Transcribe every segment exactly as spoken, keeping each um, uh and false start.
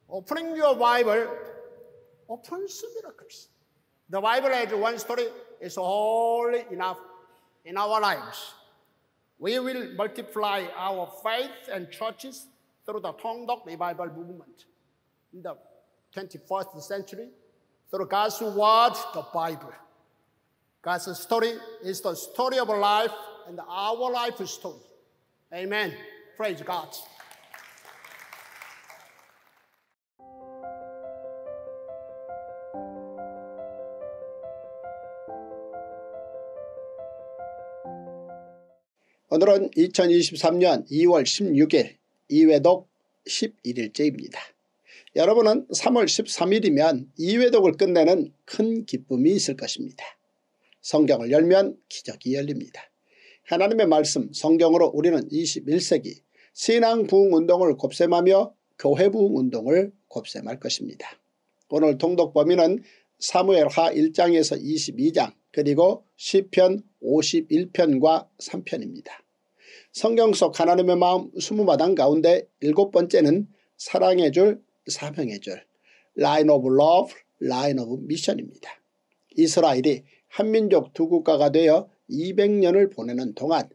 Opening your Bible opens miracles. The Bible as one story is wholly enough in our lives. We will multiply our faith and churches through the Tongdok Revival movement in the twenty-first century, through God's word, the Bible. God's story is the story of life and our life story. Amen. Praise God. 오늘은 이천이십삼 년 이월 십육일 이회독 십일일째입니다. 여러분은 삼월 십삼일이면 이회독을 끝내는 큰 기쁨이 있을 것입니다. 성경을 열면 기적이 열립니다. 하나님의 말씀 성경으로 우리는 이십일 세기 신앙 부흥운동을 곱셈하며 교회 부흥운동을 곱셈할 것입니다. 오늘 통독 범위는 사무엘하 일 장에서 이십이 장 그리고 시편 오십일 편과 삼 편입니다. 성경 속 하나님의 마음 이십 마당 가운데 일곱 번째는 사랑의 줄, 사명의 줄, Line of Love, Line of Mission입니다. 이스라엘이 한민족 두 국가가 되어 이백 년을 보내는 동안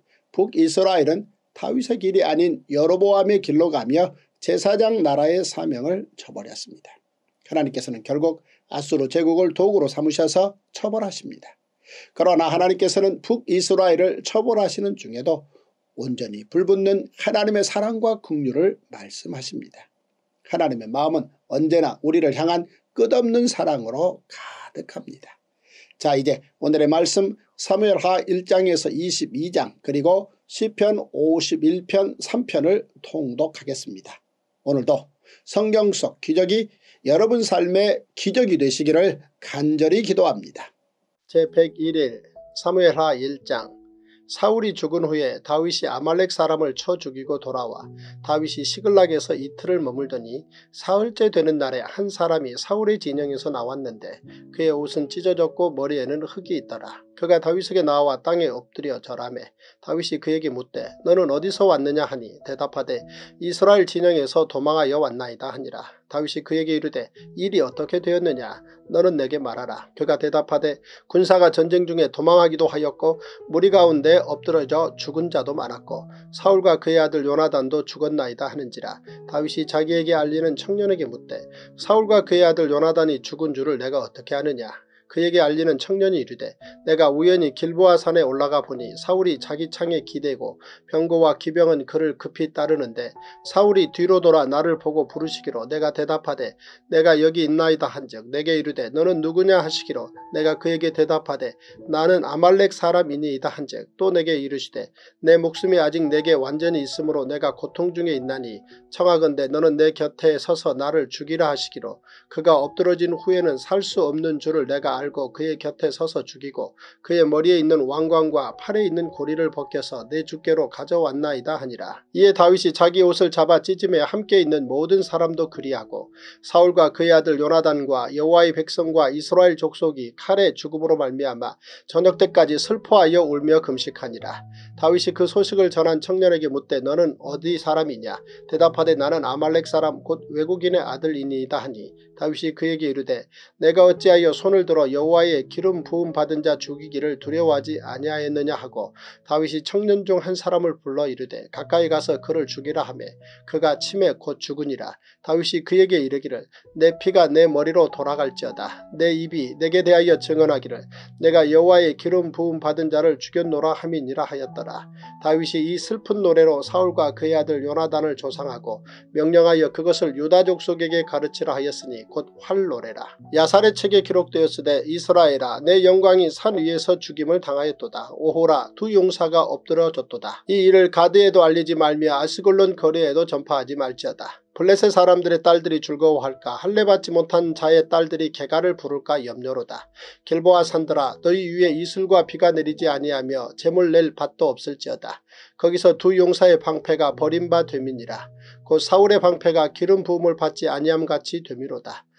북이스라엘은 다윗의 길이 아닌 여로보암의 길로 가며 제사장 나라의 사명을 저버렸습니다. 하나님께서는 결국 아수르 제국을 도구로 삼으셔서 처벌하십니다. 그러나 하나님께서는 북이스라엘을 처벌하시는 중에도 온전히 불붙는 하나님의 사랑과 긍휼을 말씀하십니다. 하나님의 마음은 언제나 우리를 향한 끝없는 사랑으로 가득합니다. 자, 이제 오늘의 말씀 사무엘하 일 장에서 이십이 장 그리고 시편 오십일 편 삼 편을 통독하겠습니다. 오늘도 성경 속 기적이 여러분 삶의 기적이 되시기를 간절히 기도합니다. 제백일 일 사무엘하 일 장. 사울이 죽은 후에 다윗이 아말렉 사람을 쳐 죽이고 돌아와 다윗이 시글락에서 이틀을 머물더니 사흘째 되는 날에 한 사람이 사울의 진영에서 나왔는데 그의 옷은 찢어졌고 머리에는 흙이 있더라. 그가 다윗에게 나와 땅에 엎드려 절하매 다윗이 그에게 묻되 너는 어디서 왔느냐 하니 대답하되 이스라엘 진영에서 도망하여 왔나이다 하니라. 다윗이 그에게 이르되 일이 어떻게 되었느냐 너는 내게 말하라. 그가 대답하되 군사가 전쟁 중에 도망하기도 하였고 무리 가운데 엎드러져 죽은 자도 많았고 사울과 그의 아들 요나단도 죽었나이다 하는지라. 다윗이 자기에게 알리는 청년에게 묻되 사울과 그의 아들 요나단이 죽은 줄을 내가 어떻게 아느냐. 그에게 알리는 청년이 이르되 내가 우연히 길보아 산에 올라가 보니 사울이 자기 창에 기대고 병거와 기병은 그를 급히 따르는데 사울이 뒤로 돌아 나를 보고 부르시기로 내가 대답하되 내가 여기 있나이다 한즉 내게 이르되 너는 누구냐 하시기로 내가 그에게 대답하되 나는 아말렉 사람이니이다 한즉 또 내게 이르시되 내 목숨이 아직 내게 완전히 있으므로 내가 고통 중에 있나니 청하건대 너는 내 곁에 서서 나를 죽이라 하시기로 그가 엎드러진 후에는 살 수 없는 줄을 내가 알고 그의 곁에 서서 죽이고 그의 머리에 있는 왕관과 팔에 있는 고리를 벗겨서 내 주께로 가져왔나이다 하니라. 이에 다윗이 자기 옷을 잡아 찢으며 함께 있는 모든 사람도 그리하고 사울과 그의 아들 요나단과 여호와의 백성과 이스라엘 족속이 칼의 죽음으로 말미암아 저녁 때까지 슬퍼하여 울며 금식하니라. 다윗이 그 소식을 전한 청년에게 묻되 너는 어디 사람이냐. 대답하되 나는 아말렉 사람 곧 외국인의 아들이니이다 하니 다윗이 그에게 이르되 내가 어찌하여 손을 들어 여호와의 기름 부음 받은 자 죽이기를 두려워하지 아니하였느냐 하고 다윗이 청년 중 한 사람을 불러 이르되 가까이 가서 그를 죽이라 하매 그가 침에 곧 죽으니라. 다윗이 그에게 이르기를 내 피가 내 머리로 돌아갈지어다. 내 입이 내게 대하여 증언하기를 내가 여호와의 기름 부음 받은 자를 죽였노라 함이니라 하였더라. 다윗이 이 슬픈 노래로 사울과 그의 아들 요나단을 조상하고 명령하여 그것을 유다 족속에게 가르치라 하였으니 곧 활노래라. 야살의 책에 기록되었으되 이스라엘아 내 영광이 산 위에서 죽임을 당하였도다. 오호라 두 용사가 엎드러졌도다. 이 일을 가드에도 알리지 말며 아스글론 거리에도 전파하지 말지어다. 블레셋 사람들의 딸들이 즐거워할까 할례받지 못한 자의 딸들이 개가를 부를까 염려로다. 길보아 산들아 너희 위에 이슬과 비가 내리지 아니하며 재물 낼 밭도 없을지어다. 거기서 두 용사의 방패가 버림바 됨이니라. 곧 사울의 방패가 기름 부음을 받지 아니함같이 됨이로다.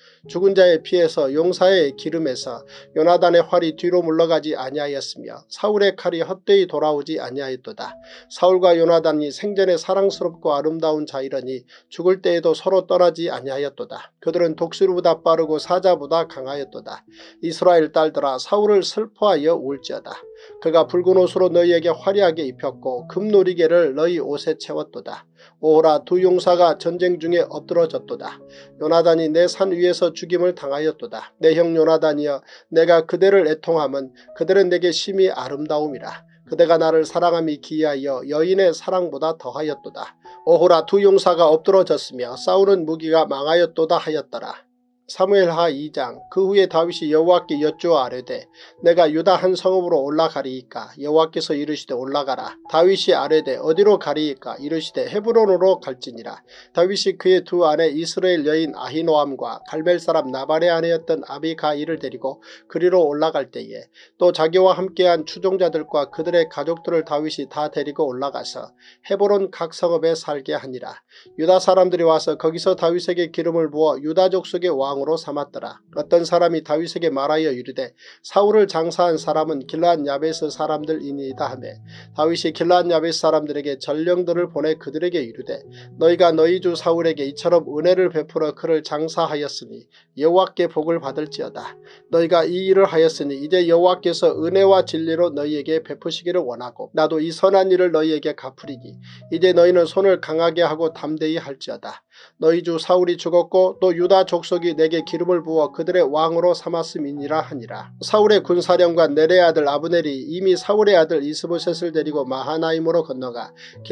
죽은 자의 피에서 용사의 기름에서 요나단의 활이 뒤로 물러가지 아니하였으며 사울의 칼이 헛되이 돌아오지 아니하였도다. 사울과 요나단이 생전에 사랑스럽고 아름다운 자이러니 죽을 때에도 서로 떠나지 아니하였도다. 그들은 독수리보다 빠르고 사자보다 강하였도다. 이스라엘 딸들아, 사울을 슬퍼하여 울지어다. 그가 붉은 옷으로 너희에게 화려하게 입혔고 금노리개를 너희 옷에 채웠도다. 오호라, 두 용사가 전쟁 중에 엎드러졌도다. 요나단이 내 산 위에서 죽임을 당하였도다. 내 형 요나단이여, 내가 그대를 애통함은 그들은 내게 심히 아름다움이라. 그대가 나를 사랑함이 기이하여 여인의 사랑보다 더하였도다. 오호라, 두 용사가 엎드러졌으며 싸우는 무기가 망하였도다 하였더라. 사무엘하 이 장. 그 후에 다윗이 여호와께 여쭈어 아뢰되 내가 유다 한 성읍으로 올라가리이까? 여호와께서 이르시되 올라가라. 다윗이 아뢰되 어디로 가리이까? 이르시되 헤브론으로 갈지니라. 다윗이 그의 두 아내 이스라엘 여인 아히노암과 갈멜 사람 나발의 아내였던 아비가일을 데리고 그리로 올라갈 때에 또 자기와 함께한 추종자들과 그들의 가족들을 다윗이 다 데리고 올라가서 헤브론 각 성읍에 살게 하니라. 유다 사람들이 와서 거기서 다윗에게 기름을 부어 유다 족속의 왕 으로 삼았더라. 어떤 사람이 다윗에게 말하여 이르되 사울을 장사한 사람은 길르앗 야베스 사람들이니이다 하매 다윗이 길르앗 야베스 사람들에게 전령들을 보내 그들에게 이르되 너희가 너희 주 사울에게 이처럼 은혜를 베풀어 그를 장사하였으니 여호와께 복을 받을지어다. 너희가 이 일을 하였으니 이제 여호와께서 은혜와 진리로 너희에게 베푸시기를 원하고 나도 이 선한 일을 너희에게 갚으리니 이제 너희는 손을 강하게 하고 담대히 할지어다. 너희 주 사울이 죽었고 또 유다 족속이 내게 기름을 부어 그들의 왕으로 삼았음이니라 하니라. 사울의 군사령관 넬의 아들 아브넬이 이미 사울의 아들 이스보셋을 데리고 마하나임으로 건너가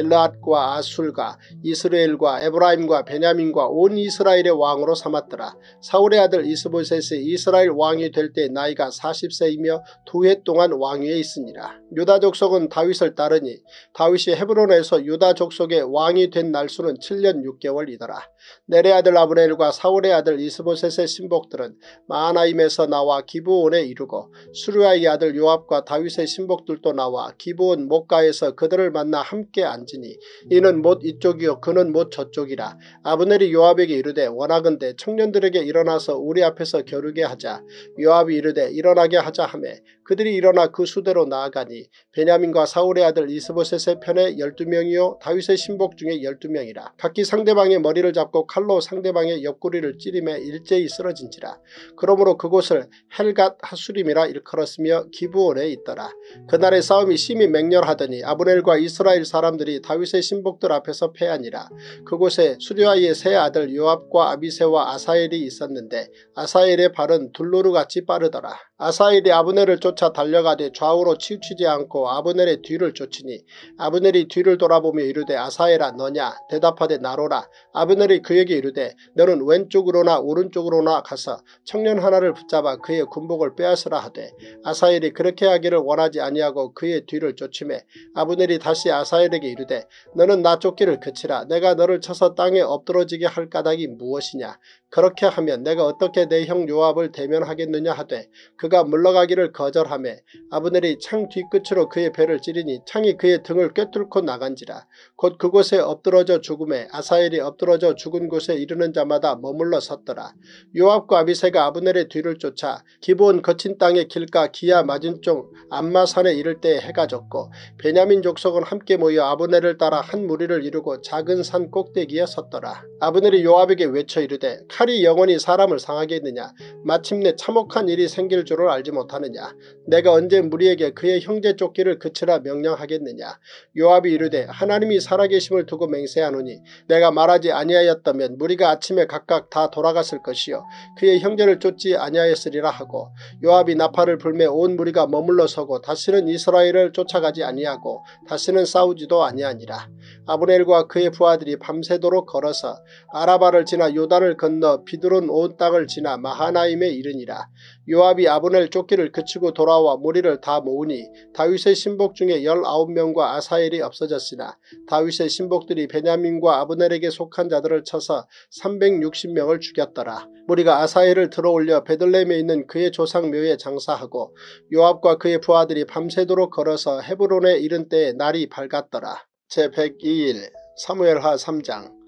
길르앗과 아술과 이스라엘과 에브라임과 베냐민과 온 이스라엘의 왕으로 삼았더라. 사울의 아들 이스보셋이 이스라엘 왕이 될 때 나이가 사십 세이며 두 해 동안 왕위에 있으니라. 유다 족속은 다윗을 따르니 다윗이 헤브론에서 유다 족속의 왕이 된 날수는 칠 년 육 개월이더라. 넬의 아들 아브넬과 사울의 아들 이스보셋의 신복들은 마하나임에서 나와 기브온에 이르고 수르야의 아들 요압과 다윗의 신복들도 나와 기브온 목가에서 그들을 만나 함께 앉으니 이는 못 이쪽이요 그는 못 저쪽이라. 아브넬이 요압에게 이르되 원하건대 청년들에게 일어나서 우리 앞에서 겨루게 하자. 요압이 이르되 일어나게 하자 하매 그들이 일어나 그 수대로 나아가니 베냐민과 사울의 아들 이스보셋의 편에 열두 명이요 다윗의 신복 중에 열두 명이라. 각기 상대방의 머리를 잡고 칼로 상대방의 옆구리를 찌림에 일제히 쓰러진지라. 그러므로 그곳을 헬갓 하수림이라 일컬었으며 기브온에 있더라. 그날의 싸움이 심히 맹렬하더니 아브넬과 이스라엘 사람들이 다윗의 신복들 앞에서 패하니라. 그곳에 수르야의 세 아들 요압과 아비새와 아사엘이 있었는데 아사엘의 발은 둘노루같이 빠르더라. 아사엘이 아브넬을 쫓아 달려가되 좌우로 치우치지 않고 아브넬의 뒤를 쫓으니 아브넬이 뒤를 돌아보며 이르되 아사엘아 너냐? 대답하되 나로라. 아브넬이 그에게 이르되 너는 왼쪽으로나 오른쪽으로나 가서 청년 하나를 붙잡아 그의 군복을 빼앗으라 하되 아사엘이 그렇게 하기를 원하지 아니하고 그의 뒤를 쫓으매 아브넬이 다시 아사엘에게 이르되 너는 나 쫓기를 그치라. 내가 너를 쳐서 땅에 엎드러지게 할 까닭이 무엇이냐? 그렇게 하면 내가 어떻게 내 형 요압을 대면하겠느냐 하되 그가 물러가기를 거절하매 아브넬이 창 뒤끝으로 그의 배를 찌르니 창이 그의 등을 꿰뚫고 나간지라. 곧 그곳에 엎드러져 죽음에 아사엘이 엎드러져 죽은 곳에 이르는 자마다 머물러 섰더라. 요압과 아비새가 아브넬의 뒤를 쫓아 기브온 거친 땅의 길가 기야 맞은쪽 암마산에 이를 때 해가 졌고 베냐민 족속은 함께 모여 아브넬을 따라 한 무리를 이루고 작은 산 꼭대기에 섰더라. 아브넬이 요압에게 외쳐 이르되 칼이 영원히 사람을 상하게 했느냐? 마침내 참혹한 일이 생길 줄을 알지 못하느냐? 내가 언제 무리에게 그의 형제 쫓기를 그치라 명령하겠느냐? 요압이 이르되 하나님이 살아계심을 두고 맹세하노니 내가 말하지 아니하였다면 무리가 아침에 각각 다 돌아갔을 것이요 그의 형제를 쫓지 아니하였으리라 하고 요압이 나팔을 불매 온 무리가 머물러 서고 다시는 이스라엘을 쫓아가지 아니하고 다시는 싸우지도 아니하니라. 아브넬과 그의 부하들이 밤새도록 걸어서 아라바를 지나 요단을 건너 비드론 온 땅을 지나 마하나임에 이르니라. 요압이 아브넬 쫓기를 그치고 돌아와 무리를 다 모으니 다윗의 신복 중에 열아홉 명과 아사엘이 없어졌으나 다윗의 신복들이 베냐민과 아브넬에게 속한 자들을 쳐서 삼백육십 명을 죽였더라. 무리가 아사엘을 들어올려 베들레헴에 있는 그의 조상 묘에 장사하고 요압과 그의 부하들이 밤새도록 걸어서 헤브론에 이른 때에 날이 밝았더라. 제백이 일 사무엘하 삼 장.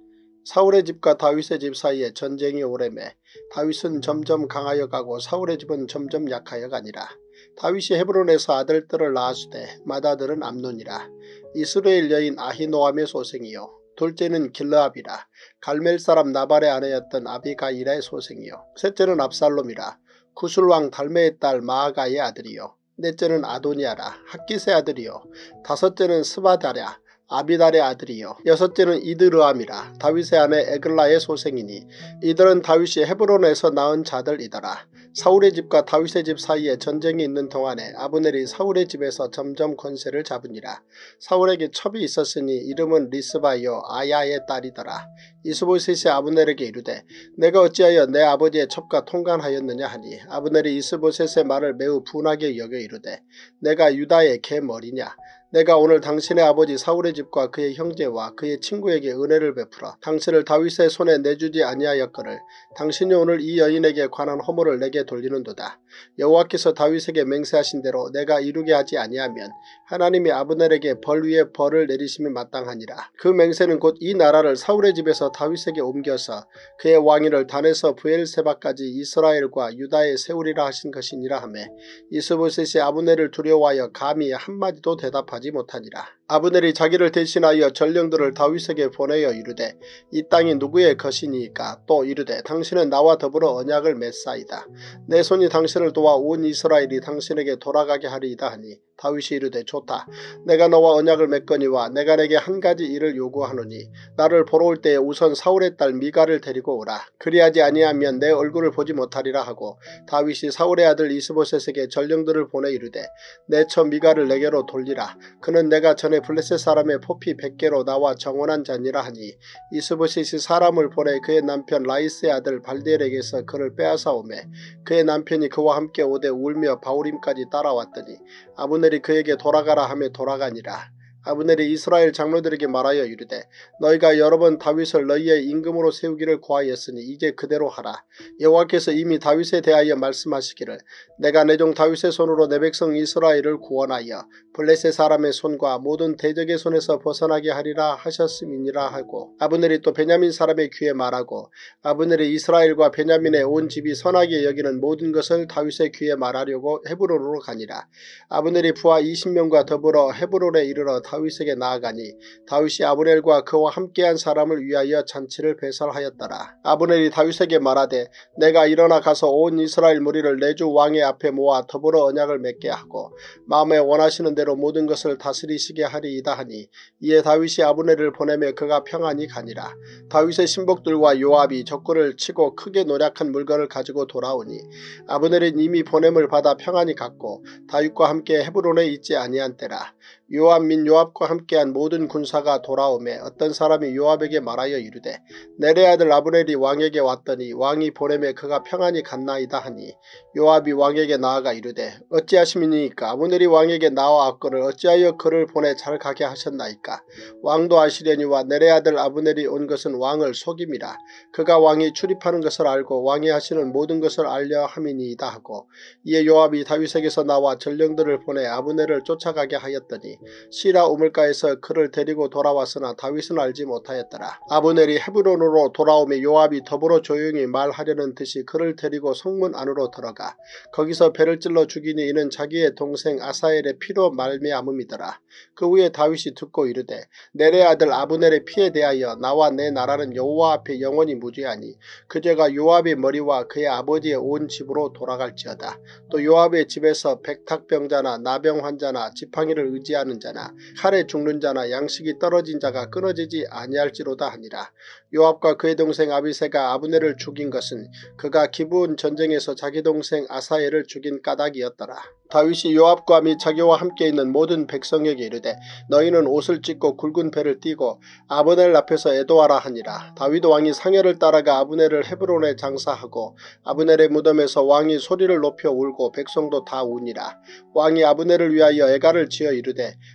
사울의 집과 다윗의 집 사이에 전쟁이 오래매 다윗은 점점 강하여 가고 사울의 집은 점점 약하여 가니라. 다윗이 헤브론에서 아들들을 낳았으되 맏아들은 암논이라. 이스라엘 여인 아히노암의 소생이요 둘째는 길르압이라. 갈멜 사람 나발의 아내였던 아비가일의 소생이요 셋째는 압살롬이라. 구술왕 달메의 딸 마아가의 아들이요 넷째는 아도니아라. 학깃의 아들이요 다섯째는 스바다랴 아비달의 아들이요 여섯째는 이드르암이라. 다윗의 아내 에글라의 소생이니 이들은 다윗이 헤브론에서 낳은 자들이더라. 사울의 집과 다윗의 집 사이에 전쟁이 있는 동안에 아브넬이 사울의 집에서 점점 권세를 잡으니라. 사울에게 첩이 있었으니 이름은 리스바요 아야의 딸이더라. 이스보셋이 아브넬에게 이르되 내가 어찌하여 내 아버지의 첩과 통관하였느냐 하니 아브넬이 이스보셋의 말을 매우 분하게 여겨 이르되 내가 유다의 개머리냐. 내가 오늘 당신의 아버지 사울의 집과 그의 형제와 그의 친구에게 은혜를 베풀어 당신을 다윗의 손에 내주지 아니하였거늘 당신이 오늘 이 여인에게 관한 허물을 내게 돌리는도다. 여호와께서 다윗에게 맹세하신 대로 내가 이루게 하지 아니하면 하나님이 아브넬에게 벌 위에 벌을 내리심이 마땅하니라. 그 맹세는 곧 이 나라를 사울의 집에서 다윗에게 옮겨서 그의 왕위를 단에서 브엘세바까지 이스라엘과 유다에 세우리라 하신 것이니라 하매 이스보셋이 아브넬을 두려워하여 감히 한마디도 대답하지 못하니라. 아브넬이 자기를 대신하여 전령들을 다윗에게 보내어 이르되 이 땅이 누구의 것이니까 또 이르되 당신은 나와 더불어 언약을 맺사이다. 내 손이 당신을 도와 온 이스라엘이 당신에게 돌아가게 하리이다 하니 다윗이 이르되 좋다. 내가 너와 언약을 맺거니와 내가 내게 한 가지 일을 요구하노니 나를 보러 올 때에 우선 사울의 딸 미가를 데리고 오라. 그리하지 아니하면 내 얼굴을 보지 못하리라 하고 다윗이 사울의 아들 이스보셋에게 전령들을 보내 이르되 내 처 미가를 내게로 돌리라. 그는 내가 전에 블레셋 사람의 포피 백 개로 나와 정원한 자니라 하니 이스보셋이 사람을 보내 그의 남편 라이스의 아들 발디엘에게서 그를 빼앗아 오매 그의 남편이 그와 함께 오되 울며 바울임까지 따라왔더니 아브넬이 그에게 돌아가라 하며 돌아가니라. 아브넬이 이스라엘 장로들에게 말하여 이르되 너희가 여러 번 다윗을 너희의 임금으로 세우기를 고하였으니 이제 그대로 하라. 여호와께서 이미 다윗에 대하여 말씀하시기를 내가 내 종 다윗의 손으로 내 백성 이스라엘을 구원하여 블레셋 사람의 손과 모든 대적의 손에서 벗어나게 하리라 하셨음이니라 하고 아브넬이 또 베냐민 사람의 귀에 말하고 아브넬이 이스라엘과 베냐민의 온 집이 선하게 여기는 모든 것을 다윗의 귀에 말하려고 헤브론으로 가니라. 아브넬이 부하 이십 명과 더불어 헤브론에 이르러 다윗에게 나아가니 다윗이 아브넬과 그와 함께한 사람을 위하여 잔치를 배설하였더라. 아브넬이 다윗에게 말하되 내가 일어나 가서 온 이스라엘 무리를 내 주 왕의 앞에 모아 더불어 언약을 맺게 하고 마음에 원하시는 대로 모든 것을 다스리시게 하리이다 하니 이에 다윗이 아브넬을 보내며 그가 평안히 가니라. 다윗의 신복들과 요압이 적군을 치고 크게 노략한 물건을 가지고 돌아오니 아브넬은 이미 보냄을 받아 평안히 갔고 다윗과 함께 헤브론에 있지 아니한 때라. 요압 및 요압과 함께한 모든 군사가 돌아오매 어떤 사람이 요압에게 말하여 이르되 넬의 아들 아브넬이 왕에게 왔더니 왕이 보내매 그가 평안히 갔나이다 하니 요압이 왕에게 나아가 이르되 어찌하심이니까 아브넬이 왕에게 나와왔거늘 어찌하여 그를 보내 잘 가게 하셨나이까. 왕도 아시려니와 넬의 아들 아브넬이 온 것은 왕을 속임이라. 그가 왕이 출입하는 것을 알고 왕이 하시는 모든 것을 알려 함이니이다 하고 이에 요압이 다윗에게서 나와 전령들을 보내 아브넬을 쫓아가게 하였더니 시라 우물가에서 그를 데리고 돌아왔으나 다윗은 알지 못하였더라. 아브넬이 헤브론으로 돌아오며 요압이 더불어 조용히 말하려는 듯이 그를 데리고 성문 안으로 들어가 거기서 배를 찔러 죽이니 이는 자기의 동생 아사엘의 피로 말미암음이더라. 그 후에 다윗이 듣고 이르되 넬의 아들 아브넬의 피에 대하여 나와 내 나라는 여호와 앞에 영원히 무죄하니 그 죄가 요압의 머리와 그의 아버지의 온 집으로 돌아갈지어다. 또 요압의 집에서 백탁병자나 나병 환자나 지팡이를 의지하는 자나 칼에 죽는 자나 양식이 떨어진 자가 끊어지지 아니할지로다 하니라. 요압과 그의 동생 아비새가 아브넬을 죽인 것은 그가 기브온 전쟁에서 자기 동생 아사엘을 죽인 까닭이었더라. 다윗이 요압과 및 자기와 함께 있는 모든 백성에게 이르되 너희는 옷을 찢고 굵은 배를 띠고 아브넬 앞에서 애도하라 하니라. 다윗 왕이 상여를 따라가 아브넬을 헤브론에 장사하고 아브넬의 무덤에서 왕이 소리를 높여 울고 백성도 다 우니라. 왕이 아브넬을 위하여 애가를 지어 이르되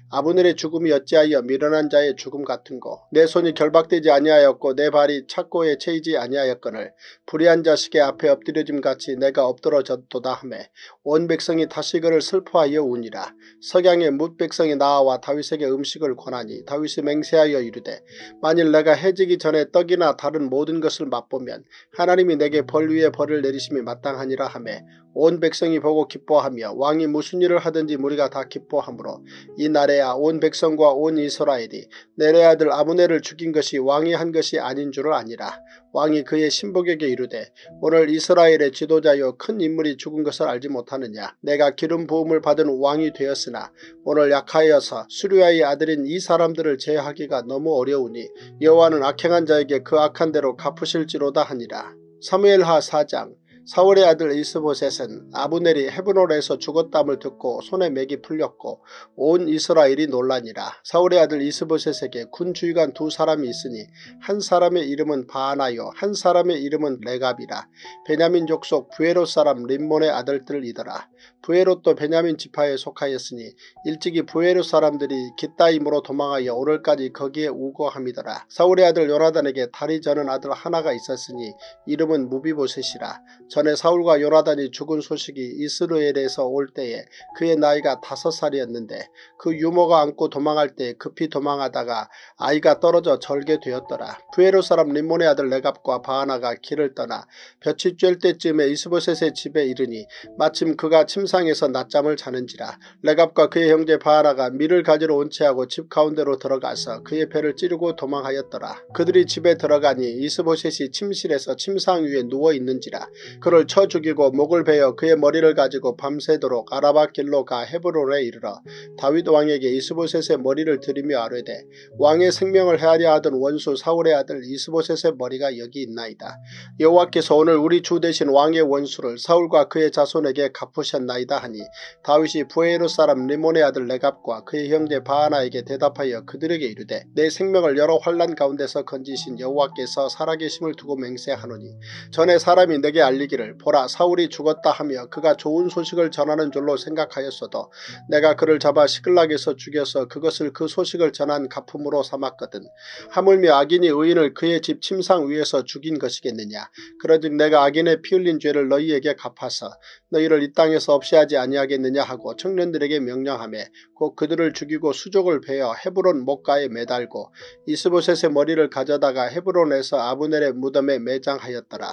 아브넬의 죽음이 어찌하여 미련한 자의 죽음 같은고. 내 손이 결박되지 아니하였고 내 발이 착고에 채이지 아니하였거늘 불의한 자식의 앞에 엎드려짐같이 내가 엎드러졌도다 하매 온 백성이 다시 그를 슬퍼하여 우니라. 석양에 뭇 백성이 나아와 다윗에게 음식을 권하니 다윗이 맹세하여 이르되 만일 내가 해지기 전에 떡이나 다른 모든 것을 맛보면 하나님이 내게 벌 위에 벌을 내리심이 마땅하니라 하매 온 백성이 보고 기뻐하며 왕이 무슨 일을 하든지 무리가 다 기뻐하므로 이 날에야 온 백성과 온 이스라엘이 넬의 아들 아브넬을 죽인 것이 왕이 한 것이 아닌 줄을 아니라. 왕이 그의 신복에게 이르되 오늘 이스라엘의 지도자여 큰 인물이 죽은 것을 알지 못하느냐. 내가 기름 부음을 받은 왕이 되었으나 오늘 약하여서 수르야의 아들인 이 사람들을 제하기가 너무 어려우니 여호와는 악행한 자에게 그 악한 대로 갚으실지로다 하니라. 사무엘하 사 장. 사울의 아들 이스보셋은 아브넬이 헤브론에서 죽었담을 듣고 손에 맥이 풀렸고 온 이스라엘이 놀라니라. 사울의 아들 이스보셋에게 군 주의관 두 사람이 있으니 한 사람의 이름은 바하나요 한 사람의 이름은 레갑이라. 베냐민 족속 부에롯 사람 림몬의 아들들이더라. 부에롯도 베냐민 지파에 속하였으니 일찍이 부에롯 사람들이 깃다임으로 도망하여 오늘까지 거기에 우거함이더라. 사울의 아들 요나단에게 다리 저는 아들 하나가 있었으니 이름은 무비보셋이라. 전에 사울과 요나단이 죽은 소식이 이스라엘에서 올 때에 그의 나이가 다섯 살이었는데 그 유모가 안고 도망할 때 급히 도망하다가 아이가 떨어져 절게 되었더라. 부에롯 사람 림몬의 아들 레갑과 바하나가 길을 떠나 볕이 쬐을 때쯤에 이스보셋의 집에 이르니 마침 그가 침상에서 낮잠을 자는지라. 레갑과 그의 형제 바하나가 밀을 가지러 온 채하고 집 가운데로 들어가서 그의 배를 찌르고 도망하였더라. 그들이 집에 들어가니 이스보셋이 침실에서 침상 위에 누워있는지라. 그를 쳐 죽이고 목을 베어 그의 머리를 가지고 밤새도록 아라바 길로 가 헤브론에 이르러 다윗 왕에게 이스보셋의 머리를 들이며 아뢰되 왕의 생명을 해하려 하던 원수 사울의 아들 이스보셋의 머리가 여기 있나이다. 여호와께서 오늘 우리 주 대신 왕의 원수를 사울과 그의 자손에게 갚으셨나이다 하니 다윗이 부에롯 사람 림몬의 아들 레갑과 그의 형제 바하나에게 대답하여 그들에게 이르되 내 생명을 여러 환난 가운데서 건지신 여호와께서 살아계심을 두고 맹세하노니 전에 사람이 내게 알리기를 보라 사울이 죽었다 하며 그가 좋은 소식을 전하는 줄로 생각하였어도 내가 그를 잡아 시클락에서 죽여서 그것을 그 소식을 전한 가품으로 삼았거든. 하물며 악인이 의인을 그의 집 침상 위에서 죽인 것이겠느냐. 그러즉 내가 악인의 피 흘린 죄를 너희에게 갚아서 너희를 이 땅에서 없이 하지 아니하겠느냐 하고 청년들에게 명령하며 곧 그들을 죽이고 수족을 베어 헤브론 목가에 매달고 이스보셋의 머리를 가져다가 헤브론에서 아브넬의 무덤에 매장하였더라.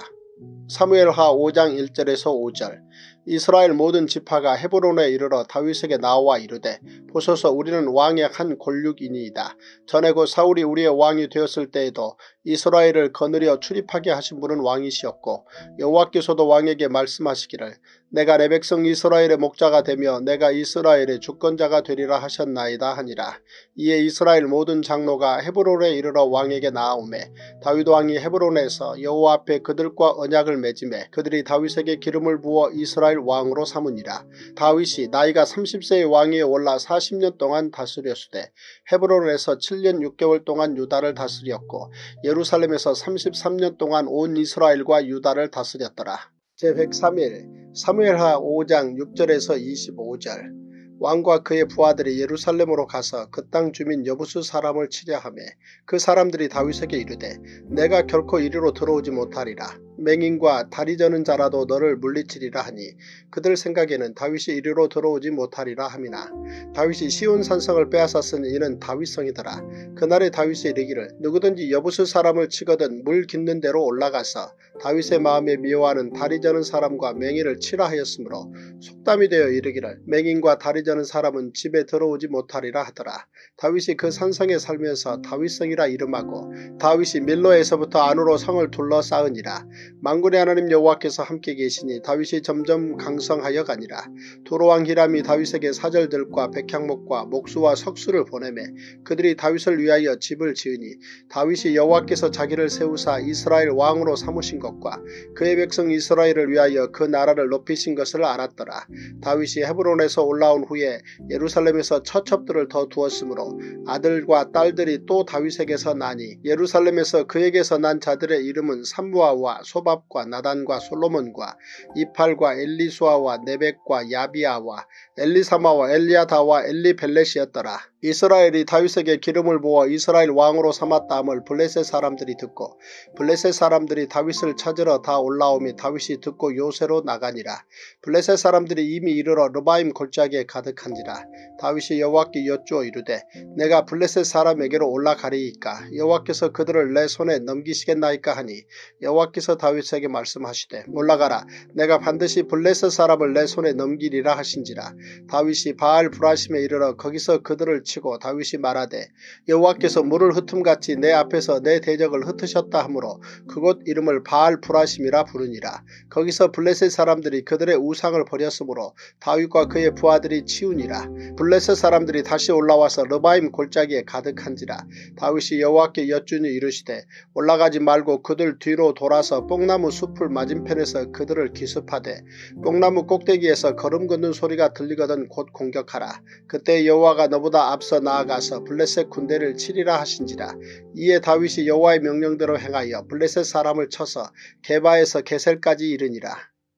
사무엘하 오 장 일 절에서 오 절. 이스라엘 모든 지파가 헤브론에 이르러 다윗에게 나와 이르되 보소서 우리는 왕의 한 골육이니이다. 전에 곧 사울이 우리의 왕이 되었을 때에도 이스라엘을 거느려 출입하게 하신 분은 왕이시었고 여호와께서도 왕에게 말씀하시기를 내가 내 백성 이스라엘의 목자가 되며 내가 이스라엘의 주권자가 되리라 하셨나이다 하니라. 이에 이스라엘 모든 장로가 헤브론에 이르러 왕에게 나아오매 다윗 왕이 헤브론에서 여호와 앞에 그들과 언약을 맺음에 그들이 다윗에게 기름을 부어 이스라엘 왕으로 삼으니라. 다윗이 나이가 삼십 세의 왕위에 올라 사십 년 동안 다스렸으되 헤브론에서 칠 년 육 개월 동안 유다를 다스렸고 예루살렘에서 삼십삼 년 동안 온 이스라엘과 유다를 다스렸더라. 제백삼 일 사무엘하 오 장 육 절에서 이십오 절. 왕과 그의 부하들이 예루살렘으로 가서 그 땅 주민 여부수 사람을 치려하며 그 사람들이 다윗에게 이르되 내가 결코 이리로 들어오지 못하리라. 맹인과 다리 저는 자라도 너를 물리치리라 하니 그들 생각에는 다윗이 이리로 들어오지 못하리라 함이나 다윗이 시온 산성을 빼앗았으니 이는 다윗성이더라. 그날에 다윗이 이르기를 누구든지 여부수 사람을 치거든 물 깃는 데로 올라가서 다윗의 마음에 미워하는 다리 저는 사람과 맹인을 치라 하였으므로 속담이 되어 이르기를 맹인과 다리 저는 사람은 집에 들어오지 못하리라 하더라. 다윗이 그 산성에 살면서 다윗성이라 이름하고 다윗이 밀로에서부터 안으로 성을 둘러싸으니라. 만군의 하나님 여호와께서 함께 계시니 다윗이 점점 강성하여 가니라. 두로왕 히람이 다윗에게 사절들과 백향목과 목수와 석수를 보내매 그들이 다윗을 위하여 집을 지으니 다윗이 여호와께서 자기를 세우사 이스라엘 왕으로 삼으신 것과 그의 백성 이스라엘을 위하여 그 나라를 높이신 것을 알았더라. 다윗이 헤브론에서 올라온 후에 예루살렘에서 처첩들을 더 두었으므로 아들과 딸들이 또 다윗에게서 나니 예루살렘에서 그에게서 난 자들의 이름은 삼무아와 소바 소밥과 나단과 솔로몬과 이팔과 엘리수아와 네벡과 야비아와 엘리사마와 엘리아다와 엘리벨렛이었더라. 이스라엘이 다윗에게 기름을 부어 이스라엘 왕으로 삼았다함을 블레셋 사람들이 듣고 블레셋 사람들이 다윗을 찾으러 다 올라오며 다윗이 듣고 요새로 나가니라. 블레셋 사람들이 이미 이르러 르바임 골짜기에 가득한지라. 다윗이 여호와께 여쭈어 이르되 내가 블레셋 사람에게로 올라가리이까 여호와께서 그들을 내 손에 넘기시겠나이까 하니 여호와께서 다윗에게 말씀하시되 올라가라 내가 반드시 블레셋 사람을 내 손에 넘기리라 하신지라. 다윗이 바알 브라심에 이르러 거기서 그들을 치고 다윗이 말하되 여호와께서 물을 흩음같이 내 앞에서 내 대적을 흩으셨다 하므로 그곳 이름을 바알 브라심이라 부르니라. 거기서 블레셋 사람들이 그들의 우상을 버렸으므로 다윗과 그의 부하들이 치우니라. 블레셋 사람들이 다시 올라와서 르바임 골짜기에 가득한지라. 다윗이 여호와께 여쭈니 이르시되 올라가지 말고 그들 뒤로 돌아서 뽕나무 숲을 맞은편에서 그들을 기습하되 뽕나무 꼭대기에서 걸음 걷는 소리가 들리거든 곧 공격하라. 그때 여호와가 너보다 앞서 나아가서 블레셋 군대를 치리라 하신지라. 이에 다윗이 여호와의 명령대로 행하여 블레셋 사람을 쳐서 게바에서 게셀까지 이르니라.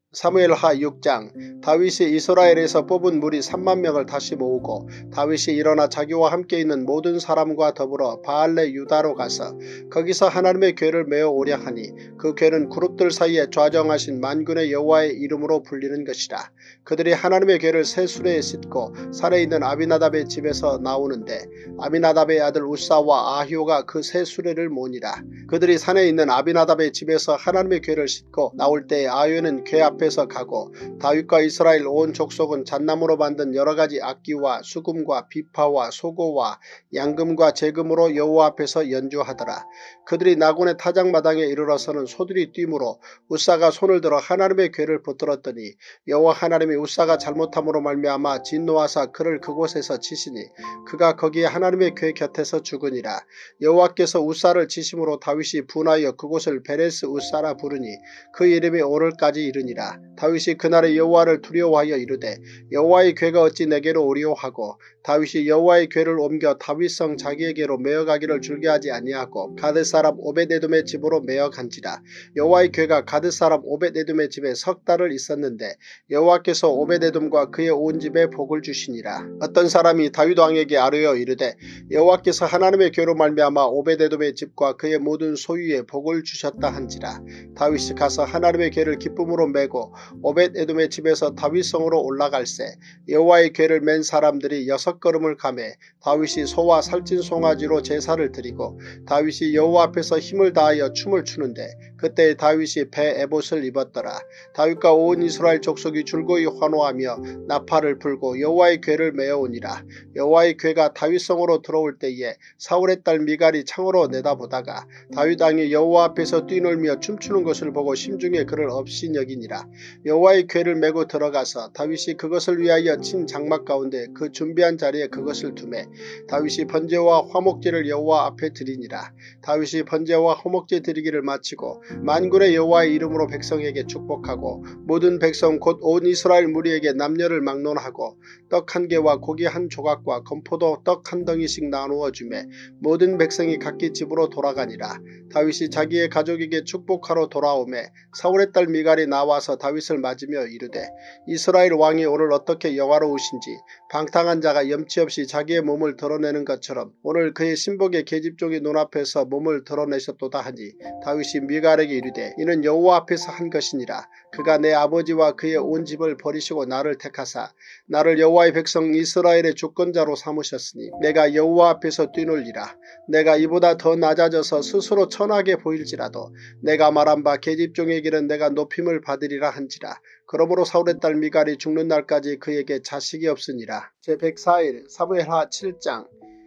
사무엘하 육 장. 다윗이 이스라엘에서 뽑은 무리 삼만 명을 다시 모으고 다윗이 일어나 자기와 함께 있는 모든 사람과 더불어 바알레 유다로 가서 거기서 하나님의 궤를 메어 오려 하니 그 궤는 그룹들 사이에 좌정하신 만군의 여호와의 이름으로 불리는 것이라. 그들이 하나님의 궤를 새 수레에 싣고 산에 있는 아비나답의 집에서 나오는데 아비나답의 아들 우사와 아히오가 그 새 수레를 모니라. 그들이 산에 있는 아비나답의 집에서 하나님의 궤를 싣고 나올 때에 아히오는 궤 앞 앞에서 가고 다윗과 이스라엘 온 족속은 잣나무로 만든 여러가지 악기와 수금과 비파와 소고와 양금과 제금으로 여호와 앞에서 연주하더라. 그들이 나곤의 타작마당에 이르러서는 소들이 뛰므로 우사가 손을 들어 하나님의 궤를 붙들었더니 여호와 하나님이 우사가 잘못함으로 말미암아 진노하사 그를 그곳에서 치시니 그가 거기에 하나님의 궤 곁에서 죽으니라. 여호와께서 우사를 치심으로 다윗이 분하여 그곳을 베레스 우사라 부르니 그 이름이 오늘까지 이르니라. 다윗이 그날의 여호와를 두려워하여 이르되 여호와의 궤가 어찌 내게로 오리오 하고 다윗이 여호와의 궤를 옮겨 다윗성 자기에게로 메어가기를 줄게하지 아니하고 가드 사람 오벳에돔의 집으로 메어간지라. 여호와의 궤가 가드 사람 오벳에돔의 집에 석 달을 있었는데 여호와께서 오벳에돔과 그의 온 집에 복을 주시니라. 어떤 사람이 다윗 왕에게 아뢰어 이르되 여호와께서 하나님의 궤로 말미암아 오벳에돔의 집과 그의 모든 소유에 복을 주셨다 한지라. 다윗이 가서 하나님의 궤를 기쁨으로 메고 오벳에돔의 집에서 다윗성으로 올라갈새 여호와의 궤를 맨 사람들이 여섯 걸음을 가매 다윗이 소와 살찐 송아지로 제사를 드리고 다윗이 여호와 앞에서 힘을 다하여 춤을 추는데 그때 다윗이 배 에봇을 입었더라. 다윗과 온 이스라엘 족속이 줄거이 환호하며 나팔을 불고 여호와의 궤를 메어오니라. 여호와의 궤가 다윗성으로 들어올 때에 사울의 딸 미갈이 창으로 내다보다가 다윗 왕이 여호와 앞에서 뛰놀며 춤추는 것을 보고 심중에 그를 업신여기니라. 여호와의 궤를 메고 들어가서 다윗이 그것을 위하여 친 장막 가운데 그 준비한 자리에 그것을 두매 다윗이 번제와 화목제를 여호와 앞에 드리니라. 다윗이 번제와 화목제 드리기를 마치고 만군의 여호와의 이름으로 백성에게 축복하고 모든 백성 곧 온 이스라엘 무리에게 남녀를 막론하고 떡 한 개와 고기 한 조각과 건포도 떡 한 덩이씩 나누어 주매 모든 백성이 각기 집으로 돌아가니라. 다윗이 자기의 가족에게 축복하러 돌아오매 사울의 딸 미갈이 나와서 다윗을 맞으며 이르되 이스라엘 왕이 오늘 어떻게 영화로우신지 방탕한 자가 염치 없이 자기의 몸을 드러내는 것처럼 오늘 그의 신복의 계집종의 눈앞에서 몸을 드러내셨도다 하니 다윗이 미갈에게 이르되 이는 여호와 앞에서 한 것이니라. 그가 내 아버지와 그의 온 집을 버리시고 나를 택하사 나를 여호와의 백성 이스라엘의 주권자로 삼으셨으니 내가 여호와 앞에서 뛰놀리라. 내가 이보다 더 낮아져서 스스로 천하게 보일지라도 내가 말한 바 계집종의 길은 내가 높임을 받으리라 한지라. 그러므로 사울의 딸 미갈이 죽는 날까지 그에게 자식이 없으니라. 제백사 일 사무엘하 칠 장.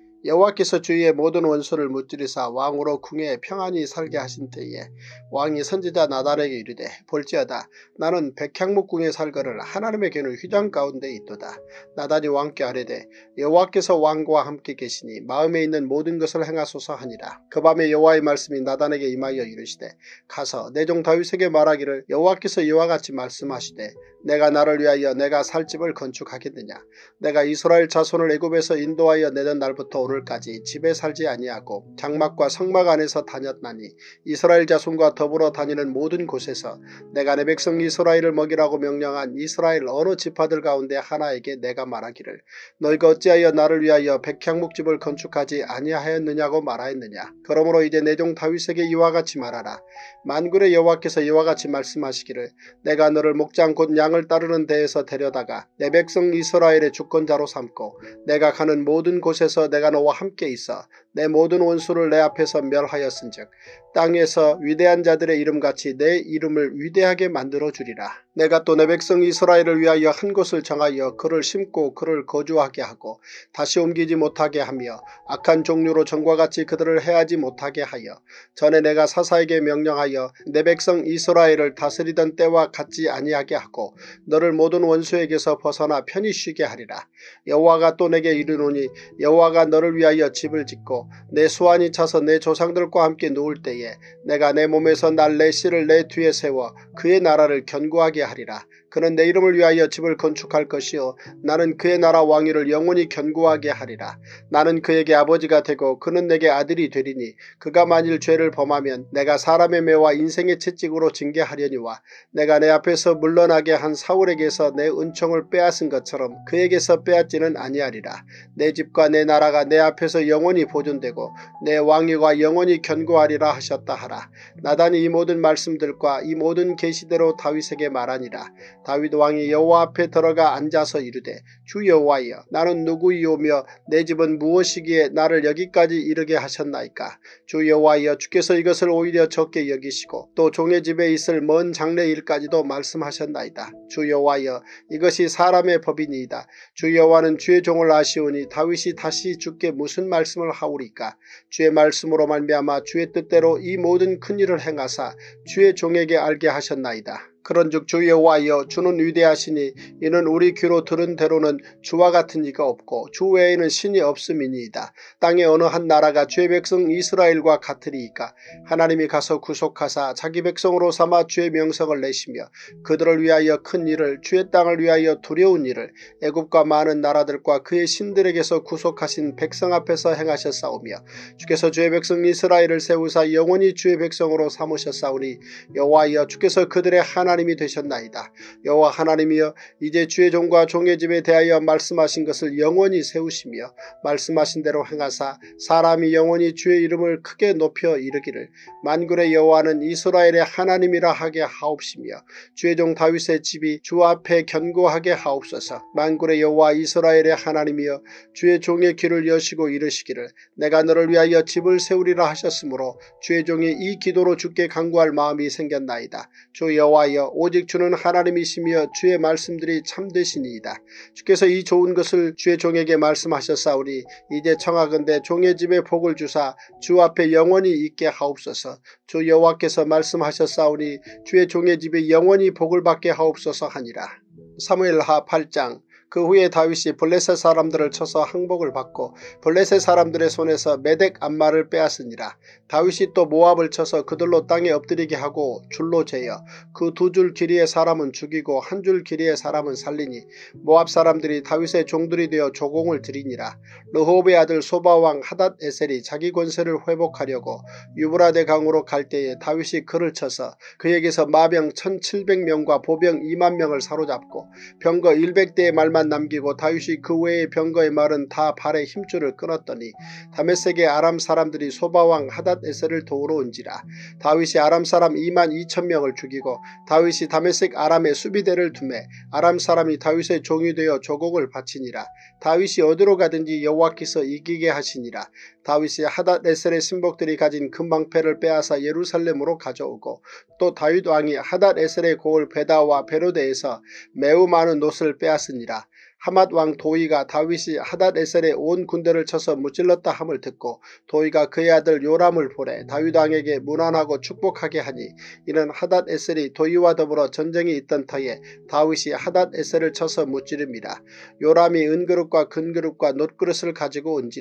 여호와께서 주위의 모든 원수를 무찌르사 왕으로 궁에 평안히 살게 하신 때에 왕이 선지자 나단에게 이르되 볼지어다 나는 백향목궁에 살거를 하나님의 궤는 휘장 가운데 있도다. 나단이 왕께 아뢰되 여호와께서 왕과 함께 계시니 마음에 있는 모든 것을 행하소서 하니라. 그 밤에 여호와의 말씀이 나단에게 임하여 이르시되 가서 내 종 다윗에게 말하기를 여호와께서 이와 같이 말씀하시되 내가 나를 위하여 내가 살 집을 건축하겠느냐. 내가 이스라엘 자손을 애굽에서 인도하여 내던 날부터 오늘 오늘까지 집에 살지 아니하고 장막과 성막 안에서 다녔나니 이스라엘 자손과 더불어 다니는 모든 곳에서 내가 내 백성 이스라엘을 먹이라고 명령한 이스라엘 어느 지파들 가운데 하나에게 내가 말하기를 너희가 어찌하여 나를 위하여 백향목집을 건축하지 아니하였느냐고 말하였느냐. 그러므로 이제 내 종 다윗에게 이와 같이 말하라. 만군의 여호와께서 이와 같이 말씀하시기를 내가 너를 목장 곧 양을 따르는 데에서 데려다가 내 백성 이스라엘의 주권자로 삼고 내가 가는 모든 곳에서 내가 너와 함께 있어 내 모든 원수를 내 앞에서 멸하였은즉 땅에서 위대한 자들의 이름같이 내 이름을 위대하게 만들어 주리라. 내가 또 내 백성 이스라엘을 위하여 한 곳을 정하여 그를 심고 그를 거주하게 하고 다시 옮기지 못하게 하며 악한 종류로 전과 같이 그들을 해하지 못하게 하여 전에 내가 사사에게 명령하여 내 백성 이스라엘을 다스리던 때와 같지 아니하게 하고 너를 모든 원수에게서 벗어나 편히 쉬게 하리라. 여호와가 또 내게 이르노니 여호와가 너를 위하여 집을 짓고 내 수완이 차서 내 조상들과 함께 누울 때에 내가 내 몸에서 날 내 씨를 내 뒤에 세워 그의 나라를 견고하게 하리라. 그는 내 이름을 위하여 집을 건축할 것이요 나는 그의 나라 왕위를 영원히 견고하게 하리라. 나는 그에게 아버지가 되고 그는 내게 아들이 되리니 그가 만일 죄를 범하면 내가 사람의 매와 인생의 채찍으로 징계하려니와 내가 내 앞에서 물러나게 한 사울에게서 내 은총을 빼앗은 것처럼 그에게서 빼앗지는 아니하리라. 내 집과 내 나라가 내 앞에서 영원히 보존되고 내 왕위가 영원히 견고하리라 하셨다 하라. 나단이 이 모든 말씀들과 이 모든 계시대로 다윗에게 말하니라. 다윗 왕이 여호와 앞에 들어가 앉아서 이르되 주 여호와여 나는 누구이오며 내 집은 무엇이기에 나를 여기까지 이르게 하셨나이까. 주 여호와여 주께서 이것을 오히려 적게 여기시고 또 종의 집에 있을 먼 장래 일까지도 말씀하셨나이다. 주 여호와여 이것이 사람의 법이니이다. 주 여호와는 주의 종을 아시오니 다윗이 다시 주께 무슨 말씀을 하오리까. 주의 말씀으로 말미암아 주의 뜻대로 이 모든 큰 일을 행하사 주의 종에게 알게 하셨나이다. 그런즉 주 여호와여 주는 위대하시니 이는 우리 귀로 들은 대로는 주와 같은 이가 없고 주 외에는 신이 없음이니이다. 땅의 어느 한 나라가 주의 백성 이스라엘과 같으리이까. 하나님이 가서 구속하사 자기 백성으로 삼아 주의 명성을 내시며 그들을 위하여 큰 일을 주의 땅을 위하여 두려운 일을 애굽과 많은 나라들과 그의 신들에게서 구속하신 백성 앞에서 행하셨사오며 주께서 주의 백성 이스라엘을 세우사 영원히 주의 백성으로 삼으셨사오니 여호와여 주께서 그들의 하나 하나님이 되셨나이다. 여호와 하나님이여 이제 주의 종과 종의 집에 대하여 말씀하신 것을 영원히 세우시며 말씀하신 대로 행하사 사람이 영원히 주의 이름을 크게 높여 이르기를 만군의 여호와는 이스라엘의 하나님이라 하게 하옵시며 주의 종 다윗의 집이 주 앞에 견고하게 하옵소서. 만군의 여호와 이스라엘의 하나님이여 주의 종의 귀를 여시고 이르시기를 내가 너를 위하여 집을 세우리라 하셨으므로 주의 종이 이 기도로 주께 간구할 마음이 생겼나이다. 주 여호와여 오직 주는 하나님이시며 주의 말씀들이 참되시니이다. 주께서 이 좋은 것을 주의 종에게 말씀하셨사오니 이제 청하건대 종의 집에 복을 주사 주 앞에 영원히 있게 하옵소서. 주 여호와께서 말씀하셨사오니 주의 종의 집에 영원히 복을 받게 하옵소서 하니라. 사무엘하 팔 장. 그 후에 다윗이 블레셋 사람들을 쳐서 항복을 받고 블레셋 사람들의 손에서 메덱 암마를 빼앗으니라. 다윗이 또 모압을 쳐서 그들로 땅에 엎드리게 하고 줄로 재어 그 두 줄 길이의 사람은 죽이고 한 줄 길이의 사람은 살리니 모압 사람들이 다윗의 종들이 되어 조공을 드리니라. 르홉의 아들 소바왕 하닷 에셀이 자기 권세를 회복하려고 유브라데 강으로 갈 때에 다윗이 그를 쳐서 그에게서 마병 천칠백 명과 보병 이만 명을 사로잡고 병거 백 대의 말만 남기고 다윗이 그 외의 병거의 말은 다 발에 힘줄을 끊었더니 다메섹의 아람 사람들이 소바왕 하닷 에셀을 도우러 온지라. 다윗이 아람 사람 이만 이천 명을 죽이고 다윗이 다메섹 아람의 수비대를 두매 아람 사람이 다윗의 종이 되어 조공을 바치니라. 다윗이 어디로 가든지 여호와께서 이기게 하시니라. 다윗이 하닷 에셀의 신복들이 가진 금방패를 빼앗아 예루살렘으로 가져오고 또 다윗 왕이 하닷 에셀의 고을 베다와 베로데에서 매우 많은 옷을 빼앗으니라. 하맛 왕 도이가 다윗이 하닷 에셀의 온 군대를 쳐서 무찔렀다 함을 듣고 도이가 그의 아들 요람을 보내 다윗 왕에게 문안하고 축복하게 하니 이는 하닷 에셀이 도이와 더불어 전쟁이 있던 터에 다윗이 하닷 에셀을 쳐서 무찌릅니다. 요람이 은그릇과 금그릇과 놋그릇을 가지고 온지라.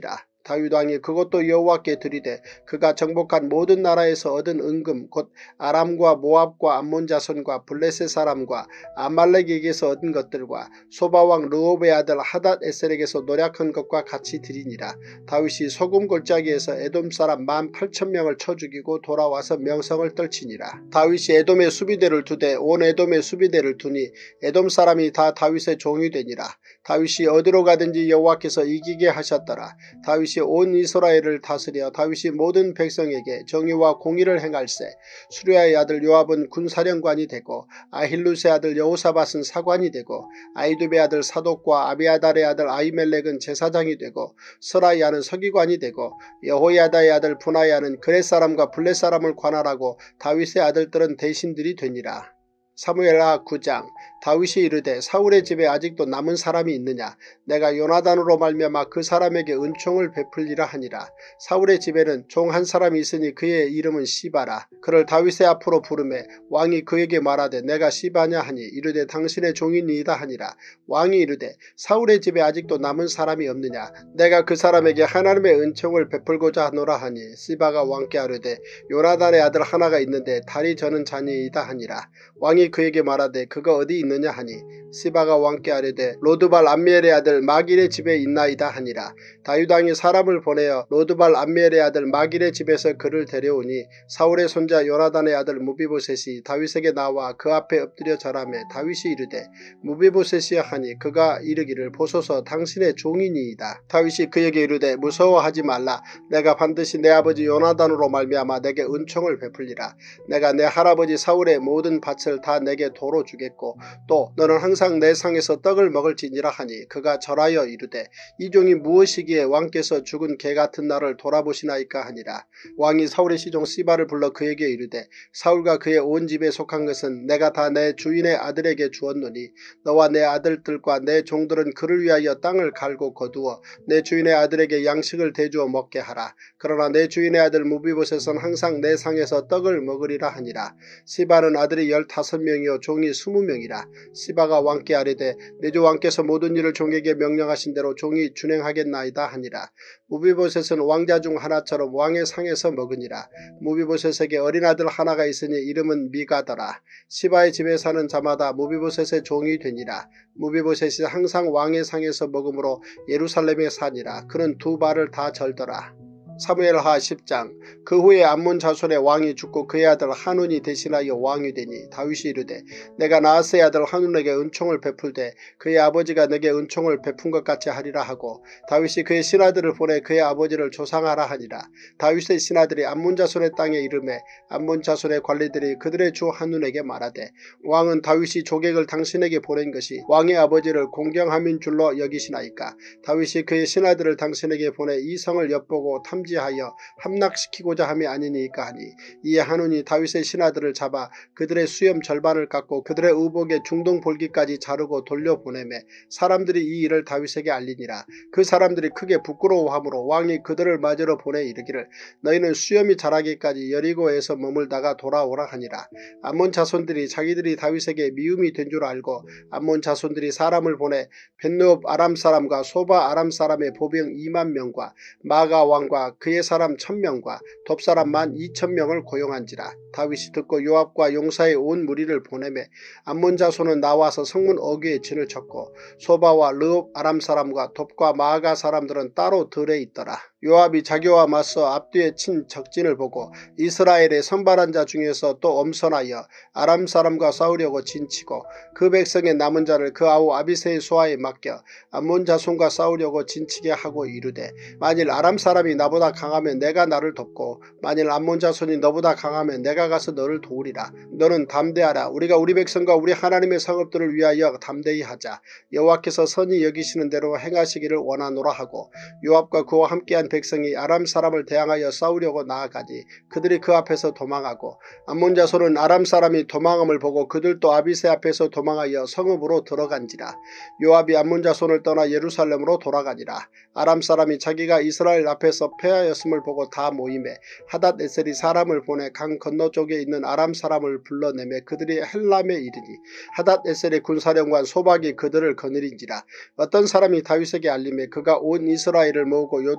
다윗 왕이 그것도 여호와께 드리되 그가 정복한 모든 나라에서 얻은 은금 곧 아람과 모압과 암몬 자손과 블레셋 사람과 아말렉에게서 얻은 것들과 소바왕 르홉의 아들 하닷 에셀에게서 노략한 것과 같이 드리니라. 다윗이 소금 골짜기에서 에돔 사람 만 팔천 명을 쳐 죽이고 돌아와서 명성을 떨치니라. 다윗이 에돔의 수비대를 두되 온 에돔의 수비대를 두니 에돔 사람이 다 다윗의 종이 되니라. 다윗이 어디로 가든지 여호와께서 이기게 하셨더라. 다윗이 온 이스라엘을 다스려 다윗이 모든 백성에게 정의와 공의를 행할세. 수리아의 아들 요압은 군사령관이 되고 아힐루스의 아들 여호사밧은 사관이 되고 아이두베의 아들 사독과 아비아달의 아들 아히멜렉은 제사장이 되고 스라이아는 서기관이 되고 여호야다의 아들 분하야는 그렛 사람과 블렛 사람을 관할하고 다윗의 아들들은 대신들이 되니라. 사무엘하 구 장. 다윗이 이르되 사울의 집에 아직도 남은 사람이 있느냐. 내가 요나단으로 말미암아 그 사람에게 은총을 베풀리라 하니라. 사울의 집에는 종 한 사람이 있으니 그의 이름은 시바라. 그를 다윗의 앞으로 부르매 왕이 그에게 말하되 내가 시바냐 하니 이르되 당신의 종이니이다 하니라. 왕이 이르되 사울의 집에 아직도 남은 사람이 없느냐. 내가 그 사람에게 하나님의 은총을 베풀고자 하노라 하니 시바가 왕께 아뢰되 요나단의 아들 하나가 있는데 다리 저는 자니이다 하니라. 왕이 그에게 말하되 그가 어디 있느냐 하니 시바가 왕께 아뢰되 로드발 암미엘의 아들 마길의 집에 있나이다 하니라. 다윗 왕이 사람을 보내어 로드발 암미엘의 아들 마길의 집에서 그를 데려오니 사울의 손자 요나단의 아들 무비보셋이 다윗에게 나와 그 앞에 엎드려 절하매 다윗이 이르되 무비보셋이여 하니 그가 이르기를 보소서 당신의 종이니이다. 다윗이 그에게 이르되 무서워하지 말라. 내가 반드시 내 아버지 요나단으로 말미암아 내게 은총을 베풀리라. 내가 내 할아버지 사울의 모든 밭을 다 내게 도로 주겠고 또 너는 항상 내 상에서 떡을 먹을지니라 하니 그가 절하여 이르되 이 종이 무엇이기에 왕께서 죽은 개 같은 나를 돌아보시나이까 하니라. 왕이 사울의 시종 시바를 불러 그에게 이르되 사울과 그의 온 집에 속한 것은 내가 다 내 주인의 아들에게 주었노니 너와 내 아들들과 내 종들은 그를 위하여 땅을 갈고 거두어 내 주인의 아들에게 양식을 대주어 먹게 하라. 그러나 내 주인의 아들 무비보셋은 항상 내 상에서 떡을 먹으리라 하니라. 시바는 아들이 열다섯 명이요 종이 스무 명이라. 시바가 왕께 아뢰되 내 주 왕께서 모든 일을 종에게 명령하신 대로 종이 준행하겠나이다 하니라. 무비보셋은 왕자 중 하나처럼 왕의 상에서 먹으니라. 무비보셋에게 어린 아들 하나가 있으니 이름은 미가더라. 시바의 집에 사는 자마다 무비보셋의 종이 되니라. 무비보셋이 항상 왕의 상에서 먹으므로 예루살렘에 사니라. 그는 두 발을 다 절더라. 사무엘하 십 장. 그 후에 암몬 자손의 왕이 죽고 그의 아들 하눈이 대신하여 왕이 되니 다윗이 이르되 내가 나하스의 아들 하눈에게 은총을 베풀되 그의 아버지가 내게 은총을 베푼 것 같이 하리라 하고 다윗이 그의 신하들을 보내 그의 아버지를 조상하라 하니라. 다윗의 신하들이 암몬 자손의 땅에 이르매 암몬 자손의 관리들이 그들의 주 하눈에게 말하되 왕은 다윗이 조객을 당신에게 보낸 것이 왕의 아버지를 공경함인 줄로 여기시나이까. 다윗이 그의 신하들을 당신에게 보내 이 성을 엿보고 탐지 하여 함락시키고자 함이 아니니까 하니 이에 하눈이 다윗의 신하들을 잡아 그들의 수염 절반을 깎고 그들의 의복의 중동 볼기까지 자르고 돌려보내매 사람들이 이 일을 다윗에게 알리니라. 그 사람들이 크게 부끄러워하므로 왕이 그들을 맞으러 보내 이르기를 너희는 수염이 자라기까지 여리고에서 머물다가 돌아오라 하니라. 암몬 자손들이 자기들이 다윗에게 미움이 된 줄 알고 암몬 자손들이 사람을 보내 벳누업 아람 사람과 소바 아람 사람의 보병 이만 명과 마가 왕과 그의 사람 천 명과 돕사람 만 이천 명을 고용한지라. 다윗이 듣고 요압과 용사의 온 무리를 보내매 암몬 자손은 나와서 성문 어귀에 진을 쳤고 소바와 르홉 아람 사람과 돕과 마아가 사람들은 따로 들에 있더라. 요압이 자기와 맞서 앞뒤에 친 적진을 보고 이스라엘의 선발한 자 중에서 또 엄선하여 아람 사람과 싸우려고 진치고 그 백성의 남은 자를 그 아우 아비새의 소아에 맡겨 암몬 자손과 싸우려고 진치게 하고 이르되 만일 아람 사람이 나보다 강하면 내가 나를 돕고 만일 암몬 자손이 너보다 강하면 내가 가서 너를 도우리라. 너는 담대하라. 우리가 우리 백성과 우리 하나님의 성읍들을 위하여 담대히 하자. 여호와께서 선히 여기시는 대로 행하시기를 원하노라 하고 요압과 그와 함께한 백성이 아람 사람을 대항하여 싸우려고 나아가니 그들이 그 앞에서 도망하고 암몬 자손은 아람 사람이 도망함을 보고 그들도 아비새 앞에서 도망하여 성읍으로 들어간지라. 요압이 암몬 자손을 떠나 예루살렘으로 돌아가니라. 아람 사람이 자기가 이스라엘 앞에서 패하였음을 보고 다 모임에 하닷 에셀이 사람을 보내 강 건너쪽에 있는 아람 사람을 불러내매 그들이 헬람에 이르니 하닷 에셀의 군사령관 소박이 그들을 거느린지라. 어떤 사람이 다윗에게 알림에 그가 온 이스라엘을 모으고 요단을 건너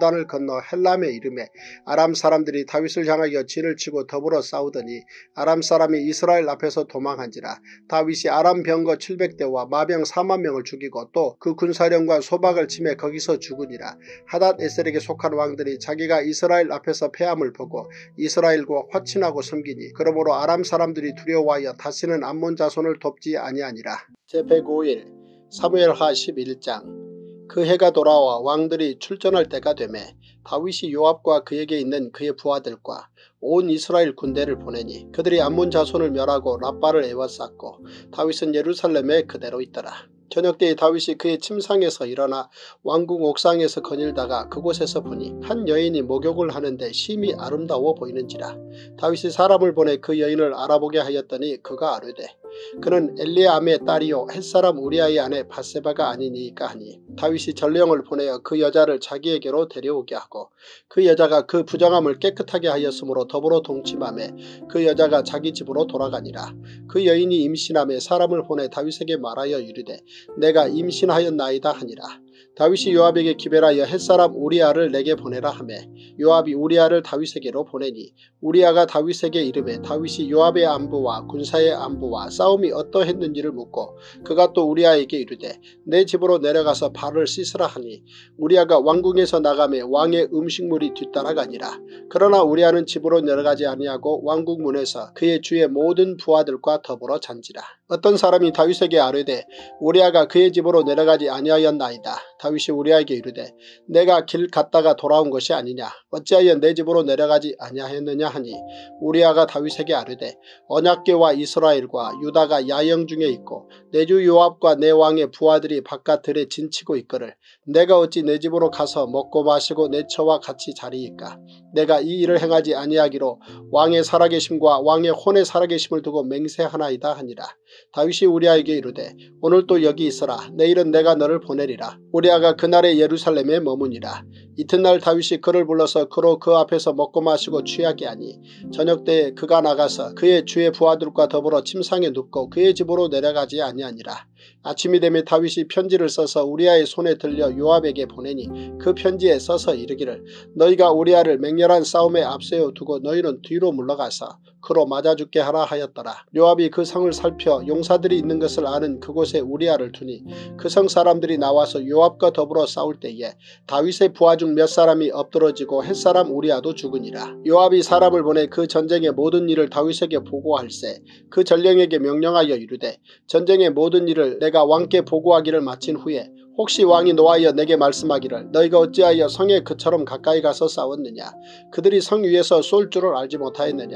건너 헬람에 이르매 아람 사람들이 다윗을 향하여 진을 치고 더불어 싸우더니 아람 사람이 이스라엘 앞에서 도망한지라. 다윗이 아람 병거 칠백 대와 마병 사만 명을 죽이고 또 그 군사령과 소박을 치매 거기서 죽으니라. 하닷 에셀에게 속한 왕들이 자기가 이스라엘 앞에서 패함을 보고 이스라엘과 화친하고 섬기니 그러므로 아람 사람들이 두려워하여 다시는 암몬 자손을 돕지 아니하니라. 제백오 일 사무엘하 십일 장. 그 해가 돌아와 왕들이 출전할 때가 되매 다윗이 요압과 그에게 있는 그의 부하들과 온 이스라엘 군대를 보내니 그들이 암몬 자손을 멸하고 라빠를 에워쌌고 다윗은 예루살렘에 그대로 있더라. 저녁때에 다윗이 그의 침상에서 일어나 왕궁 옥상에서 거닐다가 그곳에서 보니 한 여인이 목욕을 하는데 심히 아름다워 보이는지라. 다윗이 사람을 보내 그 여인을 알아보게 하였더니 그가 아뢰되 그는 엘리암의 딸이요 햇사람 우리아의 아내 바세바가 아니니까 하니 다윗이 전령을 보내어 그 여자를 자기에게로 데려오게 하고 그 여자가 그 부정함을 깨끗하게 하였으므로 더불어 동침하며 그 여자가 자기 집으로 돌아가니라. 그 여인이 임신함에 사람을 보내 다윗에게 말하여 이르되 내가 임신하였나이다 하니라. 다윗이 요압에게 기별하여 햇사람 우리아를 내게 보내라 하며 요압이 우리아를 다윗에게로 보내니 우리아가 다윗에게 이르매 다윗이 요압의 안부와 군사의 안부와 싸움이 어떠했는지를 묻고 그가 또 우리아에게 이르되 내 집으로 내려가서 발을 씻으라 하니 우리아가 왕궁에서 나가매 왕의 음식물이 뒤따라가니라. 그러나 우리아는 집으로 내려가지 아니하고 왕궁 문에서 그의 주의 모든 부하들과 더불어 잔지라. 어떤 사람이 다윗에게 아뢰되 우리아가 그의 집으로 내려가지 아니하였나이다. 다윗이 우리아에게 이르되 내가 길 갔다가 돌아온 것이 아니냐 어찌하여 내 집으로 내려가지 아니하였느냐 하니 우리아가 다윗에게 아뢰되 언약궤와 이스라엘과 유다가 야영 중에 있고 내 주 요압과 내 왕의 부하들이 바깥들에 진치고 있거늘 내가 어찌 내 집으로 가서 먹고 마시고 내 처와 같이 자리이까. 내가 이 일을 행하지 아니하기로 왕의 살아계심과 왕의 혼의 살아계심을 두고 맹세하나이다 하니라. 다윗이 우리아에게 이르되 오늘 또 여기 있어라. 내일은 내가 너를 보내리라. 우리아가 그날에 예루살렘에 머무니라. 이튿날 다윗이 그를 불러서 그로 그 앞에서 먹고 마시고 취하게 하니 저녁때에 그가 나가서 그의 주의 부하들과 더불어 침상에 눕고 그의 집으로 내려가지 아니하니라. 아침이 되매 다윗이 편지를 써서 우리아의 손에 들려 요압에게 보내니 그 편지에 써서 이르기를 너희가 우리아를 맹렬한 싸움에 앞세워 두고 너희는 뒤로 물러가서 그로 맞아 죽게 하라 하였더라. 요압이 그 성을 살펴 용사들이 있는 것을 아는 그곳에 우리아를 두니 그 성 사람들이 나와서 요압과 더불어 싸울 때에 다윗의 부하 중 몇 사람이 엎드러지고 햇사람 우리아도 죽으니라. 요압이 사람을 보내 그 전쟁의 모든 일을 다윗에게 보고할세 그 전령에게 명령하여 이르되 전쟁의 모든 일을 내가 왕께 보고하기를 마친 후에 혹시 왕이 노하여 내게 말씀하기를 너희가 어찌하여 성에 그처럼 가까이 가서 싸웠느냐 그들이 성 위에서 쏠 줄을 알지 못하였느냐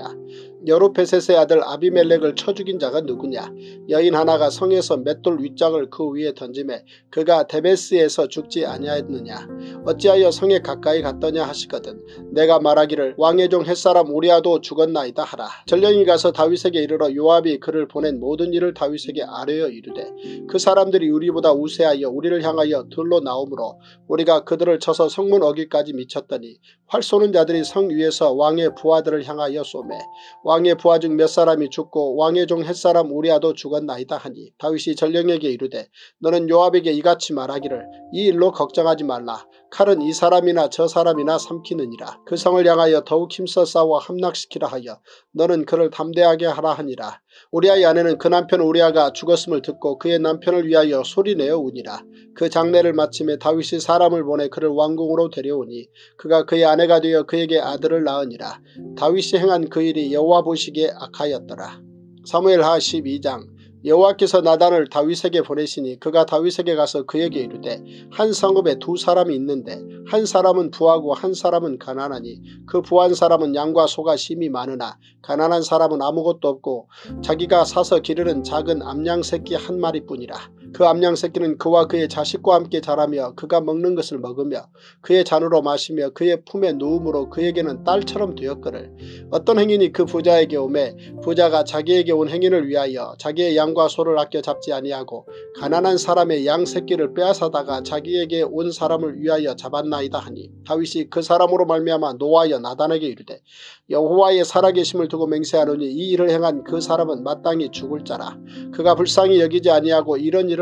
여루페셋의 아들 아비멜렉을 쳐 죽인 자가 누구냐 여인 하나가 성에서 맷돌 윗짝을 그 위에 던지매 그가 데베스에서 죽지 아니하였느냐 어찌하여 성에 가까이 갔더냐 하시거든 내가 말하기를 왕의 종 햇사람 우리아도 죽었나이다 하라. 전령이 가서 다윗에게 이르러 요압이 그를 보낸 모든 일을 다윗에게 아뢰어 이르되 그 사람들이 우리보다 우세하여 우리를 향하여 들로 나오므로 우리가 그들을 쳐서 성문 어귀까지 미쳤더니 활 쏘는 자들이 성 위에서 왕의 부하들을 향하여 쏘매 왕의 부하 중 몇 사람이 죽고 왕의 종 햇사람 우리아도 죽었나이다 하니 다윗이 전령에게 이르되 너는 요압에게 이같이 말하기를 이 일로 걱정하지 말라. 칼은 이 사람이나 저 사람이나 삼키느니라. 그 성을 향하여 더욱 힘써 싸워 함락시키라 하여 너는 그를 담대하게 하라 하니라. 우리아의 아내는 그 남편 우리아가 죽었음을 듣고 그의 남편을 위하여 소리내어 우니라. 그 장례를 마침에 다윗이 사람을 보내 그를 왕궁으로 데려오니 그가 그의 아내가 되어 그에게 아들을 낳으니라. 다윗이 행한 그 일이 여호와 보시기에 악하였더라. 사무엘하 십이 장. 여호와께서 나단을 다윗에게 보내시니 그가 다윗에게 가서 그에게 이르되 한 성읍에 두 사람이 있는데 한 사람은 부하고 한 사람은 가난하니 그 부한 사람은 양과 소가 심히 많으나 가난한 사람은 아무것도 없고 자기가 사서 기르는 작은 암양 새끼 한 마리뿐이라. 그 암양 새끼는 그와 그의 자식과 함께 자라며 그가 먹는 것을 먹으며 그의 잔으로 마시며 그의 품에 누움으로 그에게는 딸처럼 되었거늘 어떤 행인이 그 부자에게 오매 부자가 자기에게 온 행인을 위하여 자기의 양과 소를 아껴 잡지 아니하고 가난한 사람의 양 새끼를 빼앗아다가 자기에게 온 사람을 위하여 잡았나이다 하니 다윗이 그 사람으로 말미암아 노하여 나단에게 이르되 여호와의 살아계심을 두고 맹세하노니 이 일을 행한 그 사람은 마땅히 죽을 자라. 그가 불쌍히 여기지 아니하고 이런 일을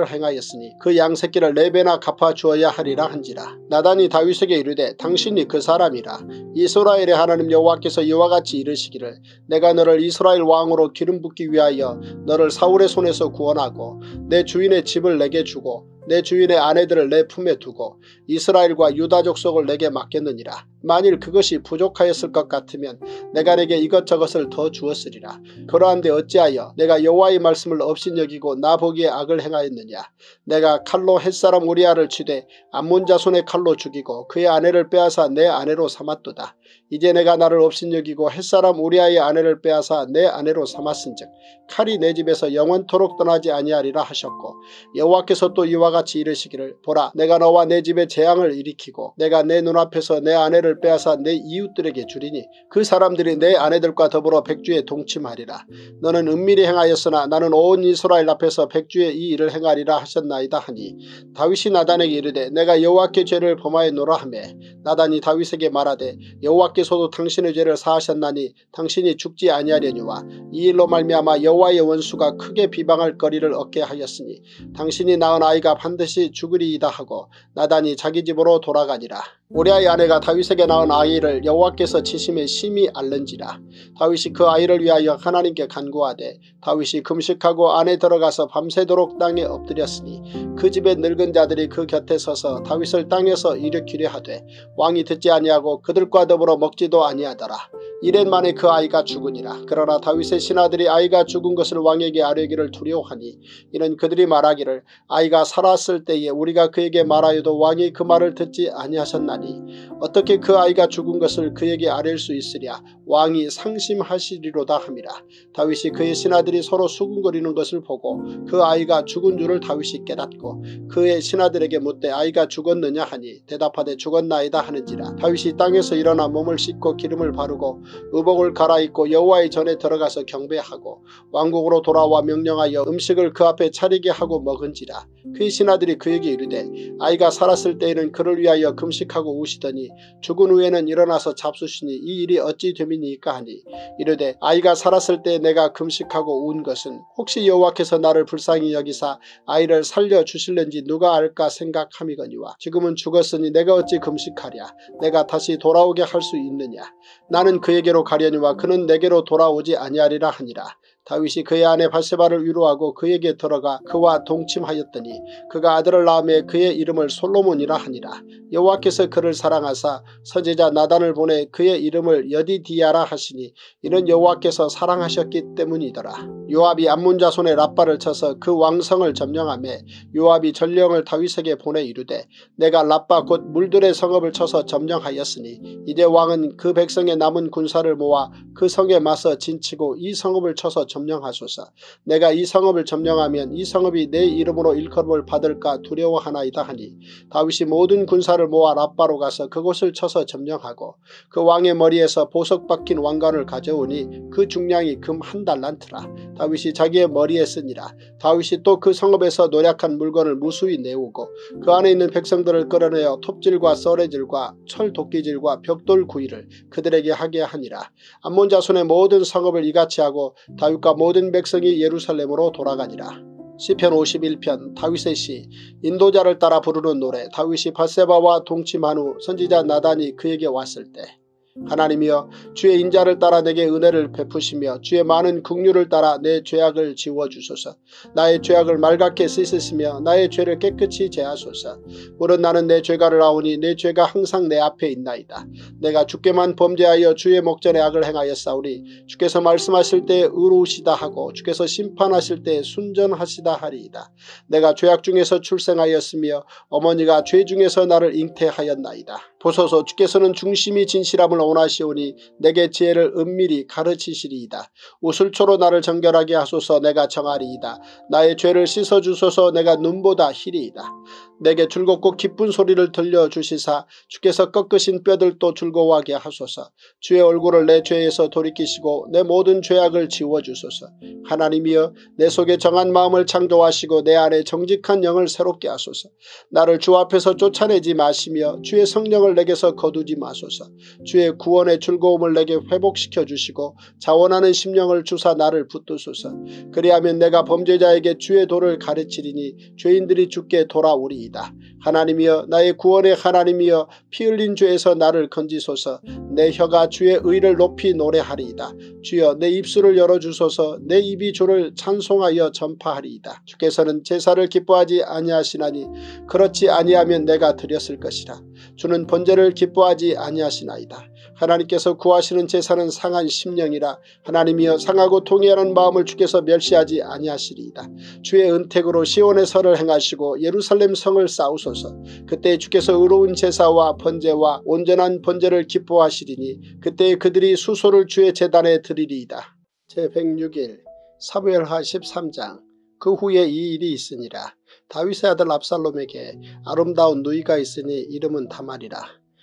악을 행하였으니 그 양새끼를 네 배나 갚아주어야 하리라 한지라. 나단이 다윗에게 이르되 당신이 그 사람이라. 이스라엘의 하나님 여호와께서 이와 같이 이르시기를 내가 너를 이스라엘 왕으로 기름 붓기 위하여 너를 사울의 손에서 구원하고 내 주인의 집을 내게 주고 내 주인의 아내들을 내 품에 두고 이스라엘과 유다 족속을 내게 맡겼느니라. 만일 그것이 부족하였을 것 같으면 내가 내게 이것저것을 더 주었으리라. 그러한데 어찌하여 내가 여호와의 말씀을 업신여기고 나 보기에 악을 행하였느냐. 내가 칼로 햇사람 우리아를 치되 암몬 자손의 칼로 죽이고 그의 아내를 빼앗아 내 아내로 삼았도다. 이제 내가 나를 업신여기고 햇사람 우리아의 아내를 빼앗아 내 아내로 삼았은즉 칼이 내 집에서 영원토록 떠나지 아니하리라 하셨고 여호와께서 또 이와 같이 이르시기를 보라 내가 너와 내 집에 재앙을 일으키고 내가 내 눈앞에서 내 아내를 빼앗아 내 이웃들에게 주리니 그 사람들이 내 아내들과 더불어 백주에 동침하리라. 너는 은밀히 행하였으나 나는 온 이스라엘 앞에서 백주에 이 일을 행하리라 하셨나이다 하니 다윗이 나단에게 이르되 내가 여호와께 죄를 범하였노라 하며 나단이 다윗에게 말하되 여호와께서도 당신의 죄를 사하셨나니 당신이 죽지 아니하려니와 이 일로 말미암아 여호와의 원수가 크게 비방할 거리를 얻게 하였으니 당신이 낳은 아이가 반드시 죽으리이다 하고 나단이 자기 집으로 돌아가니라. 우리아의 아내가 다윗에게 낳은 아이를 여호와께서 치심에 심히 앓는지라. 다윗이 그 아이를 위하여 하나님께 간구하되 다윗이 금식하고 안에 들어가서 밤새도록 땅에 엎드렸으니 그 집의 늙은 자들이 그 곁에 서서 다윗을 땅에서 일으키려 하되 왕이 듣지 아니하고 그들과 더불어 먹지도 아니하더라. 이랜 만에 그 아이가 죽으니라. 그러나 다윗의 신하들이 아이가 죽은 것을 왕에게 아뢰기를 두려워하니 이는 그들이 말하기를 아이가 살았을 때에 우리가 그에게 말하여도 왕이 그 말을 듣지 아니하셨나니 어떻게 그 아이가 죽은 것을 그에게 아뢰일 수 있으랴. 왕이 상심하시리로다 함이라. 다윗이 그의 신하들이 서로 수군거리는 것을 보고 그 아이가 죽은 줄을 다윗이 깨닫고 그의 신하들에게 묻되 아이가 죽었느냐 하니 대답하되 죽었나이다 하는지라. 다윗이 땅에서 일어나 몸을 씻고 기름을 바르고 의복을 갈아입고 여호와의 전에 들어가서 경배하고 왕국으로 돌아와 명령하여 음식을 그 앞에 차리게 하고 먹은지라. 그의 신하들이 그에게 이르되 아이가 살았을 때에는 그를 위하여 금식하고 우시더니 죽은 후에는 일어나서 잡수시니 이 일이 어찌 됨이니까 하니 이르되 아이가 살았을 때 내가 금식하고 운 것은 혹시 여호와께서 나를 불쌍히 여기사 아이를 살려주실는지 누가 알까 생각함이거니와 지금은 죽었으니 내가 어찌 금식하랴. 내가 다시 돌아오게 할 수 있느냐. 나는 그에게로 가려니와 그는 내게로 돌아오지 아니하리라 하니라. 다윗이 그의 아내 밧세바를 위로하고 그에게 들어가 그와 동침하였더니 그가 아들을 낳음에 그의 이름을 솔로몬이라 하니라. 여호와께서 그를 사랑하사 선지자 나단을 보내 그의 이름을 여디디아라 하시니 이는 여호와께서 사랑하셨기 때문이더라. 요압이 암몬 자손의 랍바를 쳐서 그 왕성을 점령하며 요압이 전령을 다윗에게 보내 이르되 내가 랍바 곧 물들의 성읍을 쳐서 점령하였으니 이제 왕은 그 백성의 남은 군사를 모아 그 성에 맞서 진치고 이 성읍을 쳐서 점령하소서. 내가 이 성읍을 점령하면 이 성읍이 내 이름으로 일컬음을 받을까 두려워하나이다 하니 다윗이 모든 군사를 모아 랍바로 가서 그곳을 쳐서 점령하고 그 왕의 머리에서 보석 박힌 왕관을 가져오니 그 중량이 금 한 달란트라. 다윗이 자기의 머리에 쓰니라. 다윗이 또 그 성읍에서 노략한 물건을 무수히 내오고 그 안에 있는 백성들을 끌어내어 톱질과 썰애질과 철도끼질과 벽돌 구이를 그들에게 하게 하니라. 암몬 자손의 모든 성읍을 이같이 하고 다윗과 모든 백성이 예루살렘으로 돌아가니라. 시편 오십일 편 다윗의 시. 인도자를 따라 부르는 노래. 다윗이 밧세바와 동침한 후 선지자 나단이 그에게 왔을 때 하나님이여 주의 인자를 따라 내게 은혜를 베푸시며 주의 많은 긍휼을 따라 내 죄악을 지워주소서. 나의 죄악을 맑게 씻으시며 나의 죄를 깨끗이 제하소서. 물은 나는 내 죄가를 아오니 내 죄가 항상 내 앞에 있나이다. 내가 주께만 범죄하여 주의 목전에 악을 행하였사오니 주께서 말씀하실 때 의로우시다 하고 주께서 심판하실 때 순전하시다 하리이다. 내가 죄악 중에서 출생하였으며 어머니가 죄 중에서 나를 잉태하였나이다. 보소서 주께서는 중심이 진실함을 원하시오니 내게 지혜를 은밀히 가르치시리이다. 우슬초로 나를 정결하게 하소서. 내가 정하리이다. 나의 죄를 씻어주소서. 내가 눈보다 희리이다. 내게 즐겁고 기쁜 소리를 들려주시사 주께서 꺾으신 뼈들도 즐거워하게 하소서. 주의 얼굴을 내 죄에서 돌이키시고 내 모든 죄악을 지워주소서. 하나님이여 내 속에 정한 마음을 창조하시고 내 안에 정직한 영을 새롭게 하소서. 나를 주 앞에서 쫓아내지 마시며 주의 성령을 내게서 거두지 마소서. 주의 구원의 즐거움을 내게 회복시켜 주시고 자원하는 심령을 주사 나를 붙드소서. 그리하면 내가 범죄자에게 주의 도를 가르치리니 죄인들이 주께 돌아오리이다. 하나님이여 나의 구원의 하나님이여 피 흘린 죄에서 나를 건지소서. 내 혀가 주의 의를 높이 노래하리이다. 주여 내 입술을 열어주소서. 내 입이 주를 찬송하여 전파하리이다. 주께서는 제사를 기뻐하지 아니하시나니 그렇지 아니하면 내가 드렸을 것이라. 주는 번제를 기뻐하지 아니하시나이다. 하나님께서 구하시는 제사는 상한 심령이라. 하나님이여 상하고 통회하는 마음을 주께서 멸시하지 아니하시리이다. 주의 은택으로 시온의 설을 행하시고 예루살렘 성을 쌓으소서. 그때 주께서 의로운 제사와 번제와 온전한 번제를 기뻐하시리니 그때 그들이 수소를 주의 제단에 드리리이다. 제백육 일 사무엘하 십삼 장. 그 후에 이 일이 있으니라. 다윗의 아들 압살롬에게 아름다운 누이가 있으니 이름은 다말이라.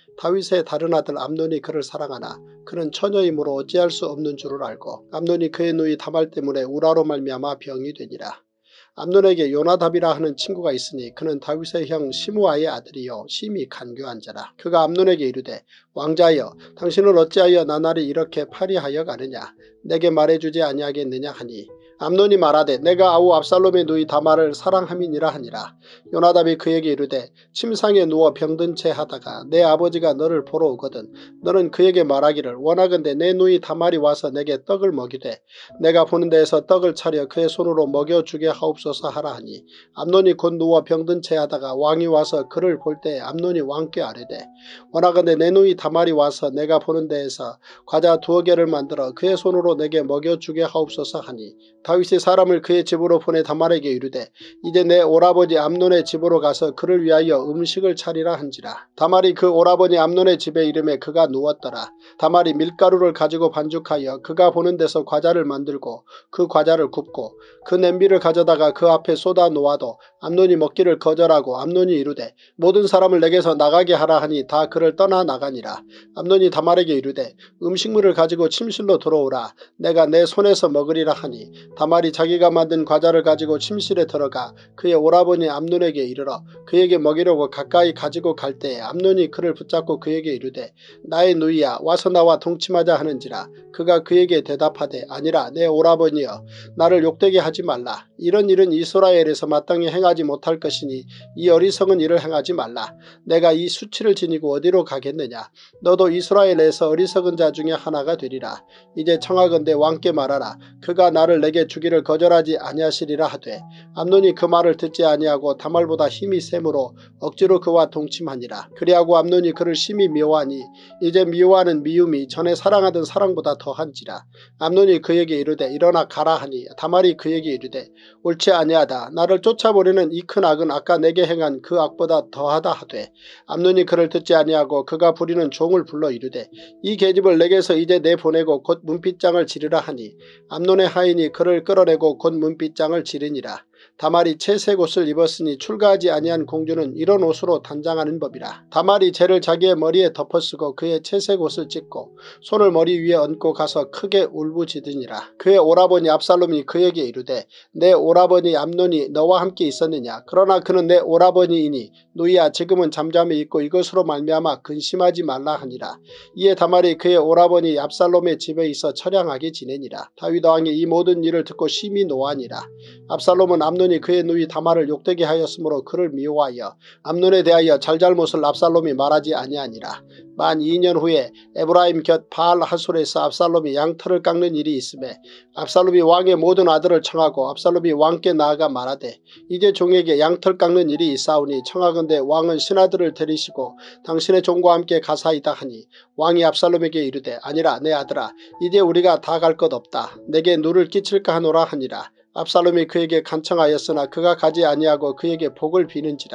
다윗의 다른 아들 암논이 그를 사랑하나 그는 처녀이므로 어찌할 수 없는 줄을 알고 암논이 그의 누이 다말 때문에 우라로 말미암아 병이 되니라. 암논에게 요나답이라 하는 친구가 있으니 그는 다윗의 형 시므아의 아들이요 심히 간교한 자라. 그가 암논에게 이르되 왕자여 당신은 어찌하여 나날이 이렇게 파리하여 가느냐. 내게 말해주지 아니하겠느냐 하니 암논이 말하되 내가 아우 압살롬의 누이 다말을 사랑함이니라 하니라. 요나답이 그에게 이르되 침상에 누워 병든 채 하다가 내 아버지가 너를 보러 오거든 너는 그에게 말하기를 원하건대 내 누이 다말이 와서 내게 떡을 먹이되 내가 보는 데에서 떡을 차려 그의 손으로 먹여주게 하옵소서 하라 하니 암논이 곧 누워 병든 채 하다가 왕이 와서 그를 볼 때 암논이 왕께 아뢰되 원하건대 내 누이 다말이 와서 내가 보는 데에서 과자 두어 개를 만들어 그의 손으로 내게 먹여주게 하옵소서 하니 다윗이 사람을 그의 집으로 보내 다말에게 이르되 이제 내 오라버니 암논의 집으로 가서 그를 위하여 음식을 차리라 한지라. 다말이 그 오라버니 암논의 집에 이름에 그가 누웠더라. 다말이 밀가루를 가지고 반죽하여 그가 보는 데서 과자를 만들고 그 과자를 굽고 그 냄비를 가져다가 그 앞에 쏟아 놓아도 암논이 먹기를 거절하고 암논이 이르되 모든 사람을 내게서 나가게 하라 하니 다 그를 떠나 나가니라. 암논이 다말에게 이르되 음식물을 가지고 침실로 들어오라. 내가 내 손에서 먹으리라 하니 다말이 자기가 만든 과자를 가지고 침실에 들어가 그의 오라버니 암논에게 이르러 그에게 먹이려고 가까이 가지고 갈 때에 암논이 그를 붙잡고 그에게 이르되 나의 누이야 와서 나와 동침하자 하는지라. 그가 그에게 대답하되 아니라 내 오라버니여 나를 욕되게 하지 말라. 이런 일은 이스라엘에서 마땅히 행하지 못할 것이니 이 어리석은 일을 행하지 말라. 내가 이 수치를 지니고 어디로 가겠느냐. 너도 이스라엘에서 어리석은 자 중에 하나가 되리라. 이제 청하건대 왕께 말하라. 그가 나를 내게 주기를 거절하지 아니하시리라 하되 암논이 그 말을 듣지 아니하고 다말보다 힘이 세므로 억지로 그와 동침하니라. 그리하고 암논이 그를 심히 미워하니 이제 미워하는 미움이 전에 사랑하던 사랑보다 더한지라. 암논이 그에게 이르되 일어나 가라 하니 다말이 그에게 이르되 옳지 아니하다. 나를 쫓아보려는 이 큰 악은 아까 내게 행한 그 악보다 더하다 하되 암논이 그를 듣지 아니하고 그가 부리는 종을 불러 이르되 이 계집을 내게서 이제 내보내고 곧 문빗장을 지르라 하니 암논의 하인이 그를 끌어내고 곧 문빗장을 지르니라. 다말이 채색 옷을 입었으니 출가하지 아니한 공주는 이런 옷으로 단장하는 법이라. 다말이 재를 자기의 머리에 덮어쓰고 그의 채색 옷을 찢고 손을 머리 위에 얹고 가서 크게 울부짖으니라. 그의 오라버니 압살롬이 그에게 이르되 내 오라버니 암논이 너와 함께 있었느냐. 그러나 그는 내 오라버니이니 누이야 지금은 잠잠히 있고 이것으로 말미암아 근심하지 말라 하니라. 이에 다말이 그의 오라버니 압살롬의 집에 있어 처량하게 지내니라. 다윗 왕이 이 모든 일을 듣고 심히 노하니라. 압살롬은 암논이 그의 누이 다말을 욕되게 하였으므로 그를 미워하여 암논에 대하여 잘잘못을 압살롬이 말하지 아니하니라. 만 이 년 후에 에브라임 곁 바알 하솔에서 압살롬이 양털을 깎는 일이 있음에 압살롬이 왕의 모든 아들을 청하고 압살롬이 왕께 나아가 말하되 이제 종에게 양털 깎는 일이 있사오니 청하건대 왕은 신하들을 데리시고 당신의 종과 함께 가사이다 하니 왕이 압살롬에게 이르되 아니라 내 아들아 이제 우리가 다 갈 것 없다. 내게 누를 끼칠까 하노라 하니라. 압살롬이 그에게 간청하였으나 그가 가지 아니하고 그에게 복을 비는지라.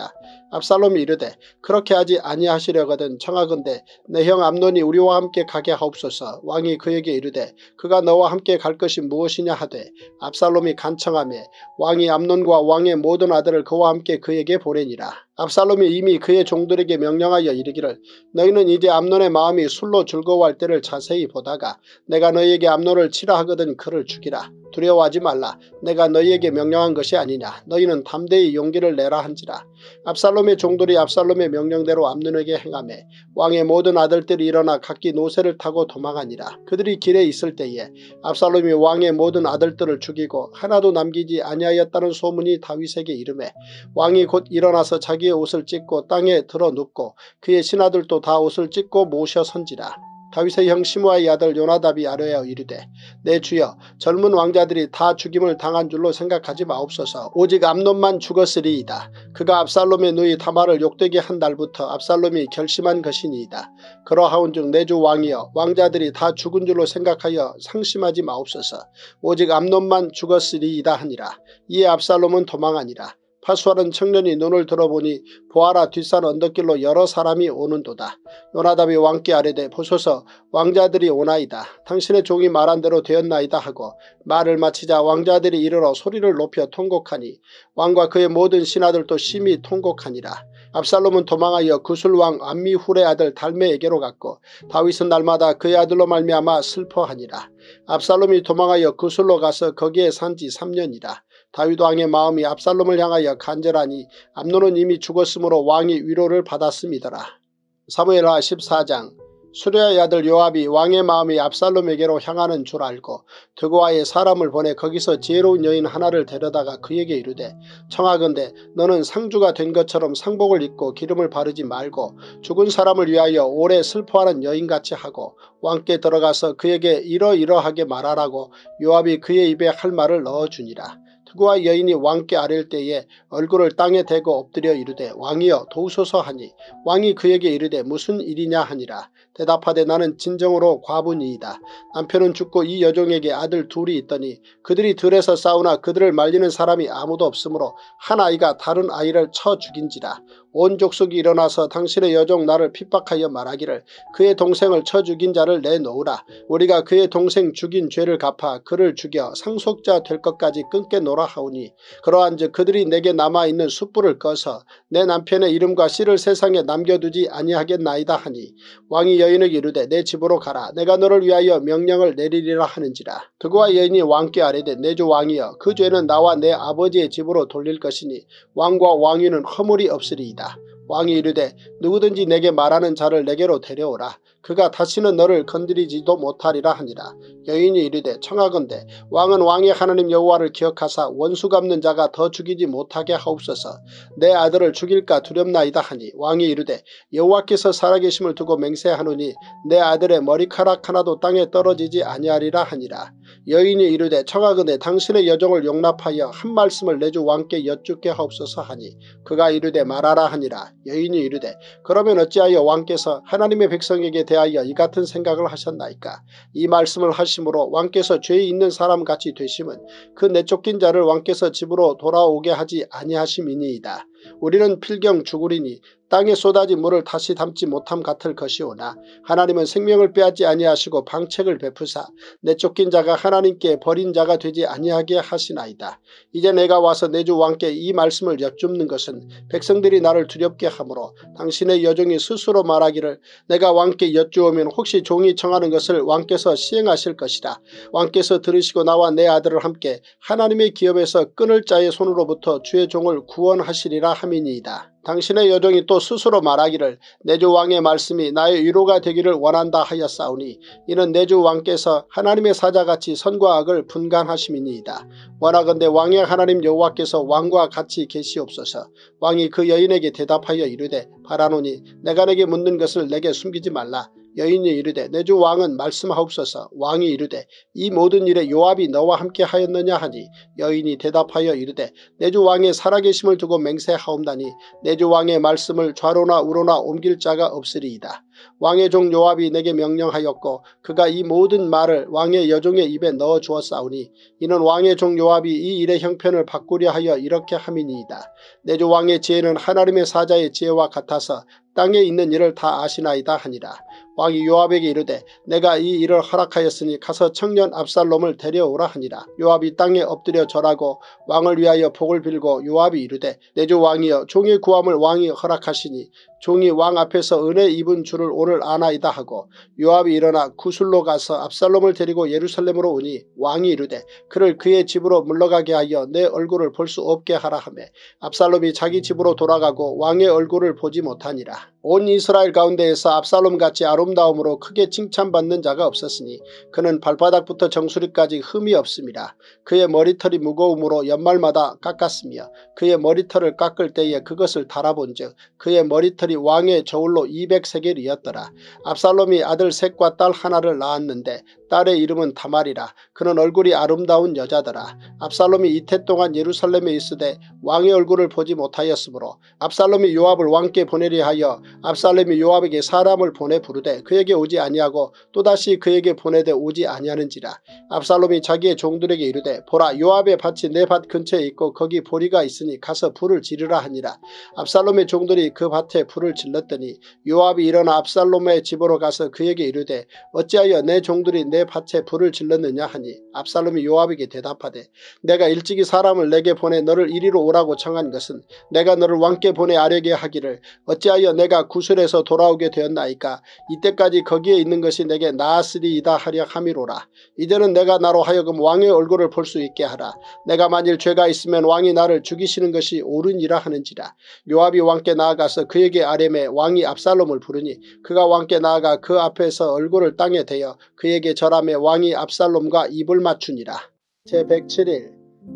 압살롬이 이르되 그렇게 하지 아니하시려거든 청하건대 내 형 암논이 우리와 함께 가게 하옵소서. 왕이 그에게 이르되 그가 너와 함께 갈 것이 무엇이냐 하되 압살롬이 간청하며 왕이 암논과 왕의 모든 아들을 그와 함께 그에게 보내니라. 압살롬이 이미 그의 종들에게 명령하여 이르기를 너희는 이제 암논의 마음이 술로 즐거워할 때를 자세히 보다가 내가 너희에게 암논을 치라 하거든 그를 죽이라. 두려워하지 말라. 내가 너희에게 명령한 것이 아니냐. 너희는 담대히 용기를 내라 한지라. 압살롬의 종들이 압살롬의 명령대로 암논에게 행하매 왕의 모든 아들들이 일어나 각기 노새를 타고 도망하니라. 그들이 길에 있을 때에 압살롬이 왕의 모든 아들들을 죽이고 하나도 남기지 아니하였다는 소문이 다윗에게 이르매 왕이 곧 일어나서 자기의 옷을 찢고 땅에 들어 눕고 그의 신하들도 다 옷을 찢고 모셔 선지라. 다윗의 형 시므아의 아들 요나답이 아뢰어 이르되 내 주여 젊은 왕자들이 다 죽임을 당한 줄로 생각하지 마옵소서. 오직 암논만 죽었으리이다. 그가 압살롬의 누이 다말을 욕되게 한 날부터 압살롬이 결심한 것이니이다. 그러하온즉 내 주 왕이여 왕자들이 다 죽은 줄로 생각하여 상심하지 마옵소서. 오직 암논만 죽었으리이다 하니라. 이에 압살롬은 도망하니라. 파수하는 청년이 눈을 들어보니 보아라 뒷산 언덕길로 여러 사람이 오는도다. 요나답이 왕께 아뢰되 보소서 왕자들이 오나이다. 당신의 종이 말한 대로 되었나이다 하고 말을 마치자 왕자들이 이르러 소리를 높여 통곡하니 왕과 그의 모든 신하들도 심히 통곡하니라. 압살롬은 도망하여 구술왕 암미훌의 아들 달메에게로 갔고 다윗은 날마다 그의 아들로 말미암아 슬퍼하니라. 압살롬이 도망하여 구술로 가서 거기에 산지 삼 년이라. 다윗 왕의 마음이 압살롬을 향하여 간절하니 암논은 이미 죽었으므로 왕이 위로를 받았음이더라. 사무엘하 십사 장. 수레아의 아들 요압이 왕의 마음이 압살롬에게로 향하는 줄 알고 드고아에 사람을 보내 거기서 지혜로운 여인 하나를 데려다가 그에게 이르되 청하건대 너는 상주가 된 것처럼 상복을 입고 기름을 바르지 말고 죽은 사람을 위하여 오래 슬퍼하는 여인같이 하고 왕께 들어가서 그에게 이러이러하게 말하라고 요압이 그의 입에 할 말을 넣어주니라. 드고아 여인이 왕께 아랠 때에 얼굴을 땅에 대고 엎드려 이르되 왕이여 도우소서 하니 왕이 그에게 이르되 무슨 일이냐 하니라. 대답하되 나는 진정으로 과부니이다. 남편은 죽고 이 여종에게 아들 둘이 있더니 그들이 들에서 싸우나 그들을 말리는 사람이 아무도 없으므로 한 아이가 다른 아이를 쳐 죽인지라. 온 족속이 일어나서 당신의 여종 나를 핍박하여 말하기를 그의 동생을 쳐 죽인 자를 내놓으라. 우리가 그의 동생 죽인 죄를 갚아 그를 죽여 상속자 될 것까지 끊게 노라 하오니 그러한즉 그들이 내게 남아있는 숯불을 꺼서 내 남편의 이름과 씨를 세상에 남겨두지 아니하겠나이다 하니 왕이 여인에게 이르되 내 집으로 가라. 내가 너를 위하여 명령을 내리리라 하는지라. 드고아 여인이 왕께 아뢰되 내 주 왕이여 그 죄는 나와 내 아버지의 집으로 돌릴 것이니 왕과 왕위는 허물이 없으리이다. 왕이 이르되 누구든지 내게 말하는 자를 내게로 데려오라. 그가 다시는 너를 건드리지도 못하리라 하니라. 여인이 이르되 청하건대 왕은 왕의 하나님 여호와를 기억하사 원수 갚는 자가 더 죽이지 못하게 하옵소서. 내 아들을 죽일까 두렵나이다 하니 왕이 이르되 여호와께서 살아계심을 두고 맹세하노니 내 아들의 머리카락 하나도 땅에 떨어지지 아니하리라 하니라. 여인이 이르되 청하건대 당신의 여종을 용납하여 한 말씀을 내 주 왕께 여쭙게 하옵소서 하니 그가 이르되 말하라 하니라. 여인이 이르되 그러면 어찌하여 왕께서 하나님의 백성에게 대하여 이 같은 생각을 하셨나이까. 이 말씀을 하심으로 왕께서 죄 있는 사람같이 되심은 그 내쫓긴 자를 왕께서 집으로 돌아오게 하지 아니하심이니이다. 우리는 필경 죽으리니 땅에 쏟아진 물을 다시 담지 못함 같을 것이오나 하나님은 생명을 빼앗지 아니하시고 방책을 베푸사 내쫓긴 자가 하나님께 버린 자가 되지 아니하게 하시나이다. 이제 내가 와서 내 주 왕께 이 말씀을 여쭙는 것은 백성들이 나를 두렵게 하므로 당신의 여종이 스스로 말하기를 내가 왕께 여쭈오면 혹시 종이 청하는 것을 왕께서 시행하실 것이다. 왕께서 들으시고 나와 내 아들을 함께 하나님의 기업에서 끊을 자의 손으로부터 주의 종을 구원하시리라 함이니이다. 당신의 여종이 또 스스로 말하기를 내 주 왕의 말씀이 나의 위로가 되기를 원한다 하였사오니 이는 내 주 왕께서 하나님의 사자같이 선과 악을 분간하심이니이다. 원하건대 왕의 하나님 여호와께서 왕과 같이 계시옵소서. 왕이 그 여인에게 대답하여 이르되 바라노니 내가 내게 묻는 것을 내게 숨기지 말라. 여인이 이르되 내 주 왕은 말씀하옵소서. 왕이 이르되 이 모든 일에 요압이 너와 함께 하였느냐 하니 여인이 대답하여 이르되 내 주 왕의 살아계심을 두고 맹세하옵나니 내 주 왕의 말씀을 좌로나 우로나 옮길 자가 없으리이다. 왕의 종 요압이 내게 명령하였고 그가 이 모든 말을 왕의 여종의 입에 넣어 주었사오니 이는 왕의 종 요압이 이 일의 형편을 바꾸려 하여 이렇게 함이니이다. 내 주 왕의 지혜는 하나님의 사자의 지혜와 같아서 땅에 있는 일을 다 아시나이다 하니라. 왕이 요압에게 이르되 내가 이 일을 허락하였으니 가서 청년 압살롬을 데려오라 하니라. 요압이 땅에 엎드려 절하고 왕을 위하여 복을 빌고 요압이 이르되 내 주 왕이여 종의 구함을 왕이 허락하시니 종이 왕 앞에서 은혜 입은 줄을 오늘 아나이다 하고 요압이 일어나 구술로 가서 압살롬을 데리고 예루살렘으로 오니 왕이 이르되 그를 그의 집으로 물러가게 하여 내 얼굴을 볼 수 없게 하라 하며 압살롬이 자기 집으로 돌아가고 왕의 얼굴을 보지 못하니라. 온 이스라엘 가운데에서 압살롬같이 아름다움으로 크게 칭찬받는 자가 없었으니 그는 발바닥부터 정수리까지 흠이 없음이라. 그의 머리털이 무거움으로 연말마다 깎았으며 그의 머리털을 깎을 때에 그것을 달아본즉 그의 머리털이 왕의 저울로 이백 세겔이었더라. 압살롬이 아들 셋과 딸 하나를 낳았는데 딸의 이름은 다말이라. 그는 얼굴이 아름다운 여자더라. 압살롬이 이태 동안 예루살렘에 있으되 왕의 얼굴을 보지 못하였으므로 압살롬이 요압을 왕께 보내려 하여 압살롬이 요압에게 사람을 보내 부르되 그에게 오지 아니하고 또다시 그에게 보내되 오지 아니하는지라. 압살롬이 자기의 종들에게 이르되 보라 요압의 밭이 내 밭 근처에 있고 거기 보리가 있으니 가서 불을 지르라 하니라. 압살롬의 종들이 그 밭에 불을 질렀더니 요압이 일어나 압살롬의 집으로 가서 그에게 이르되 어찌하여 내 종들이 내 밭에 불을 질렀느냐 하니 압살롬이 요압에게 대답하되 내가 일찍이 사람을 내게 보내 너를 이리로 오라고 청한 것은 내가 너를 왕께 보내 아뢰게 하기를 어찌하여 내가 구술에서 돌아오게 되었나이까. 이때까지 거기에 있는 것이 내게 나았으리이다 하려 함이로라. 이제는 내가 나로 하여금 왕의 얼굴을 볼 수 있게 하라. 내가 만일 죄가 있으면 왕이 나를 죽이시는 것이 옳으니라 하는지라. 요압이 왕께 나아가서 그에게 아뢰매 왕이 압살롬을 부르니 그가 왕께 나아가 그 앞에서 얼굴을 땅에 대어 그에게 절하며 왕이 압살롬과 입을 맞추니라. 제백칠 일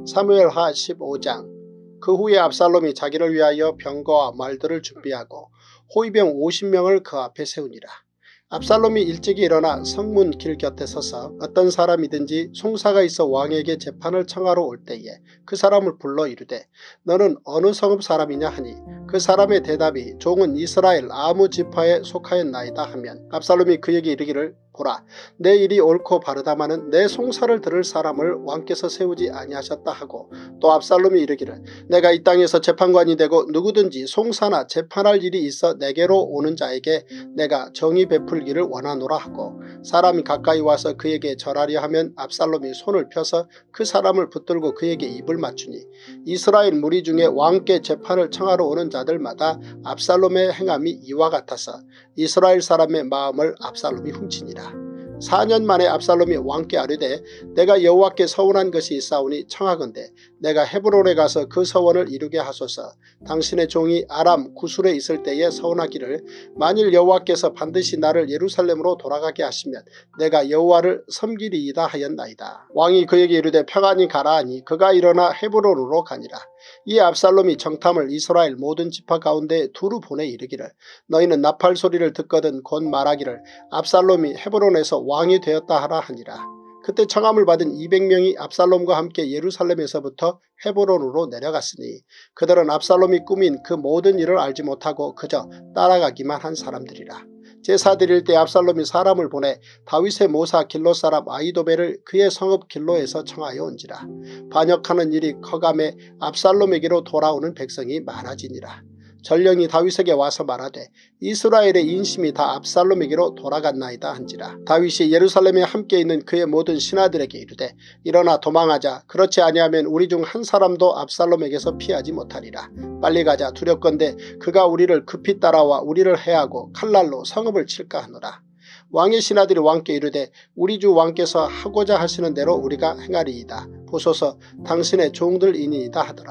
사무엘하 십오 장. 그 후에 압살롬이 자기를 위하여 병거와 말들을 준비하고 호위병 오십 명을 그 앞에 세우니라. 압살롬이 일찍이 일어나 성문 길 곁에 서서 어떤 사람이든지 송사가 있어 왕에게 재판을 청하러 올 때에 그 사람을 불러 이르되 너는 어느 성읍 사람이냐 하니 그 사람의 대답이 종은 이스라엘 아무 지파에 속하였나이다 하면 압살롬이 그에게 이르기를 보라 내 일이 옳고 바르다마는 내 송사를 들을 사람을 왕께서 세우지 아니하셨다 하고 또 압살롬이 이르기를 내가 이 땅에서 재판관이 되고 누구든지 송사나 재판할 일이 있어 내게로 오는 자에게 내가 정의 베풀기를 원하노라 하고 사람이 가까이 와서 그에게 절하려 하면 압살롬이 손을 펴서 그 사람을 붙들고 그에게 입을 맞추니 이스라엘 무리 중에 왕께 재판을 청하러 오는 자들마다 압살롬의 행함이 이와 같아서 이스라엘 사람의 마음을 압살롬이 훔치니라. 사 년 만에 압살롬이 왕께 아뢰되 내가 여호와께 서원한 것이 있사오니 청하건대 내가 헤브론에 가서 그 서원을 이루게 하소서. 당신의 종이 아람 구술에 있을 때에 서원하기를 만일 여호와께서 반드시 나를 예루살렘으로 돌아가게 하시면 내가 여호와를 섬기리이다 하였나이다. 왕이 그에게 이르되 평안히 가라 하니 그가 일어나 헤브론으로 가니라. 이 압살롬이 정탐을 이스라엘 모든 지파 가운데 두루 보내 이르기를 너희는 나팔 소리를 듣거든 곧 말하기를 압살롬이 헤브론에서 왕이 되었다 하라 하니라. 그때 청함을 받은 이백 명이 압살롬과 함께 예루살렘에서부터 헤브론으로 내려갔으니 그들은 압살롬이 꾸민 그 모든 일을 알지 못하고 그저 따라가기만 한 사람들이라. 제사 드릴 때 압살롬이 사람을 보내 다윗의 모사 길로 사람 아히도벨을 그의 성읍 길로에서 청하여 온지라. 반역하는 일이 커감에 압살롬에게로 돌아오는 백성이 많아지니라. 전령이 다윗에게 와서 말하되 이스라엘의 인심이 다 압살롬에게로 돌아갔나이다 한지라. 다윗이 예루살렘에 함께 있는 그의 모든 신하들에게 이르되 일어나 도망하자. 그렇지 아니하면 우리 중 한 사람도 압살롬에게서 피하지 못하리라. 빨리 가자. 두렵건대 그가 우리를 급히 따라와 우리를 해하고 칼날로 성읍을 칠까 하노라. 왕의 신하들이 왕께 이르되 우리 주 왕께서 하고자 하시는 대로 우리가 행하리이다. 보소서 당신의 종들이니이다 하더라.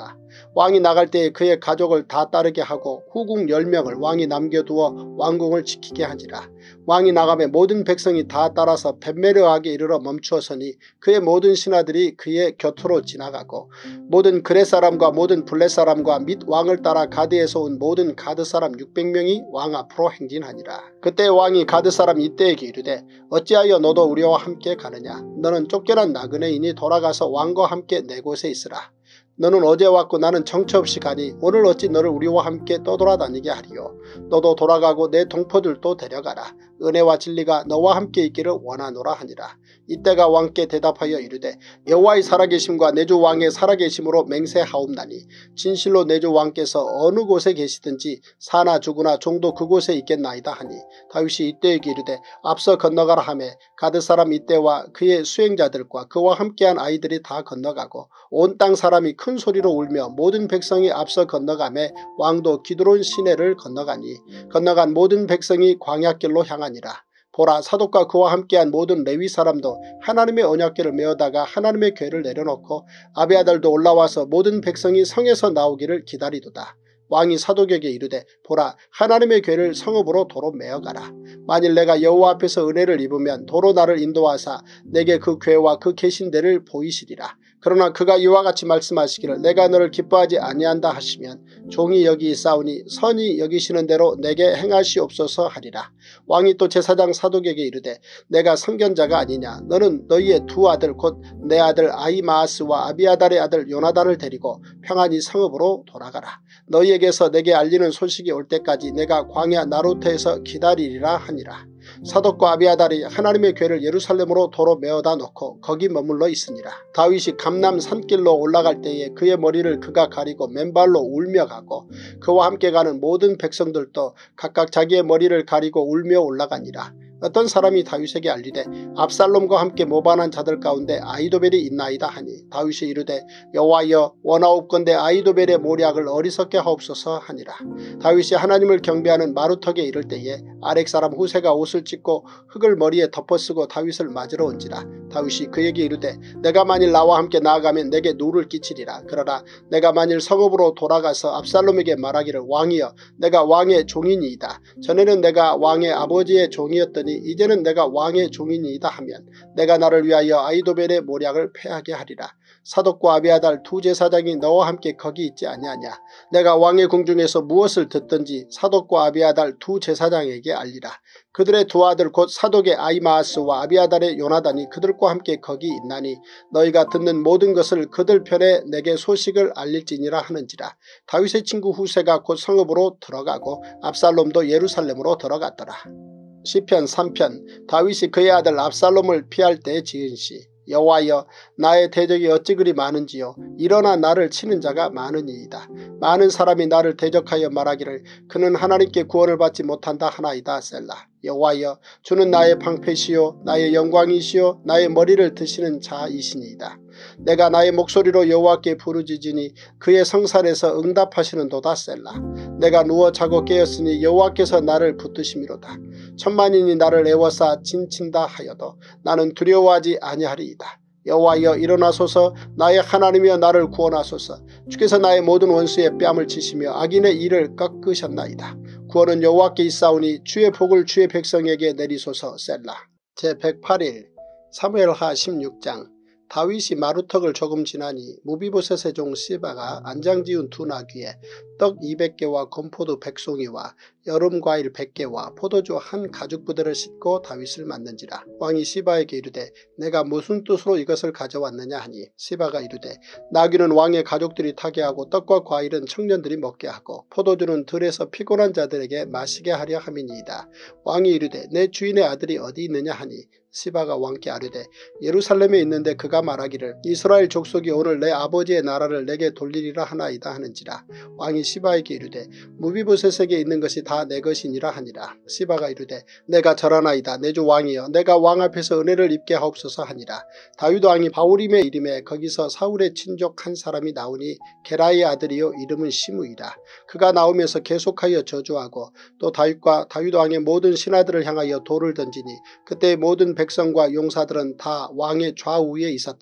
왕이 나갈 때에 그의 가족을 다 따르게 하고 후궁 열 명을 왕이 남겨두어 왕궁을 지키게 하니라. 왕이 나가매 모든 백성이 다 따라서 벳메르하게 이르러 멈추었으니 그의 모든 신하들이 그의 곁으로 지나가고 모든 그렛 사람과 모든 블렛 사람과 및 왕을 따라 가드에서 온 모든 가드 사람 육백 명이 왕 앞으로 행진하니라. 그때 왕이 가드 사람 이때에게 이르되 어찌하여 너도 우리와 함께 가느냐. 너는 쫓겨난 나그네이니 돌아가서 왕과 함께 내 곳에 있으라. 너는 어제 왔고 나는 정처 없이 가니 오늘 어찌 너를 우리와 함께 떠돌아다니게 하리요. 너도 돌아가고 내 동포들도 데려가라. 은혜와 진리가 너와 함께 있기를 원하노라 하니라. 이때가 왕께 대답하여 이르되 여호와의 살아계심과 내 주 왕의 살아계심으로 맹세하옵나니 진실로 내 주 왕께서 어느 곳에 계시든지 사나 죽으나 종도 그곳에 있겠나이다 하니 다윗이 이때에게 이르되 앞서 건너가라 하매 가드 사람 이때와 그의 수행자들과 그와 함께한 아이들이 다 건너가고 온 땅 사람이 큰 소리로 울며 모든 백성이 앞서 건너가매 왕도 기드론 시내를 건너가니 건너간 모든 백성이 광야길로 향하니라. 보라 사독과 그와 함께한 모든 레위 사람도 하나님의 언약궤를 메어다가 하나님의 궤를 내려놓고 아비아달도 올라와서 모든 백성이 성에서 나오기를 기다리도다. 왕이 사독에게 이르되 보라 하나님의 궤를 성읍으로 도로 메어가라. 만일 내가 여호와 앞에서 은혜를 입으면 도로 나를 인도하사 내게 그 궤와 그 계신 데를 보이시리라. 그러나 그가 이와 같이 말씀하시기를 내가 너를 기뻐하지 아니한다 하시면 종이 여기 있사오니 선이 여기시는 대로 내게 행하시옵소서 하리라. 왕이 또 제사장 사독에게 이르되 내가 선견자가 아니냐. 너는 너희의 두 아들 곧 내 아들 아히마아스와 아비아달의 아들 요나단을 데리고 평안히 성읍으로 돌아가라. 너희에게서 내게 알리는 소식이 올 때까지 내가 광야 나루트에서 기다리리라 하니라. 사독과 아비아달이 하나님의 궤를 예루살렘으로 도로 메어다 놓고 거기 머물러 있으니라. 다윗이 감람 산길로 올라갈 때에 그의 머리를 그가 가리고 맨발로 울며 가고 그와 함께 가는 모든 백성들도 각각 자기의 머리를 가리고 울며 올라가니라. 어떤 사람이 다윗에게 알리되 압살롬과 함께 모반한 자들 가운데 아히도벨이 있나이다 하니 다윗이 이르되 여호와여 원하옵건대 아히도벨의 모략을 어리석게 하옵소서 하니라. 다윗이 하나님을 경배하는 마루턱에 이를 때에 아렉 사람 후세가 옷을 찢고 흙을 머리에 덮어쓰고 다윗을 맞으러 온지라. 다윗이 그에게 이르되 내가 만일 나와 함께 나아가면 내게 누를 끼치리라. 그러나 내가 만일 성읍으로 돌아가서 압살롬에게 말하기를 왕이여 내가 왕의 종이니이다. 전에는 내가 왕의 아버지의 종이었더니 이제는 내가 왕의 종이니이다 하면 내가 나를 위하여 아히도벨의 모략을 패하게 하리라. 사독과 아비아달 두 제사장이 너와 함께 거기 있지 아니하냐. 내가 왕의 궁중에서 무엇을 듣든지 사독과 아비아달 두 제사장에게 알리라. 그들의 두 아들 곧 사독의 아히마아스와 아비아달의 요나단이 그들과 함께 거기 있나니 너희가 듣는 모든 것을 그들 편에 내게 소식을 알릴지니라 하는지라. 다윗의 친구 후세가 곧 성읍으로 들어가고 압살롬도 예루살렘으로 들어갔더라. 시편 삼 편. 다윗이 그의 아들 압살롬을 피할 때 지은 시. 여호와여 나의 대적이 어찌 그리 많은지요. 일어나 나를 치는 자가 많으니이다. 많은 사람이 나를 대적하여 말하기를 그는 하나님께 구원을 받지 못한다 하나이다. 셀라. 여호와여 주는 나의 방패시요 나의 영광이시요 나의 머리를 드시는 자이시니이다. 내가 나의 목소리로 여호와께 부르짖으니 그의 성산에서 응답하시는도다. 셀라. 내가 누워 자고 깨었으니 여호와께서 나를 붙드심이로다. 천만인이 나를 애워싸 진친다 하여도 나는 두려워하지 아니하리이다. 여호와여 일어나소서. 나의 하나님이여 나를 구원하소서. 주께서 나의 모든 원수의 뺨을 치시며 악인의 이를 꺾으셨나이다. 구원은 여호와께 있사오니 주의 복을 주의 백성에게 내리소서. 셀라. 제백팔 일 사무엘하 십육 장. 다윗이 마루턱을 조금 지나니 무비보셋의 종 시바가 안장지은 두 나귀에 떡 이백 개와 건포도 백 송이와 여름과일 백 개와 포도주 한 가죽부대를 싣고 다윗을 맞는지라. 왕이 시바에게 이르되 내가 무슨 뜻으로 이것을 가져왔느냐 하니 시바가 이르되 나귀는 왕의 가족들이 타게 하고 떡과 과일은 청년들이 먹게 하고 포도주는 들에서 피곤한 자들에게 마시게 하려 함이니이다. 왕이 이르되 내 주인의 아들이 어디 있느냐 하니 시바가 왕께 아뢰되 예루살렘에 있는데 그가 말하기를 이스라엘 족속이 오늘 내 아버지의 나라를 내게 돌리리라 하나이다 하는지라. 왕이 시바에게 이르되 무비보셋에게 있는 것이 다 내 것이니라 하니라. 시바가 이르되 내가 절하나이다. 내 주 왕이여 내가 왕 앞에서 은혜를 입게 하옵소서 하니라. 다윗 왕이 바후림의 이름에 거기서 사울의 친족 한 사람이 나오니 게라의 아들이요 이름은 시므이라. 그가 나오면서 계속하여 저주하고 또 다윗과 다윗 왕의 모든 신하들을 향하여 돌을 던지니 그때 모든 백성과 용사들은 다 왕의 좌우에 있었더라.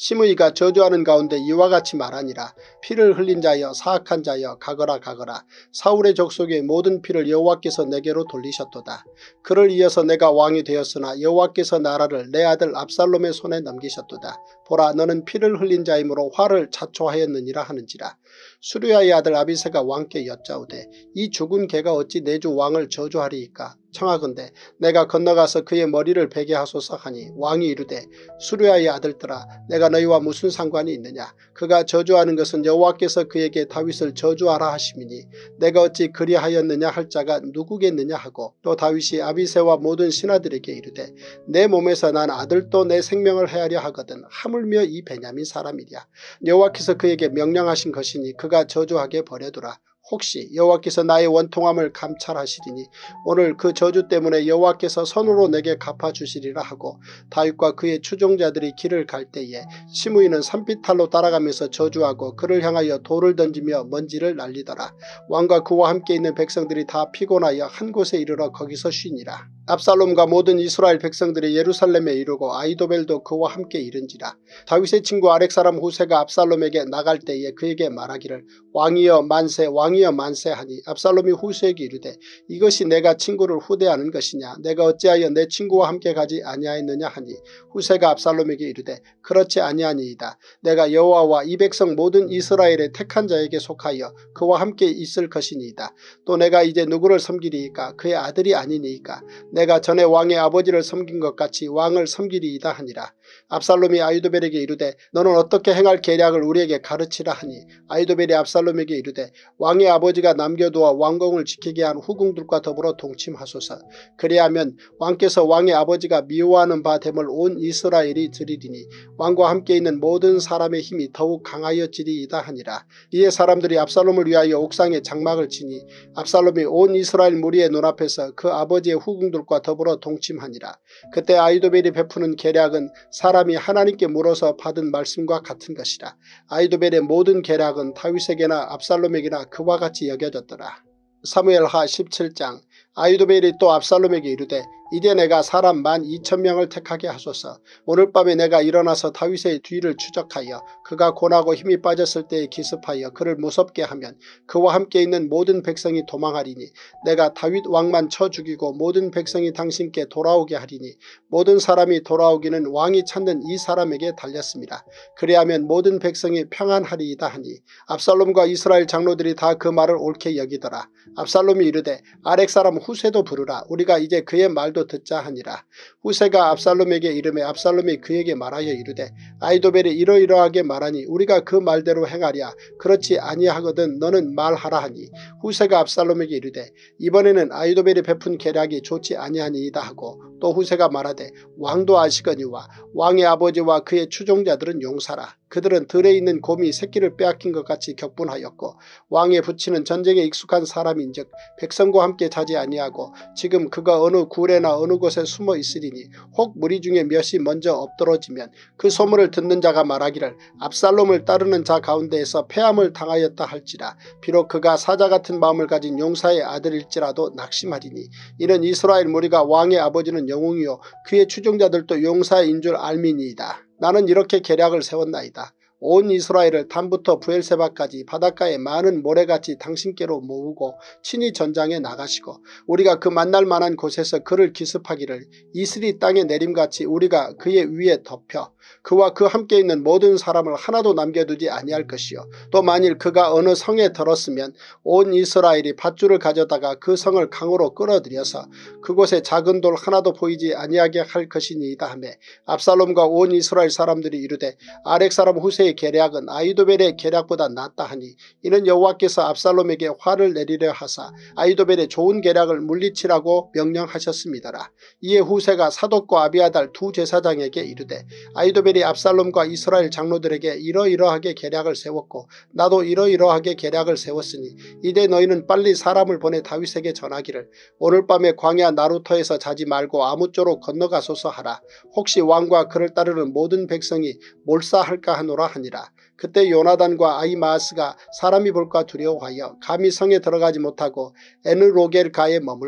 시므이가 저주하는 가운데 이와 같이 말하니라. 피를 흘린 자여 사악한 자여 가거라 가거라. 사울의 족속의 모든 피를 여호와께서 내게로 돌리셨도다. 그를 이어서 내가 왕이 되었으나 여호와께서 나라를 내 아들 압살롬의 손에 넘기셨도다. 보라 너는 피를 흘린 자이므로 화를 자초하였느니라 하는지라. 수르야의 아들 아비새가 왕께 여짜오되 이 죽은 개가 어찌 내 주 왕을 저주하리이까. 청하건대 내가 건너가서 그의 머리를 베게 하소서 하니 왕이 이르되 수르야의 아들들아 내가 너희와 무슨 상관이 있느냐. 그가 저주하는 것은 여호와께서 그에게 다윗을 저주하라 하심이니 내가 어찌 그리하였느냐 할 자가 누구겠느냐 하고 또 다윗이 아비새와 모든 신하들에게 이르되 내 몸에서 난 아들도 내 생명을 헤아려 하거든 하물며 이 베냐민 사람이랴. 여호와께서 그에게 명령하신 것이니 그가 저주하게 버려두라. 혹시 여호와께서 나의 원통함을 감찰하시리니 오늘 그 저주 때문에 여호와께서 손으로 내게 갚아주시리라 하고 다윗과 그의 추종자들이 길을 갈 때에 시므이는 산비탈로 따라가면서 저주하고 그를 향하여 돌을 던지며 먼지를 날리더라. 왕과 그와 함께 있는 백성들이 다 피곤하여 한 곳에 이르러 거기서 쉬니라. 압살롬과 모든 이스라엘 백성들이 예루살렘에 이르고 아이도벨도 그와 함께 이른지라. 다윗의 친구 아렉 사람 후세가 압살롬에게 나갈 때에 그에게 말하기를 왕이여 만세 왕이여 만세 하니 압살롬이 후세에게 이르되 이것이 내가 친구를 후대하는 것이냐. 내가 어찌하여 내 친구와 함께 가지 아니하였느냐 하니 후세가 압살롬에게 이르되 그렇지 아니하니이다. 내가 여호와와 이 백성 모든 이스라엘의 택한 자에게 속하여 그와 함께 있을 것이니이다. 또 내가 이제 누구를 섬기리이까. 그의 아들이 아니니이까. 내가 전에 왕의 아버지를 섬긴 것 같이 왕을 섬기리이다 하니라. 압살롬이 아히도벨에게 이르되 너는 어떻게 행할 계략을 우리에게 가르치라 하니 아히도벨이 압살롬에게 이르되 왕의 아버지가 남겨두어 왕궁을 지키게 한 후궁들과 더불어 동침하소서. 그리하면 왕께서 왕의 아버지가 미워하는 바 됨을 온 이스라엘이 들으리니 왕과 함께 있는 모든 사람의 힘이 더욱 강하여지리이다 하니라. 이에 사람들이 압살롬을 위하여 옥상에 장막을 치니 압살롬이 온 이스라엘 무리의 눈앞에서 그 아버지의 후궁들 과 더불어 동침하니라. 그때 아히도벨이 베푸는 계략은 사람이 하나님께 물어서 받은 말씀과 같은 것이라. 아히도벨의 모든 계략은 다윗에게나 압살롬에게나 그와 같이 여겨졌더라. 사무엘하 십칠 장. 아히도벨이 또 압살롬에게 이르되 이제 내가 사람 만 이천 명을 택하게 하소서. 오늘 밤에 내가 일어나서 다윗의 뒤를 추적하여 그가 고나고 힘이 빠졌을 때에 기습하여 그를 무섭게 하면 그와 함께 있는 모든 백성이 도망하리니 내가 다윗 왕만 쳐 죽이고 모든 백성이 당신께 돌아오게 하리니 모든 사람이 돌아오기는 왕이 찾는 이 사람에게 달렸습니다. 그리하면 모든 백성이 평안하리이다 하니 압살롬과 이스라엘 장로들이 다 그 말을 옳게 여기더라. 압살롬이 이르되 아렉 사람 후세도 부르라. 우리가 이제 그의 말도 듣자 하니라. 후세가 압살롬에게 이르매 압살롬이 그에게 말하여 이르되 아히도벨이 이러이러하게 말하니 우리가 그 말대로 행하랴. 그렇지 아니하거든 너는 말하라 하니 후세가 압살롬에게 이르되 이번에는 아히도벨이 베푼 계략이 좋지 아니하니이다 하고 또 후세가 말하되 왕도 아시거니와 왕의 아버지와 그의 추종자들은 용사라. 그들은 들에 있는 곰이 새끼를 빼앗긴 것 같이 격분하였고 왕의 부친은 전쟁에 익숙한 사람인즉 백성과 함께 자지 아니하고 지금 그가 어느 굴에나 어느 곳에 숨어 있으리니 혹 무리 중에 몇이 먼저 엎드러지면 그 소문을 듣는 자가 말하기를 압살롬을 따르는 자 가운데에서 패함을 당하였다 할지라. 비록 그가 사자 같은 마음을 가진 용사의 아들일지라도 낙심하리니 이는 이스라엘 무리가 왕의 아버지는 영웅이요 그의 추종자들도 용사인 줄 알미니이다. 나는 이렇게 계략을 세웠나이다. 온 이스라엘을 단부터 부엘세바까지 바닷가에 많은 모래같이 당신께로 모으고 친히 전장에 나가시고 우리가 그 만날 만한 곳에서 그를 기습하기를 이슬이 땅에 내림같이 우리가 그의 위에 덮여 그와 그 함께 있는 모든 사람을 하나도 남겨두지 아니할 것이요 또 만일 그가 어느 성에 들었으면 온 이스라엘이 밧줄을 가져다가 그 성을 강으로 끌어들여서 그곳에 작은 돌 하나도 보이지 아니하게 할 것이니이다 하며 압살롬과 온 이스라엘 사람들이 이르되 아렉 사람 후세의 계략은 아히도벨의 계략보다 낫다 하니 이는 여호와께서 압살롬에게 화를 내리려 하사 아히도벨의 좋은 계략을 물리치라고 명령하셨습니다라. 이에 후세가 사독과 아비아달 두 제사장에게 이르되 아히도벨이 압살롬과 이스라엘 장로들에게 이러이러하게 계략을 세웠고 나도 이러이러하게 계략을 세웠으니 이제 너희는 빨리 사람을 보내 다윗에게 전하기를 오늘 밤에 광야 나루터에서 자지 말고 아무쪼록 건너가소서 하라. 혹시 왕과 그를 따르는 모든 백성이 몰사할까 하노라 하니라. 그때 요나단과 아히마아스가 사람이 볼까 두려워하여 감히 성에 들어가지 못하고 에느로겔가에 머물고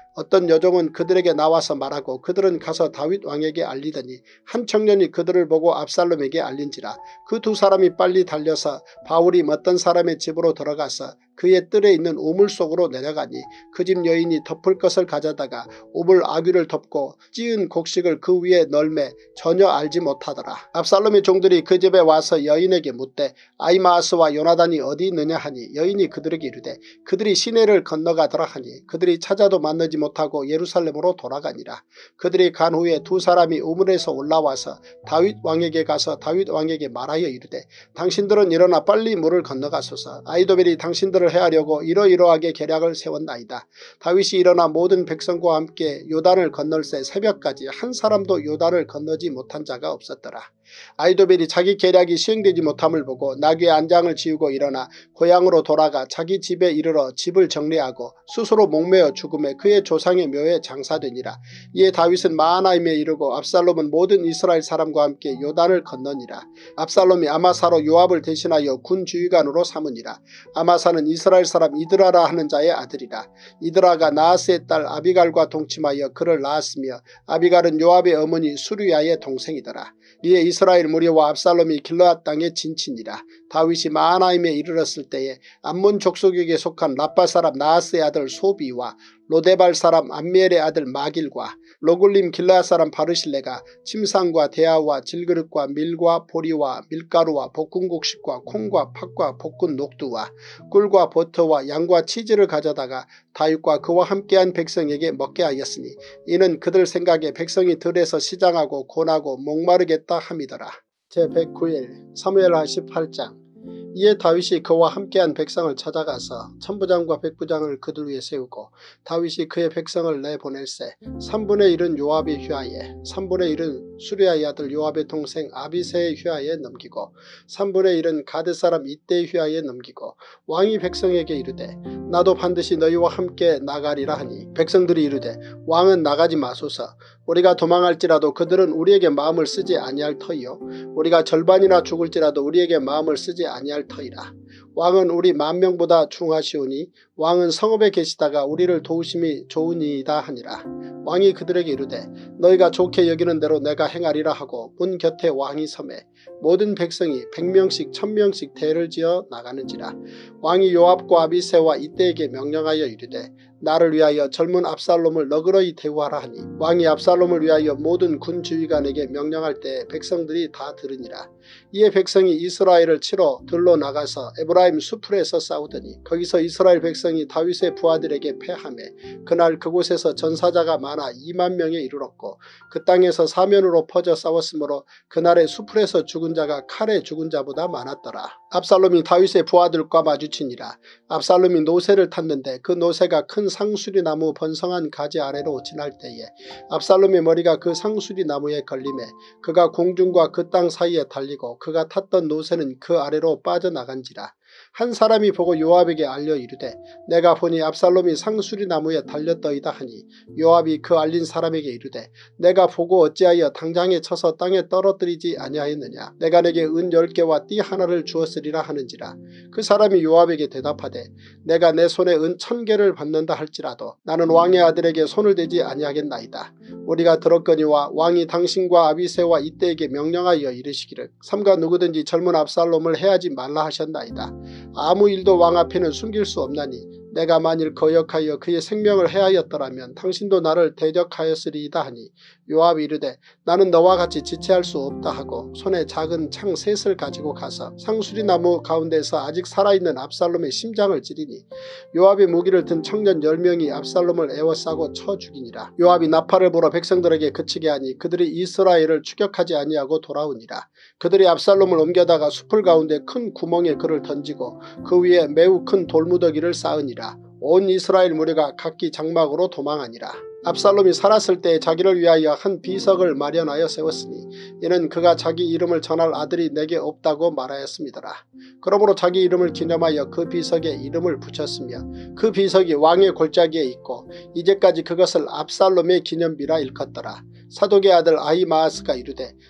어떤 여종은 그들에게 나와서 말하고 그들은 가서 다윗 왕에게 알리더니 한 청년이 그들을 보고 압살롬에게 알린지라. 그 두 사람이 빨리 달려서 바울이 어떤 사람의 집으로 들어가서 그의 뜰에 있는 우물 속으로 내려가니 그 집 여인이 덮을 것을 가져다가 우물 아귀를 덮고 찌은 곡식을 그 위에 널매 전혀 알지 못하더라. 압살롬의 종들이 그 집에 와서 여인에게 묻되 아히마아스와 요나단이 어디 있느냐 하니 여인이 그들에게 이르되 그들이 시내를 건너가더라 하니 그들이 찾아도 만나지 못하고 예루살렘으로 돌아가니라. 그들이 간 후에 두 사람이 우물에서 올라와서 다윗 왕에게 가서 다윗 왕에게 말하여 이르되 당신들은 일어나 빨리 물을 건너가소서. 아히도벨이 당신들을 해하려고 이러이러하게 계략을 세웠나이다. 다윗이 일어나 모든 백성과 함께 요단을 건널새 새벽까지 한 사람도 요단을 건너지 못한 자가 없었더라. 아히도벨이 자기 계략이 시행되지 못함을 보고 나귀의 안장을 지우고 일어나 고향으로 돌아가 자기 집에 이르러 집을 정리하고 스스로 목매어 죽음에 그의 조상의 묘에 장사되니라. 이에 다윗은 마하나임에 이르고 압살롬은 모든 이스라엘 사람과 함께 요단을 건너니라. 압살롬이 아마사로 요압을 대신하여 군 주의관으로 삼으니라. 아마사는 이스라엘 사람 이드라라 하는 자의 아들이라. 이드라가 나하스의 딸 아비갈과 동침하여 그를 낳았으며 아비갈은 요압의 어머니 수르야의 동생이더라. 이에 이스라엘 무리와 압살롬이 길르앗 땅에 진치니라. 다윗이 마하나임에 이르렀을 때에 암몬 족속에게 속한 라빠 사람 나하스의 아들 소비와 로데발 사람 암미엘의 아들 마길과 로굴림 길르앗 사람 바르실레가 침상과 대야와 질그릇과 밀과 보리와 밀가루와 볶은 곡식과 콩과 팥과 볶은 녹두와 꿀과 버터와 양과 치즈를 가져다가 다윗과 그와 함께한 백성에게 먹게 하였으니 이는 그들 생각에 백성이 들에서 시장하고 고나고 목마르겠다 함이더라. 제백구 일 사무엘하 십팔 장. 이에 다윗이 그와 함께한 백성을 찾아가서 천부장과 백부장을 그들 위에 세우고 다윗이 그의 백성을 내보낼세 삼분의 일은 요압의 휘하에 삼분의 일은 수리아의 아들 요압의 동생 아비새의 휘하에 넘기고 삼분의 일은 가드 사람 이때의 휘하에 넘기고 왕이 백성에게 이르되 나도 반드시 너희와 함께 나가리라 하니 백성들이 이르되 왕은 나가지 마소서. 우리가 도망할지라도 그들은 우리에게 마음을 쓰지 아니할 터이요 우리가 절반이나 죽을지라도 우리에게 마음을 쓰지 아니할 터이라. 왕은 우리 만명보다 중하시오니 왕은 성읍에 계시다가 우리를 도우심이 좋으니이다 하니라. 왕이 그들에게 이르되 너희가 좋게 여기는 대로 내가 행하리라 하고 문 곁에 왕이 서매 모든 백성이 백명씩 천명씩 대를 지어 나가는지라. 왕이 요압과 아비새와 이때에게 명령하여 이르되 나를 위하여 젊은 압살롬을 너그러이 대우하라 하니 왕이 압살롬을 위하여 모든 군 주의관에게 명령할 때 백성들이 다 들으니라. 이에 백성이 이스라엘을 치러 들러 나가서 에브라임 수풀에서 싸우더니 거기서 이스라엘 백성이 다윗의 부하들에게 패하매 그날 그곳에서 전사자가 많아 이만 명에 이르렀고 그 땅에서 사면으로 퍼져 싸웠으므로 그날의 수풀에서 죽은 자가 칼에 죽은 자보다 많았더라. 압살롬이 다윗의 부하들과 마주치니라. 압살롬이 노새를 탔는데 그 노새가 큰 상수리나무 번성한 가지 아래로 지날 때에 압살롬의 머리가 그 상수리나무에 걸림에 그가 공중과 그 땅 사이에 달리고 그가 탔던 노새는 그 아래로 빠져나간지라. 한 사람이 보고 요압에게 알려 이르되 내가 보니 압살롬이 상수리나무에 달렸더이다 하니 요압이 그 알린 사람에게 이르되 내가 보고 어찌하여 당장에 쳐서 땅에 떨어뜨리지 아니하였느냐. 내가 내게 은 열 개와 띠 하나를 주었으리라 하는지라. 그 사람이 요압에게 대답하되 내가 내 손에 은 천 개를 받는다 할지라도 나는 왕의 아들에게 손을 대지 아니하겠나이다. 우리가 들었거니와 왕이 당신과 아비새와 이때에게 명령하여 이르시기를 삼가 누구든지 젊은 압살롬을 해하지 말라 하셨나이다. 아무 일도 왕 앞에는 숨길 수 없나니 내가 만일 거역하여 그의 생명을 해하였더라면 당신도 나를 대적하였으리이다 하니 요압이 이르되 나는 너와 같이 지체할 수 없다 하고 손에 작은 창 셋을 가지고 가서 상수리나무 가운데서 아직 살아있는 압살롬의 심장을 찌르니 요압의 무기를 든 청년 열 명이 압살롬을 에워싸고 쳐 죽이니라. 요압이 나팔을 불어 백성들에게 그치게 하니 그들이 이스라엘을 추격하지 아니하고 돌아오니라. 그들이 압살롬을 옮겨다가 숲을 가운데 큰 구멍에 그를 던지고 그 위에 매우 큰 돌무더기를 쌓으니라. 온 이스라엘 무리가 각기 장막으로 도망하니라. 압살롬이 살았을 때 자기를 위하여 한 비석을 마련하여 세웠으니 이는 그가 자기 이름을 전할 아들이 내게 없다고 말하였습니다라. 그러므로 자기 이름을 기념하여 그 비석에 이름을 붙였으며 그 비석이 왕의 골짜기에 있고 이제까지 그것을 압살롬의 기념비라 일컫더라. 사독의 아들 아히마아스가 이르되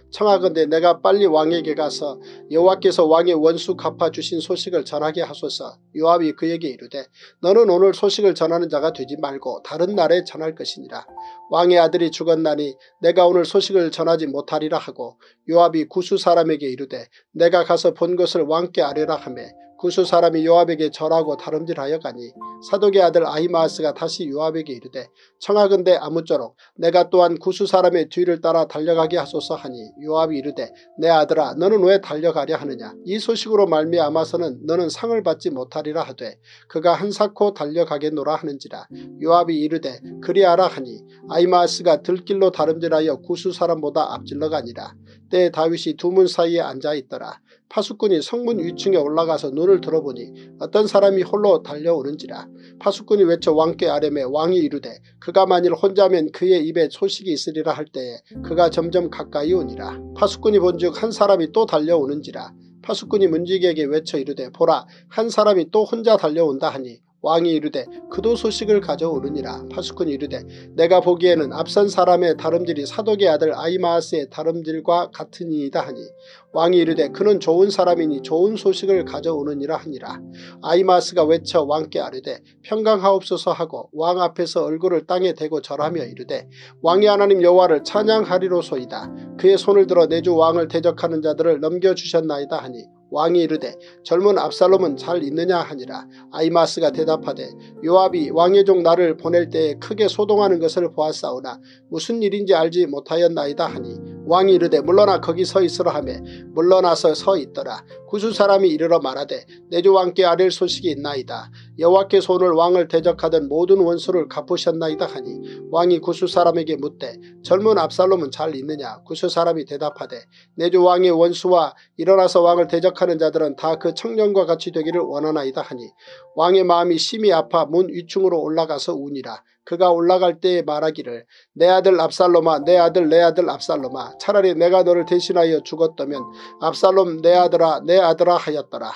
청하건대 내가 빨리 왕에게 가서 여호와께서 왕의 원수 갚아주신 소식을 전하게 하소서. 요압이 그에게 이르되 너는 오늘 소식을 전하는 자가 되지 말고 다른 날에 전할 것이니라. 왕의 아들이 죽었나니 내가 오늘 소식을 전하지 못하리라 하고 요압이 구스 사람에게 이르되 내가 가서 본 것을 왕께 아뢰라 하며 구스 사람이 요압에게 절하고 다름질하여 가니 사독의 아들 아히마아스가 다시 요압에게 이르되 청하건대 아무쪼록 내가 또한 구스 사람의 뒤를 따라 달려가게 하소서 하니 요압이 이르되 내 아들아 너는 왜 달려가려 하느냐. 이 소식으로 말미암아서는 너는 상을 받지 못하리라 하되 그가 한사코 달려가겠노라 하는지라. 요압이 이르되 그리하라 하니 아히마아스가 들길로 다름질하여 구스 사람보다 앞질러 가니라. 때에 다윗이 두 문 사이에 앉아있더라. 파수꾼이 성문 위층에 올라가서 눈을 들어보니 어떤 사람이 홀로 달려오는지라. 파수꾼이 외쳐 왕께 아뢰매 왕이 이르되 그가 만일 혼자면 그의 입에 소식이 있으리라 할 때에 그가 점점 가까이 오니라. 파수꾼이 본즉 한 사람이 또 달려오는지라. 파수꾼이 문지기에게 외쳐 이르되 보라 한 사람이 또 혼자 달려온다 하니 왕이 이르되 그도 소식을 가져오느니라. 파수꾼이 이르되 내가 보기에는 앞선 사람의 다름질이 사독의 아들 아히마아스의 다름질과 같으니이다 하니 왕이 이르되 그는 좋은 사람이니 좋은 소식을 가져오느니라 하니라. 아히마아스가 외쳐 왕께 아뢰되 평강하옵소서 하고 왕 앞에서 얼굴을 땅에 대고 절하며 이르되 왕의 하나님 여호와를 찬양하리로소이다. 그의 손을 들어 내 주 왕을 대적하는 자들을 넘겨주셨나이다 하니 왕이 이르되 젊은 압살롬은 잘 있느냐 하니라. 아히마아스가 대답하되 요압이 왕의 종 나를 보낼 때에 크게 소동하는 것을 보았사오나 무슨 일인지 알지 못하였나이다 하니 왕이 이르되 물러나 거기 서 있으라 하며 물러나서 서 있더라. 구스 사람이 이르러 말하되 내 주 왕께 아뢰 소식이 있나이다. 여호와께서 오늘 왕을 대적하던 모든 원수를 갚으셨나이다 하니 왕이 구스 사람에게 묻되 젊은 압살롬은 잘 있느냐. 구스 사람이 대답하되 내 주 왕의 원수와 일어나서 왕을 대적하는 자들은 다 그 청년과 같이 되기를 원하나이다 하니 왕의 마음이 심히 아파 문 위층으로 올라가서 우니라. 그가 올라갈 때에 말하기를 내 아들 압살롬아 내 아들 내 아들 압살롬아 차라리 내가 너를 대신하여 죽었다면 압살롬 내 아들아 내 아들아 하였더라.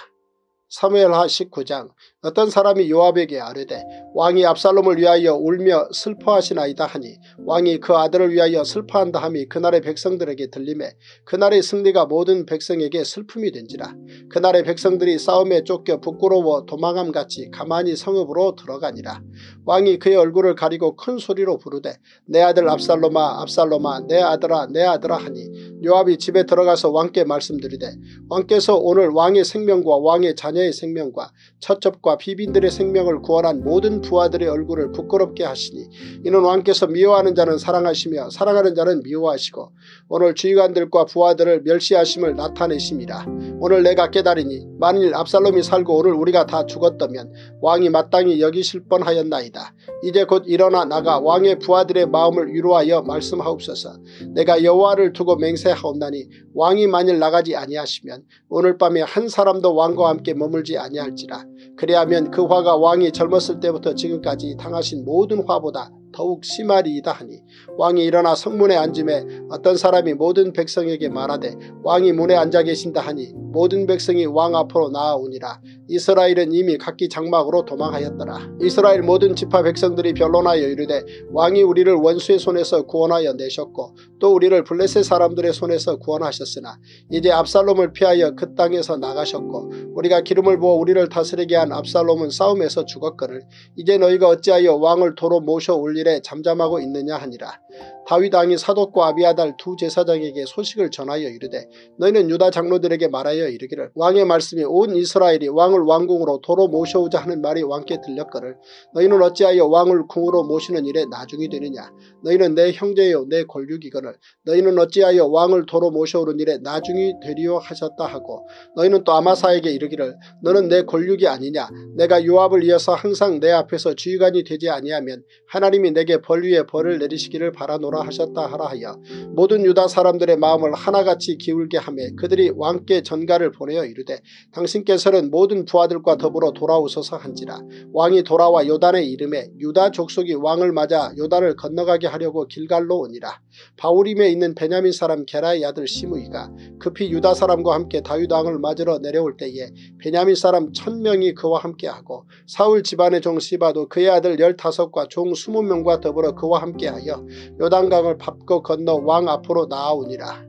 사무엘하 십구 장. 어떤 사람이 요압에게 아뢰되 왕이 압살롬을 위하여 울며 슬퍼하시나이다 하니 왕이 그 아들을 위하여 슬퍼한다 함이 그날의 백성들에게 들리매 그날의 승리가 모든 백성에게 슬픔이 된지라. 그날의 백성들이 싸움에 쫓겨 부끄러워 도망함같이 가만히 성읍으로 들어가니라. 왕이 그의 얼굴을 가리고 큰 소리로 부르되 내 아들 압살롬아 압살롬아 내 아들아 내 아들아 하니 요압이 집에 들어가서 왕께 말씀드리되 왕께서 오늘 왕의 생명과 왕의 자녀의 생명과 처첩과 비빈들의 생명을 구원한 모든 부하들의 얼굴을 부끄럽게 하시니 이는 왕께서 미워하는 자는 사랑하시며 사랑하는 자는 미워하시고 오늘 주의관들과 부하들을 멸시하심을 나타내심이라. 오늘 내가 깨달으니 만일 압살롬이 살고 오늘 우리가 다 죽었다면 왕이 마땅히 여기실 뻔하였나이다. 이제 곧 일어나 나가 왕의 부하들의 마음을 위로하여 말씀하옵소서. 내가 여호와를 두고 맹세하옵나니 왕이 만일 나가지 아니하시면 오늘 밤에 한 사람도 왕과 함께 머물지 아니할지라. 그리하면 그 화가 왕이 젊었을 때부터 지금까지 당하신 모든 화보다 더욱 심하리이다 하니 왕이 일어나 성문에 앉음에 어떤 사람이 모든 백성에게 말하되 왕이 문에 앉아 계신다 하니 모든 백성이 왕 앞으로 나아오니라. 이스라엘은 이미 각기 장막으로 도망하였더라. 이스라엘 모든 지파 백성들이 변론하여 이르되 왕이 우리를 원수의 손에서 구원하여 내셨고 또 우리를 블레셋 사람들의 손에서 구원하셨으나 이제 압살롬을 피하여 그 땅에서 나가셨고 우리가 기름을 부어 우리를 다스리게 한 압살롬은 싸움에서 죽었거늘 이제 너희가 어찌하여 왕을 도로 모셔 올 일에 잠잠하고 있느냐 하니라. 다윗 왕이 사독과 아비아달 두 제사장에게 소식을 전하여 이르되 너희는 유다 장로들에게 말하여 이르기를 왕의 말씀이 온 이스라엘이 왕을 왕궁으로 도로 모셔오자 하는 말이 왕께 들렸거늘 너희는 어찌하여 왕을 궁으로 모시는 일에 나중이 되느냐. 너희는 내 형제요 내 골육이거늘 너희는 어찌하여 왕을 도로 모셔오는 일에 나중이 되리요 하셨다 하고 너희는 또 아마사에게 이르기를 너는 내 골육이 아니냐. 내가 요압을 이어서 항상 내 앞에서 주의관이 되지 아니하면 하나님이 내게 벌 위에 벌을 내리시기를 바라노라 하셨다 하라 하여 모든 유다 사람들의 마음을 하나같이 기울게 하며 그들이 왕께 전가를 보내어 이르되 당신께서는 모든 부하들과 더불어 돌아오소서 한지라. 왕이 돌아와 요단에 이름에 유다 족속이 왕을 맞아 요단을 건너가게 하려고 길갈로 오니라. 바후림에 있는 베냐민 사람 게라의 아들 시므이가 급히 유다 사람과 함께 다윗 왕을 맞으러 내려올 때에 베냐민 사람 천 명이 그와 함께하고 사울 집안의 종 시바도 그의 아들 열다섯과 종 스무 명과 더불어 그와 함께하여 요단강을 밟고 건너 왕 앞으로 나아오니라.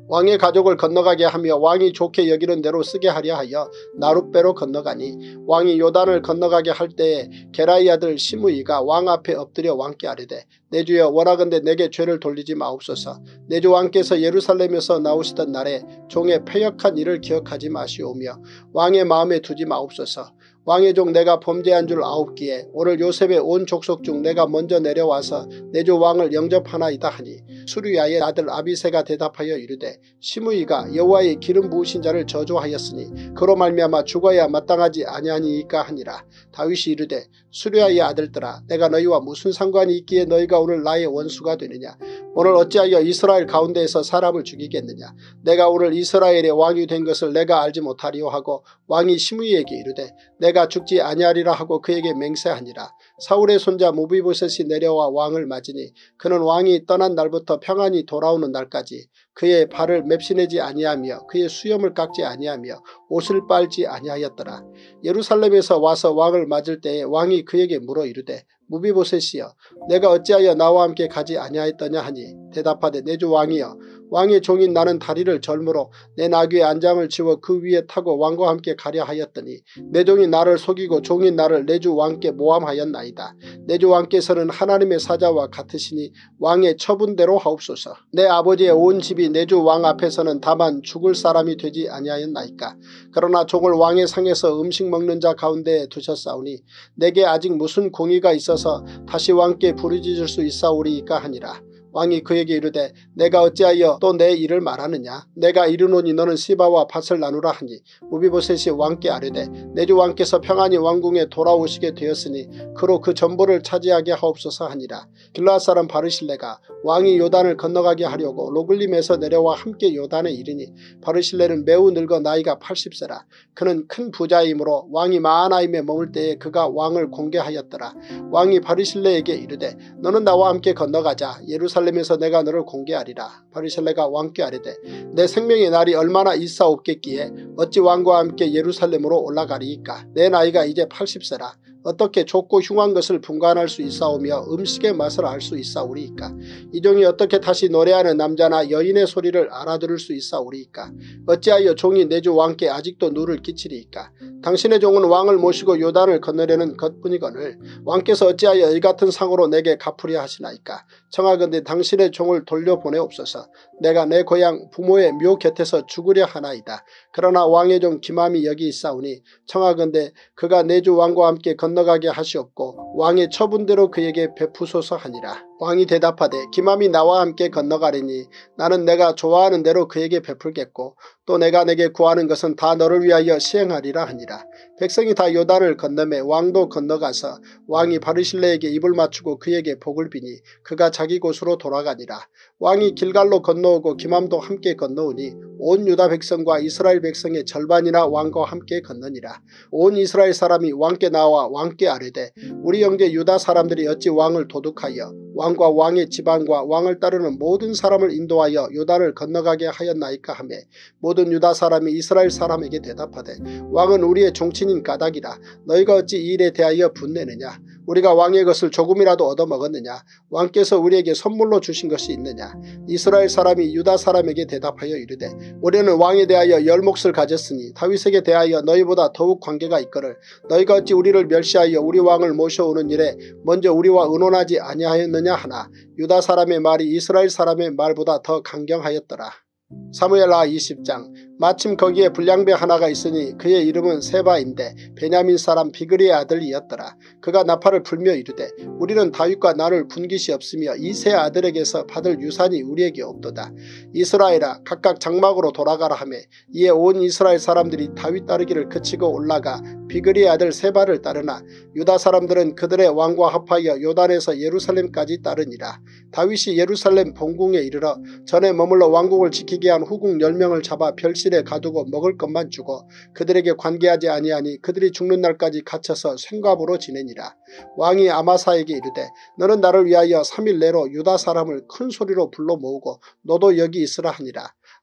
왕의 가족을 건너가게 하며 왕이 좋게 여기는 대로 쓰게 하려 하여 나룻배로 건너가니 왕이 요단을 건너가게 할 때에 게라의 아들 시므이가 왕 앞에 엎드려 왕께 아뢰되 내 주여 원하건대 내게 죄를 돌리지 마옵소서. 내 주 왕께서 예루살렘에서 나오시던 날에 종의 패역한 일을 기억하지 마시오며 왕의 마음에 두지 마옵소서. 왕의 종 내가 범죄한 줄 아옵기에 오늘 요셉의 온 족속 중 내가 먼저 내려와서 내 주 왕을 영접하나이다 하니 수르야의 아들 아비새가 대답하여 이르되 시므이가 여호와의 기름 부으신 자를 저주하였으니 그로 말미암아 죽어야 마땅하지 아니하니이까 하니라. 다윗이 이르되 수르야의 아들들아 내가 너희와 무슨 상관이 있기에 너희가 오늘 나의 원수가 되느냐. 오늘 어찌하여 이스라엘 가운데에서 사람을 죽이겠느냐. 내가 오늘 이스라엘의 왕이 된 것을 내가 알지 못하리요 하고 왕이 시므이에게 이르되 내가 죽지 아니하리라 하고 그에게 맹세하니라. 사울의 손자 무비보셋이 내려와 왕을 맞으니 그는 왕이 떠난 날부터 평안히 돌아오는 날까지 그의 발을 맵시내지 아니하며 그의 수염을 깎지 아니하며 옷을 빨지 아니하였더라. 예루살렘에서 와서 왕을 맞을 때에 왕이 그에게 물어 이르되 무비보셋이여 내가 어찌하여 나와 함께 가지 아니하였더냐 하니 대답하되 내 주 왕이여 왕의 종인 나는 다리를 절므로 내 나귀의 안장을 치워 그 위에 타고 왕과 함께 가려 하였더니 내 종이 나를 속이고 종인 나를 내 주 왕께 모함하였나이다. 내 주 왕께서는 하나님의 사자와 같으시니 왕의 처분대로 하옵소서. 내 아버지의 온 집이 내 주 왕 앞에서는 다만 죽을 사람이 되지 아니하였나이까. 그러나 종을 왕의 상에서 음식 먹는 자 가운데에 두셨사오니 내게 아직 무슨 공의가 있어서 다시 왕께 부르짖을 수 있사오리이까 하니라. 왕이 그에게 이르되 내가 어찌하여 또 내 일을 말하느냐. 내가 이르노니 너는 시바와 밭을 나누라 하니 무비보셋이 왕께 아뢰되 내 주 왕께서 평안히 왕궁에 돌아오시게 되었으니 그로 그 전보를 차지하게 하옵소서 하니라. 길르앗 사람 바르실레가 왕이 요단을 건너가게 하려고 로글림에서 내려와 함께 요단에 이르니 바르실레는 매우 늙어 나이가 팔십 세라. 그는 큰 부자이므로 왕이 마하나임에 머물 때에 그가 왕을 공개하였더라. 왕이 바르실레에게 이르되 너는 나와 함께 건너가자. 예루살렘에서 내가 너를 공개하리라. 바르실레가 왕께 아뢰되 내 생명의 날이 얼마나 있사옵겠기에 어찌 왕과 함께 예루살렘으로 올라가리이까. 내 나이가 이제 팔십 세라. 어떻게 좁고 흉한 것을 분간할 수 있사오며 음식의 맛을 알 수 있사오리이까. 이 종이 어떻게 다시 노래하는 남자나 여인의 소리를 알아들을 수 있사오리이까. 어찌하여 종이 내 주 왕께 아직도 누를 끼치리이까. 당신의 종은 왕을 모시고 요단을 건너려는 것뿐이거늘 왕께서 어찌하여 이 같은 상으로 내게 갚으려 하시나이까. 청하건대 당신의 종을 돌려보내옵소서. 내가 내 고향 부모의 묘 곁에서 죽으려 하나이다. 그러나 왕의 종 기맘이 여기 있사오니 청하건대 그가 내 주 왕과 함께 건너가게 하시옵고 왕의 처분대로 그에게 베푸소서 하니라. 왕이 대답하되 기맘이 나와 함께 건너가리니 나는 내가 좋아하는 대로 그에게 베풀겠고 또 내가 내게 구하는 것은 다 너를 위하여 시행하리라 하니라. 백성이 다 요단을 건너매 왕도 건너가서 왕이 바르실레에게 입을 맞추고 그에게 복을 비니 그가 자기 곳으로 돌아가니라. 왕이 길갈로 건너오고 기맘도 함께 건너오니 온 유다 백성과 이스라엘 백성의 절반이나 왕과 함께 건너니라. 온 이스라엘 사람이 왕께 나와 왕께 아뢰되 우리 형제 유다 사람들이 어찌 왕을 도둑하여 왕과 왕의 지방과 왕을 따르는 모든 사람을 인도하여 요단을 건너가게 하였나이까 하매 모든 유다 사람이 이스라엘 사람에게 대답하되 왕은 우리의 종친인 까닭이라. 너희가 어찌 이 일에 대하여 분내느냐. 우리가 왕의 것을 조금이라도 얻어먹었느냐. 왕께서 우리에게 선물로 주신 것이 있느냐. 이스라엘 사람이 유다 사람에게 대답하여 이르되 우리는 왕에 대하여 열 몫을 가졌으니 다윗에게 대하여 너희보다 더욱 관계가 있거늘 너희가 어찌 우리를 멸시하여 우리 왕을 모셔오는 일에 먼저 우리와 의논하지 아니하였느냐 하나 유다 사람의 말이 이스라엘 사람의 말보다 더 강경하였더라. 사무엘하 이십 장. 마침 거기에 불량배 하나가 있으니 그의 이름은 세바인데 베냐민 사람 비그리의 아들이었더라. 그가 나팔을 불며 이르되 우리는 다윗과 나눌 분깃이 없으며 이 세 아들에게서 받을 유산이 우리에게 없도다. 이스라엘아 각각 장막으로 돌아가라 하매 이에 온 이스라엘 사람들이 다윗 따르기를 그치고 올라가 비그리의 아들 세바를 따르나 유다 사람들은 그들의 왕과 합하여 요단에서 예루살렘까지 따르니라. 다윗이 예루살렘 본궁에 이르러 전에 머물러 왕궁을 지키게 한 후궁 열 명을 잡아 별실에 가두고 먹을 것만 주고 그들에게 관계하지 아니하니 그들이 죽는 날까지 갇혀서 생갑으로 지내니라. 왕이 아마사에게 이르되 너는 나를 위하여 삼 일 내로 유다 사람을 큰 소리로 불러 모으고 너도 여기 있으라 하니라.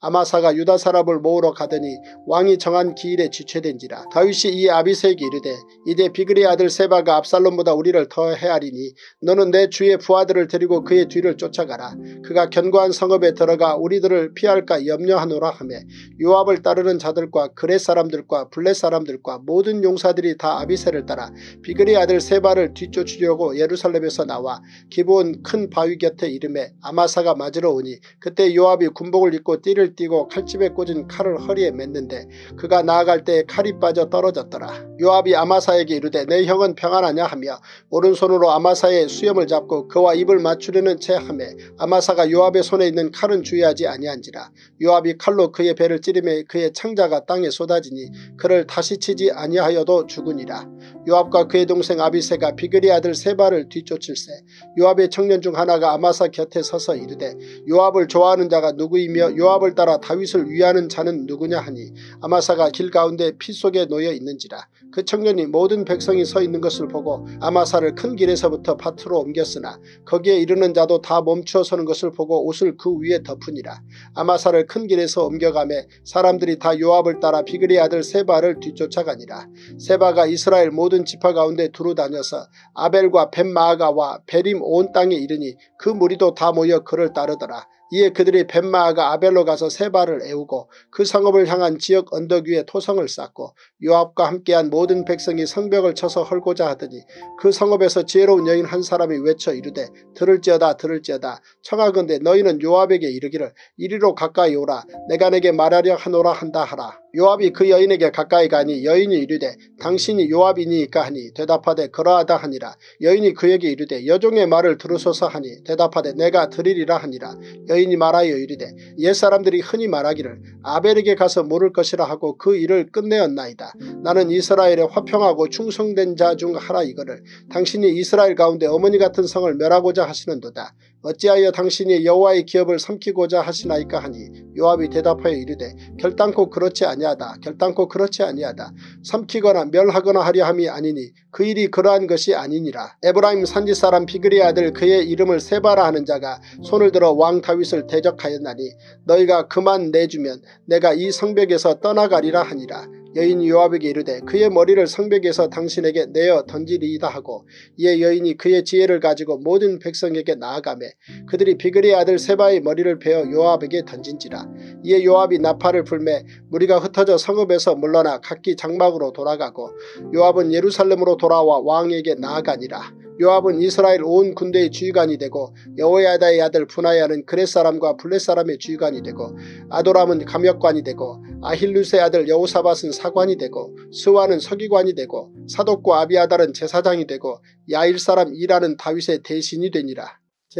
아마사가 유다 사람을 모으러 가더니 왕이 정한 기일에 지체된지라. 다윗이 이 아비새에게 이르되 이제 비그리의 아들 세바가 압살롬보다 우리를 더 헤아리니 너는 내 주의 부하들을 데리고 그의 뒤를 쫓아가라. 그가 견고한 성읍에 들어가 우리들을 피할까 염려하노라 하며 요압을 따르는 자들과 그렛 사람들과 블렛 사람들과 모든 용사들이 다 아비새를 따라 비그리의 아들 세바를 뒤쫓으려고 예루살렘에서 나와 기브온 큰 바위 곁에 이름에 아마사가 맞으러 오니 그때 요압이 군복을 입고 띠를 띠고 칼집에 꽂은 칼을 허리에 맸는데 그가 나아갈 때에 칼이 빠져 떨어졌더라. 요압이 아마사에게 이르되 내 형은 평안하냐 하며 오른손으로 아마사의 수염을 잡고 그와 입을 맞추려는 채 하며 아마사가 요압의 손에 있는 칼은 주의하지 아니한지라. 요압이 칼로 그의 배를 찌르매 그의 창자가 땅에 쏟아지니 그를 다시 치지 아니하여도 죽으니라. 요압과 그의 동생 아비새가 비그리 아들 세바를 뒤쫓을세. 요압의 청년 중 하나가 아마사 곁에 서서 이르되 요압을 좋아하는 자가 누구이며 요압을 따라 다윗을 위하는 자는 누구냐 하니 아마사가 길 가운데 피 속에 놓여 있는지라. 그 청년이 모든 백성이 서 있는 것을 보고 아마사를 큰 길에서부터 밭으로 옮겼으나 거기에 이르는 자도 다 멈추어 서는 것을 보고 옷을 그 위에 덮으니라. 아마사를 큰 길에서 옮겨가매 사람들이 다 요압을 따라 비그리 아들 세바를 뒤쫓아가니라. 세바가 이스라엘 모든 지파 가운데 두루 다녀서 아벨과 벳마아가와 베림 온 땅에 이르니 그 무리도 다 모여 그를 따르더라. 이에 그들이 벳마아가 아벨로 가서 세바를 애우고 그 성읍을 향한 지역 언덕 위에 토성을 쌓고 요압과 함께한 모든 백성이 성벽을 쳐서 헐고자 하더니 그 성읍에서 지혜로운 여인 한 사람이 외쳐 이르되 들을지어다 들을지어다 청하건대 너희는 요압에게 이르기를 이리로 가까이 오라 내가 내게 말하려 하노라 한다 하라. 요압이 그 여인에게 가까이 가니 여인이 이르되 당신이 요압이니이까 하니 대답하되 그러하다 하니라. 여인이 그에게 이르되 여종의 말을 들으소서 하니 대답하되 내가 들으리라 하니라. 여인이 말하여 이르되 옛사람들이 흔히 말하기를 아벨에게 가서 물을 것이라 하고 그 일을 끝내었나이다. 나는 이스라엘에 화평하고 충성된 자 중 하라 이거를 당신이 이스라엘 가운데 어머니 같은 성을 멸하고자 하시는도다. 어찌하여 당신이 여호와의 기업을 삼키고자 하시나이까 하니 요압이 대답하여 이르되 결단코 그렇지 아니하다. 결단코 그렇지 아니하다. 삼키거나 멸하거나 하려 함이 아니니 그 일이 그러한 것이 아니니라. 에브라임 산지 사람 비그리의 아들 그의 이름을 세바라 하는 자가 손을 들어 왕 다윗을 대적하였나니 너희가 그만 내주면 내가 이 성벽에서 떠나가리라 하니라. 여인이 요압에게 이르되 그의 머리를 성벽에서 당신에게 내어 던지리이다 하고 이에 여인이 그의 지혜를 가지고 모든 백성에게 나아가매 그들이 비그리의 아들 세바의 머리를 베어 요압에게 던진지라. 이에 요압이 나팔을 불매 무리가 흩어져 성읍에서 물러나 각기 장막으로 돌아가고 요압은 예루살렘으로 돌아와 왕에게 나아가니라. 요압은 이스라엘 온 군대의 주의관이 되고 여호야다의 아들 분하야는 그렛 사람과 블렛 사람의 주의관이 되고 아도람은 감역관이 되고 아힐루스의 아들 여호사밧은 사관이 되고 스와는 서기관이 되고 사독과 아비아달은 제사장이 되고 야일 사람 이라는 다윗의 대신이 되니라.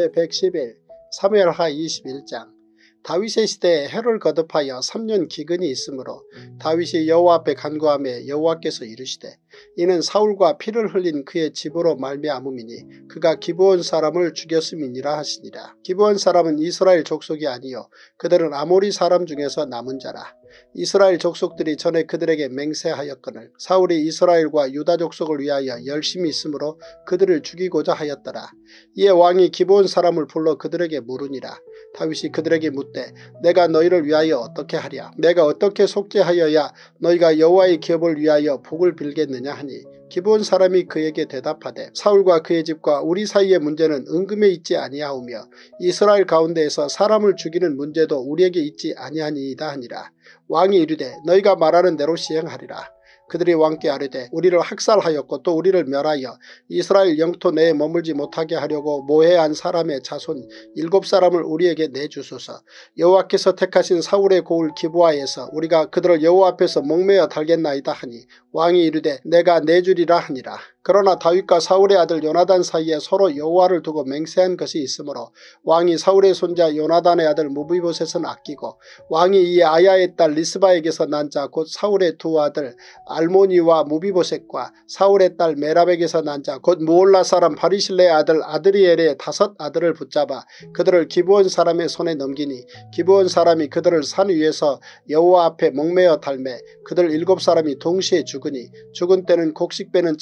제백십일 사무엘하 이십일 장. 다윗의 시대에 해를 거듭하여 삼 년 기근이 있으므로 다윗이 여호와 앞에 간구하며 여호와께서 이르시되 이는 사울과 피를 흘린 그의 집으로 말미암음이니 그가 기브온 사람을 죽였음이니라 하시니라. 기브온 사람은 이스라엘 족속이 아니요 그들은 아모리 사람 중에서 남은 자라. 이스라엘 족속들이 전에 그들에게 맹세하였거늘 사울이 이스라엘과 유다 족속을 위하여 열심히 있으므로 그들을 죽이고자 하였더라. 이에 왕이 기브온 사람을 불러 그들에게 물으니라. 다윗이 그들에게 묻되 내가 너희를 위하여 어떻게 하랴? 내가 어떻게 속죄하여야 너희가 여호와의 기업을 위하여 복을 빌겠느냐 하니 기브온 사람이 그에게 대답하되 사울과 그의 집과 우리 사이의 문제는 은금에 있지 아니하오며 이스라엘 가운데에서 사람을 죽이는 문제도 우리에게 있지 아니하니이다 하니라. 왕이 이르되 너희가 말하는 대로 시행하리라. 그들이 왕께 아뢰되 우리를 학살하였고 또 우리를 멸하여 이스라엘 영토 내에 머물지 못하게 하려고 모해한 사람의 자손 일곱 사람을 우리에게 내주소서. 여호와께서 택하신 사울의 고을 기브아에서 우리가 그들을 여호와 앞에서 목매어 달겠나이다 하니 왕이 이르되 내가 내주리라 하니라. 그러나 다윗과 사울의 아들 요나단 사이에 서로 여호와를 두고 맹세한 것이 있으므로 왕이 사울의 손자 요나단의 아들 무비보셋은 아끼고 왕이 이 아야의 딸 리스바에게서 난 자 곧 사울의 두 아들 알모니와 무비보셋과 사울의 딸 메랍에게서 난 자 곧 무올라 사람 바리실레의 아들 아드리엘의 다섯 아들을 붙잡아 그들을 기브온 사람의 손에 넘기니 기브온 사람이 그들을 산 위에서 여호와 앞에 목매어 달매 그들 일곱 사람이 동시에 죽으니 죽은 때는 곡식 빼는 첫날 곧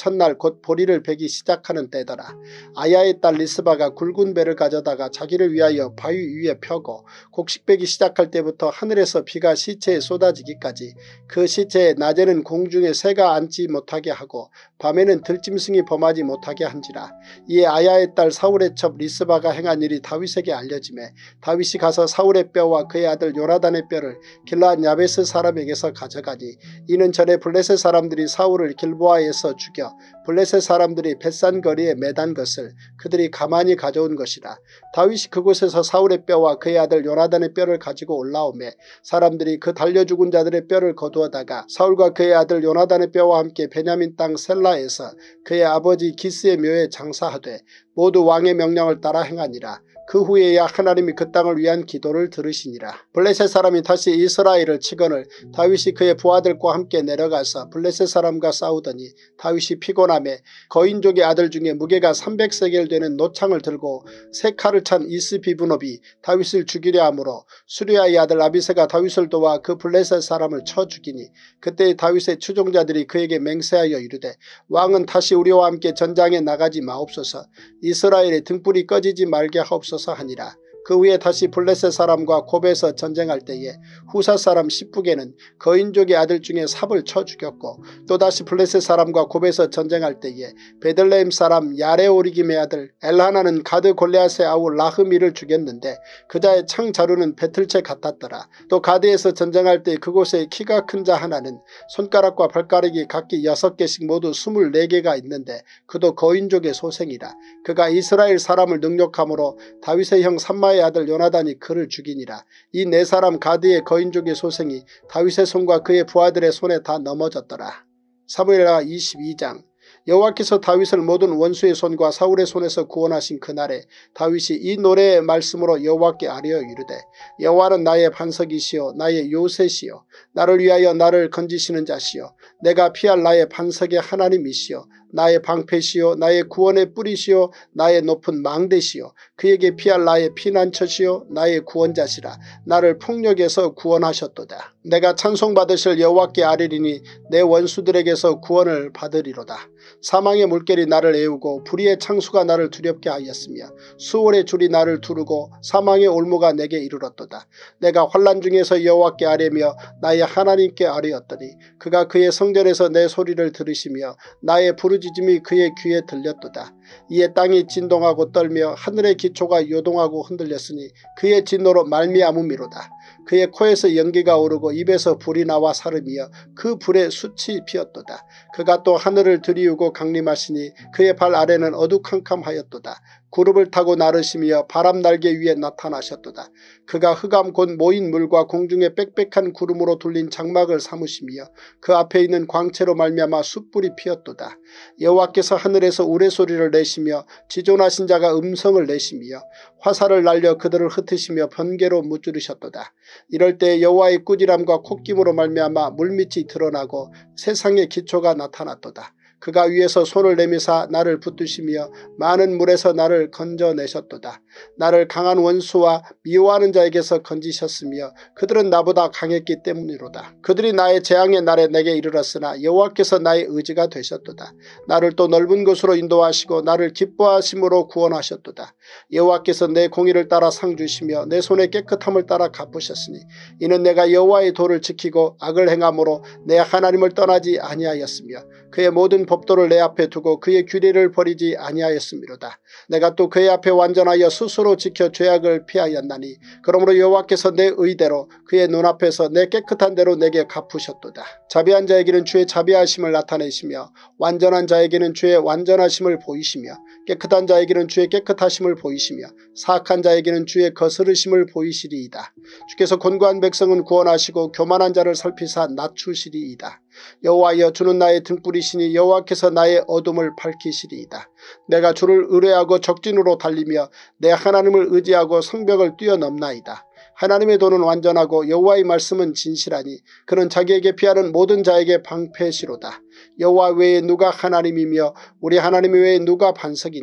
곧 보리를 베기 시작하는 때더라. 아야의 딸 리스바가 굵은 배를 가져다가 자기를 위하여 바위 위에 펴고 곡식배기 시작할 때부터 하늘에서 비가 시체에 쏟아지기까지 그 시체에 낮에는 공중에 새가 앉지 못하게 하고 밤에는 들짐승이 범하지 못하게 한지라. 이에 아야의 딸 사울의 첩 리스바가 행한 일이 다윗에게 알려지매 다윗이 가서 사울의 뼈와 그의 아들 요나단의 뼈를 길르앗 야베스 사람에게서 가져가니 이는 전에 블레셋 사람들이 사울을 길보아에서 죽여 블레셋 사람들이 벳산 거리에 매단 것을 그들이 가만히 가져온 것이라. 다윗이 그곳에서 사울의 뼈와 그의 아들 요나단의 뼈를 가지고 올라오매 사람들이 그 달려 죽은 자들의 뼈를 거두어다가 사울과 그의 아들 요나단의 뼈와 함께 베냐민 땅 셀라에서 그의 아버지 기스의 묘에 장사하되 모두 왕의 명령을 따라 행하니라. 그 후에야 하나님이 그 땅을 위한 기도를 들으시니라. 블레셋 사람이 다시 이스라엘을 치거늘 다윗이 그의 부하들과 함께 내려가서 블레셋 사람과 싸우더니 다윗이 피곤하매 거인족의 아들 중에 무게가 삼백 세겔 되는 노창을 들고 세 칼을 찬 이스비브노비 다윗을 죽이려 하므로 수리아의 아들 아비새가 다윗을 도와 그 블레셋 사람을 쳐 죽이니 그때 다윗의 추종자들이 그에게 맹세하여 이르되 왕은 다시 우리와 함께 전장에 나가지 마옵소서. 이스라엘의 등불이 꺼지지 말게 하옵소서 하니라. 그 후에 다시 블레셋 사람과 곱에서 전쟁할 때에 후사 사람 십북에는 거인족의 아들 중에 삽을 쳐 죽였고 또다시 블레셋 사람과 곱에서 전쟁할 때에 베들레헴 사람 야레오리김의 아들 엘하나는 가드 골레앗의 아우 라흐미를 죽였는데 그자의 창 자루는 배틀채 같았더라. 또 가드에서 전쟁할 때 그곳에 키가 큰 자 하나는 손가락과 발가락이 각기 여섯 개씩 모두 스물네 개가 있는데 그도 거인족의 소생이라. 그가 이스라엘 사람을 능욕함으로 다윗의 형 삼마의 아들 요나단이 그를 죽이니라. 이 네 사람 가드의 거인족의 소생이 다윗의 손과 그의 부하들의 손에 다 넘어졌더라. 사무엘하 이십이 장. 여호와께서 다윗을 모든 원수의 손과 사울의 손에서 구원하신 그날에 다윗이 이 노래의 말씀으로 여호와께 아뢰어 이르되 여호와는 나의 반석이시요 나의 요새시요 나를 위하여 나를 건지시는 자시요 내가 피할 나의 반석의 하나님이시요 나의 방패시요 나의 구원의 뿌리시요 나의 높은 망대시요 그에게 피할 나의 피난처시요 나의 구원자시라. 나를 폭력에서 구원하셨도다. 내가 찬송받으실 여호와께 아뢰리니 내 원수들에게서 구원을 받으리로다. 사망의 물결이 나를 애우고 불의의 창수가 나를 두렵게 하였으며 수월의 줄이 나를 두르고 사망의 올무가 내게 이르렀도다. 내가 환난 중에서 여호와께 아뢰며 나의 하나님께 아뢰었더니 그가 그의 성전에서 내 소리를 들으시며 나의 부르짖음이 그의 귀에 들렸도다. 이에 땅이 진동하고 떨며 하늘의 기초가 요동하고 흔들렸으니 그의 진노로 말미암음이로다. 그의 코에서 연기가 오르고 입에서 불이 나와 사름이여 그 불에 숯이 피었도다. 그가 또 하늘을 들이우고 강림하시니 그의 발 아래는 어두캄캄하였도다. 구름을 타고 나르시며 바람 날개 위에 나타나셨도다. 그가 흑암 곧 모인 물과 공중에 빽빽한 구름으로 둘린 장막을 삼으시며 그 앞에 있는 광채로 말미암아 숯불이 피었도다. 여호와께서 하늘에서 우레소리를 내시며 지존하신 자가 음성을 내시며 화살을 날려 그들을 흩으시며 번개로 무찌르셨도다. 이럴 때 여호와의 꾸지람과 콧김으로 말미암아 물밑이 드러나고 세상의 기초가 나타났도다. 그가 위에서 손을 내미사 나를 붙드시며 많은 물에서 나를 건져내셨도다. 나를 강한 원수와 미워하는 자에게서 건지셨으며 그들은 나보다 강했기 때문이로다. 그들이 나의 재앙의 날에 내게 이르렀으나 여호와께서 나의 의지가 되셨도다. 나를 또 넓은 곳으로 인도하시고 나를 기뻐하심으로 구원하셨도다. 여호와께서 내 공의를 따라 상 주시며 내 손의 깨끗함을 따라 갚으셨으니 이는 내가 여호와의 도를 지키고 악을 행함으로 내 하나님을 떠나지 아니하였으며 그의 모든 법도를 내 앞에 두고 그의 규례를 버리지 아니하였음이로다. 내가 또 그의 앞에 완전하여 스스로 지켜 죄악을 피하였나니 그러므로 여호와께서 내 의대로 그의 눈앞에서 내 깨끗한 대로 내게 갚으셨도다. 자비한 자에게는 주의 자비하심을 나타내시며 완전한 자에게는 주의 완전하심을 보이시며 깨끗한 자에게는 주의 깨끗하심을 보이시며 사악한 자에게는 주의 거스르심을 보이시리이다. 주께서 곤고한 백성은 구원하시고 교만한 자를 살피사 낮추시리이다. 여호와여 주는 나의 등불이시니 여호와께서 나의 어둠을 밝히시리이다. 내가 주를 의뢰하고 적진으로 달리며 내 하나님을 의지하고 성벽을 뛰어넘나이다. 하나님의 도는 완전하고 여호와의 말씀은 진실하니 그는 자기에게 피하는 모든 자에게 방패시로다. 여호와 외에 누가 하나님이며 우리 하나님 외에 누가 반석이냐.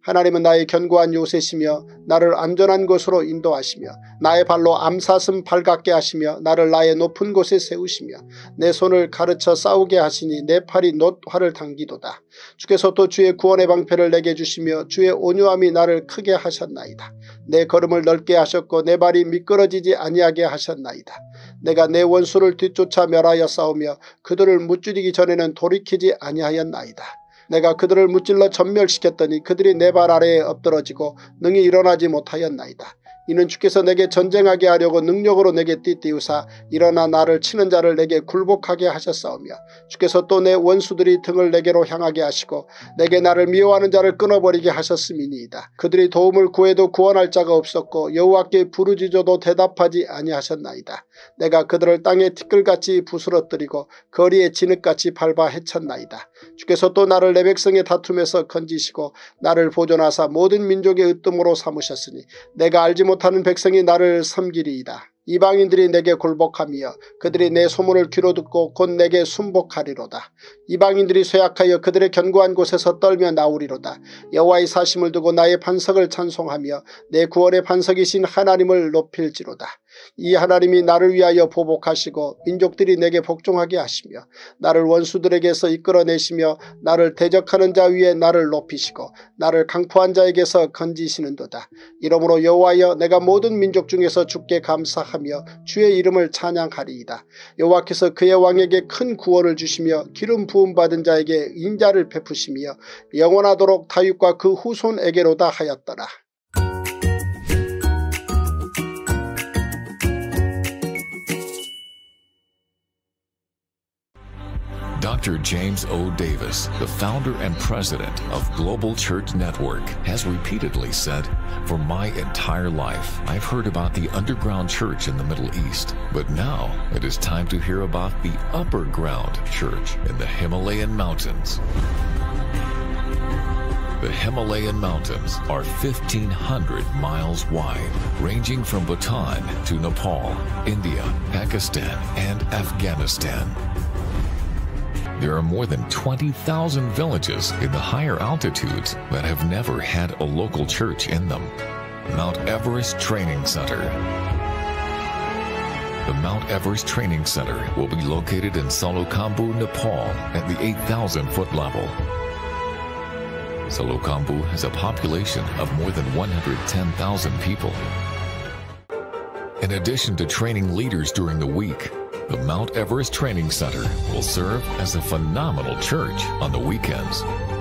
하나님은 나의 견고한 요새시며 나를 안전한 곳으로 인도하시며 나의 발로 암사슴 발같게 하시며 나를 나의 높은 곳에 세우시며 내 손을 가르쳐 싸우게 하시니 내 팔이 놋 활을 당기도다. 주께서 또 주의 구원의 방패를 내게 주시며 주의 온유함이 나를 크게 하셨나이다. 내 걸음을 넓게 하셨고 내 발이 미끄러지지 아니하게 하셨나이다. 내가 내 원수를 뒤쫓아 멸하여 싸우며 그들을 무찌르기 전에는 돌이키지 아니하였나이다. 내가 그들을 무찔러 전멸시켰더니 그들이 내 발 아래에 엎드러지고 능히 일어나지 못하였나이다. 이는 주께서 내게 전쟁하게 하려고 능력으로 내게 띠띠우사 일어나 나를 치는 자를 내게 굴복하게 하셨사오며 주께서 또 내 원수들이 등을 내게로 향하게 하시고 내게 나를 미워하는 자를 끊어버리게 하셨음이니이다. 그들이 도움을 구해도 구원할 자가 없었고 여호와께 부르짖어도 대답하지 아니하셨나이다. 내가 그들을 땅에 티끌같이 부스러뜨리고 거리에 진흙같이 밟아 해쳤나이다. 주께서 또 나를 내 백성의 다툼에서 건지시고 나를 보존하사 모든 민족의 으뜸으로 삼으셨으니 내가 알지 못하는 백성이 나를 섬기리이다. 이방인들이 내게 굴복하며 그들이 내 소문을 귀로 듣고 곧 내게 순복하리로다. 이방인들이 쇠약하여 그들의 견고한 곳에서 떨며 나오리로다. 여호와의 사심을 두고 나의 반석을 찬송하며 내 구원의 반석이신 하나님을 높일지로다. 이 하나님이 나를 위하여 보복하시고 민족들이 내게 복종하게 하시며 나를 원수들에게서 이끌어내시며 나를 대적하는 자 위에 나를 높이시고 나를 강포한 자에게서 건지시는도다. 이러므로 여호와여 내가 모든 민족 중에서 주께 감사하며 주의 이름을 찬양하리이다. 여호와께서 그의 왕에게 큰 구원을 주시며 기름 부음 받은 자에게 인자를 베푸시며 영원하도록 다윗과 그 후손에게로다 하였더라. Doctor James O. Davis, the founder and president of Global Church Network, has repeatedly said, "For my entire life, I've heard about the underground church in the Middle East, but now it is time to hear about the upper ground church in the Himalayan mountains." The Himalayan mountains are fifteen hundred miles wide, ranging from Bhutan to Nepal, India, Pakistan, and Afghanistan. There are more than twenty thousand villages in the higher altitudes that have never had a local church in them. Mount Everest Training Center. The Mount Everest Training Center will be located in Salokhambu, Nepal at the eight thousand foot level. Salokhambu has a population of more than one hundred ten thousand people. In addition to training leaders during the week, the Mount Everest Training Center will serve as a phenomenal church on the weekends.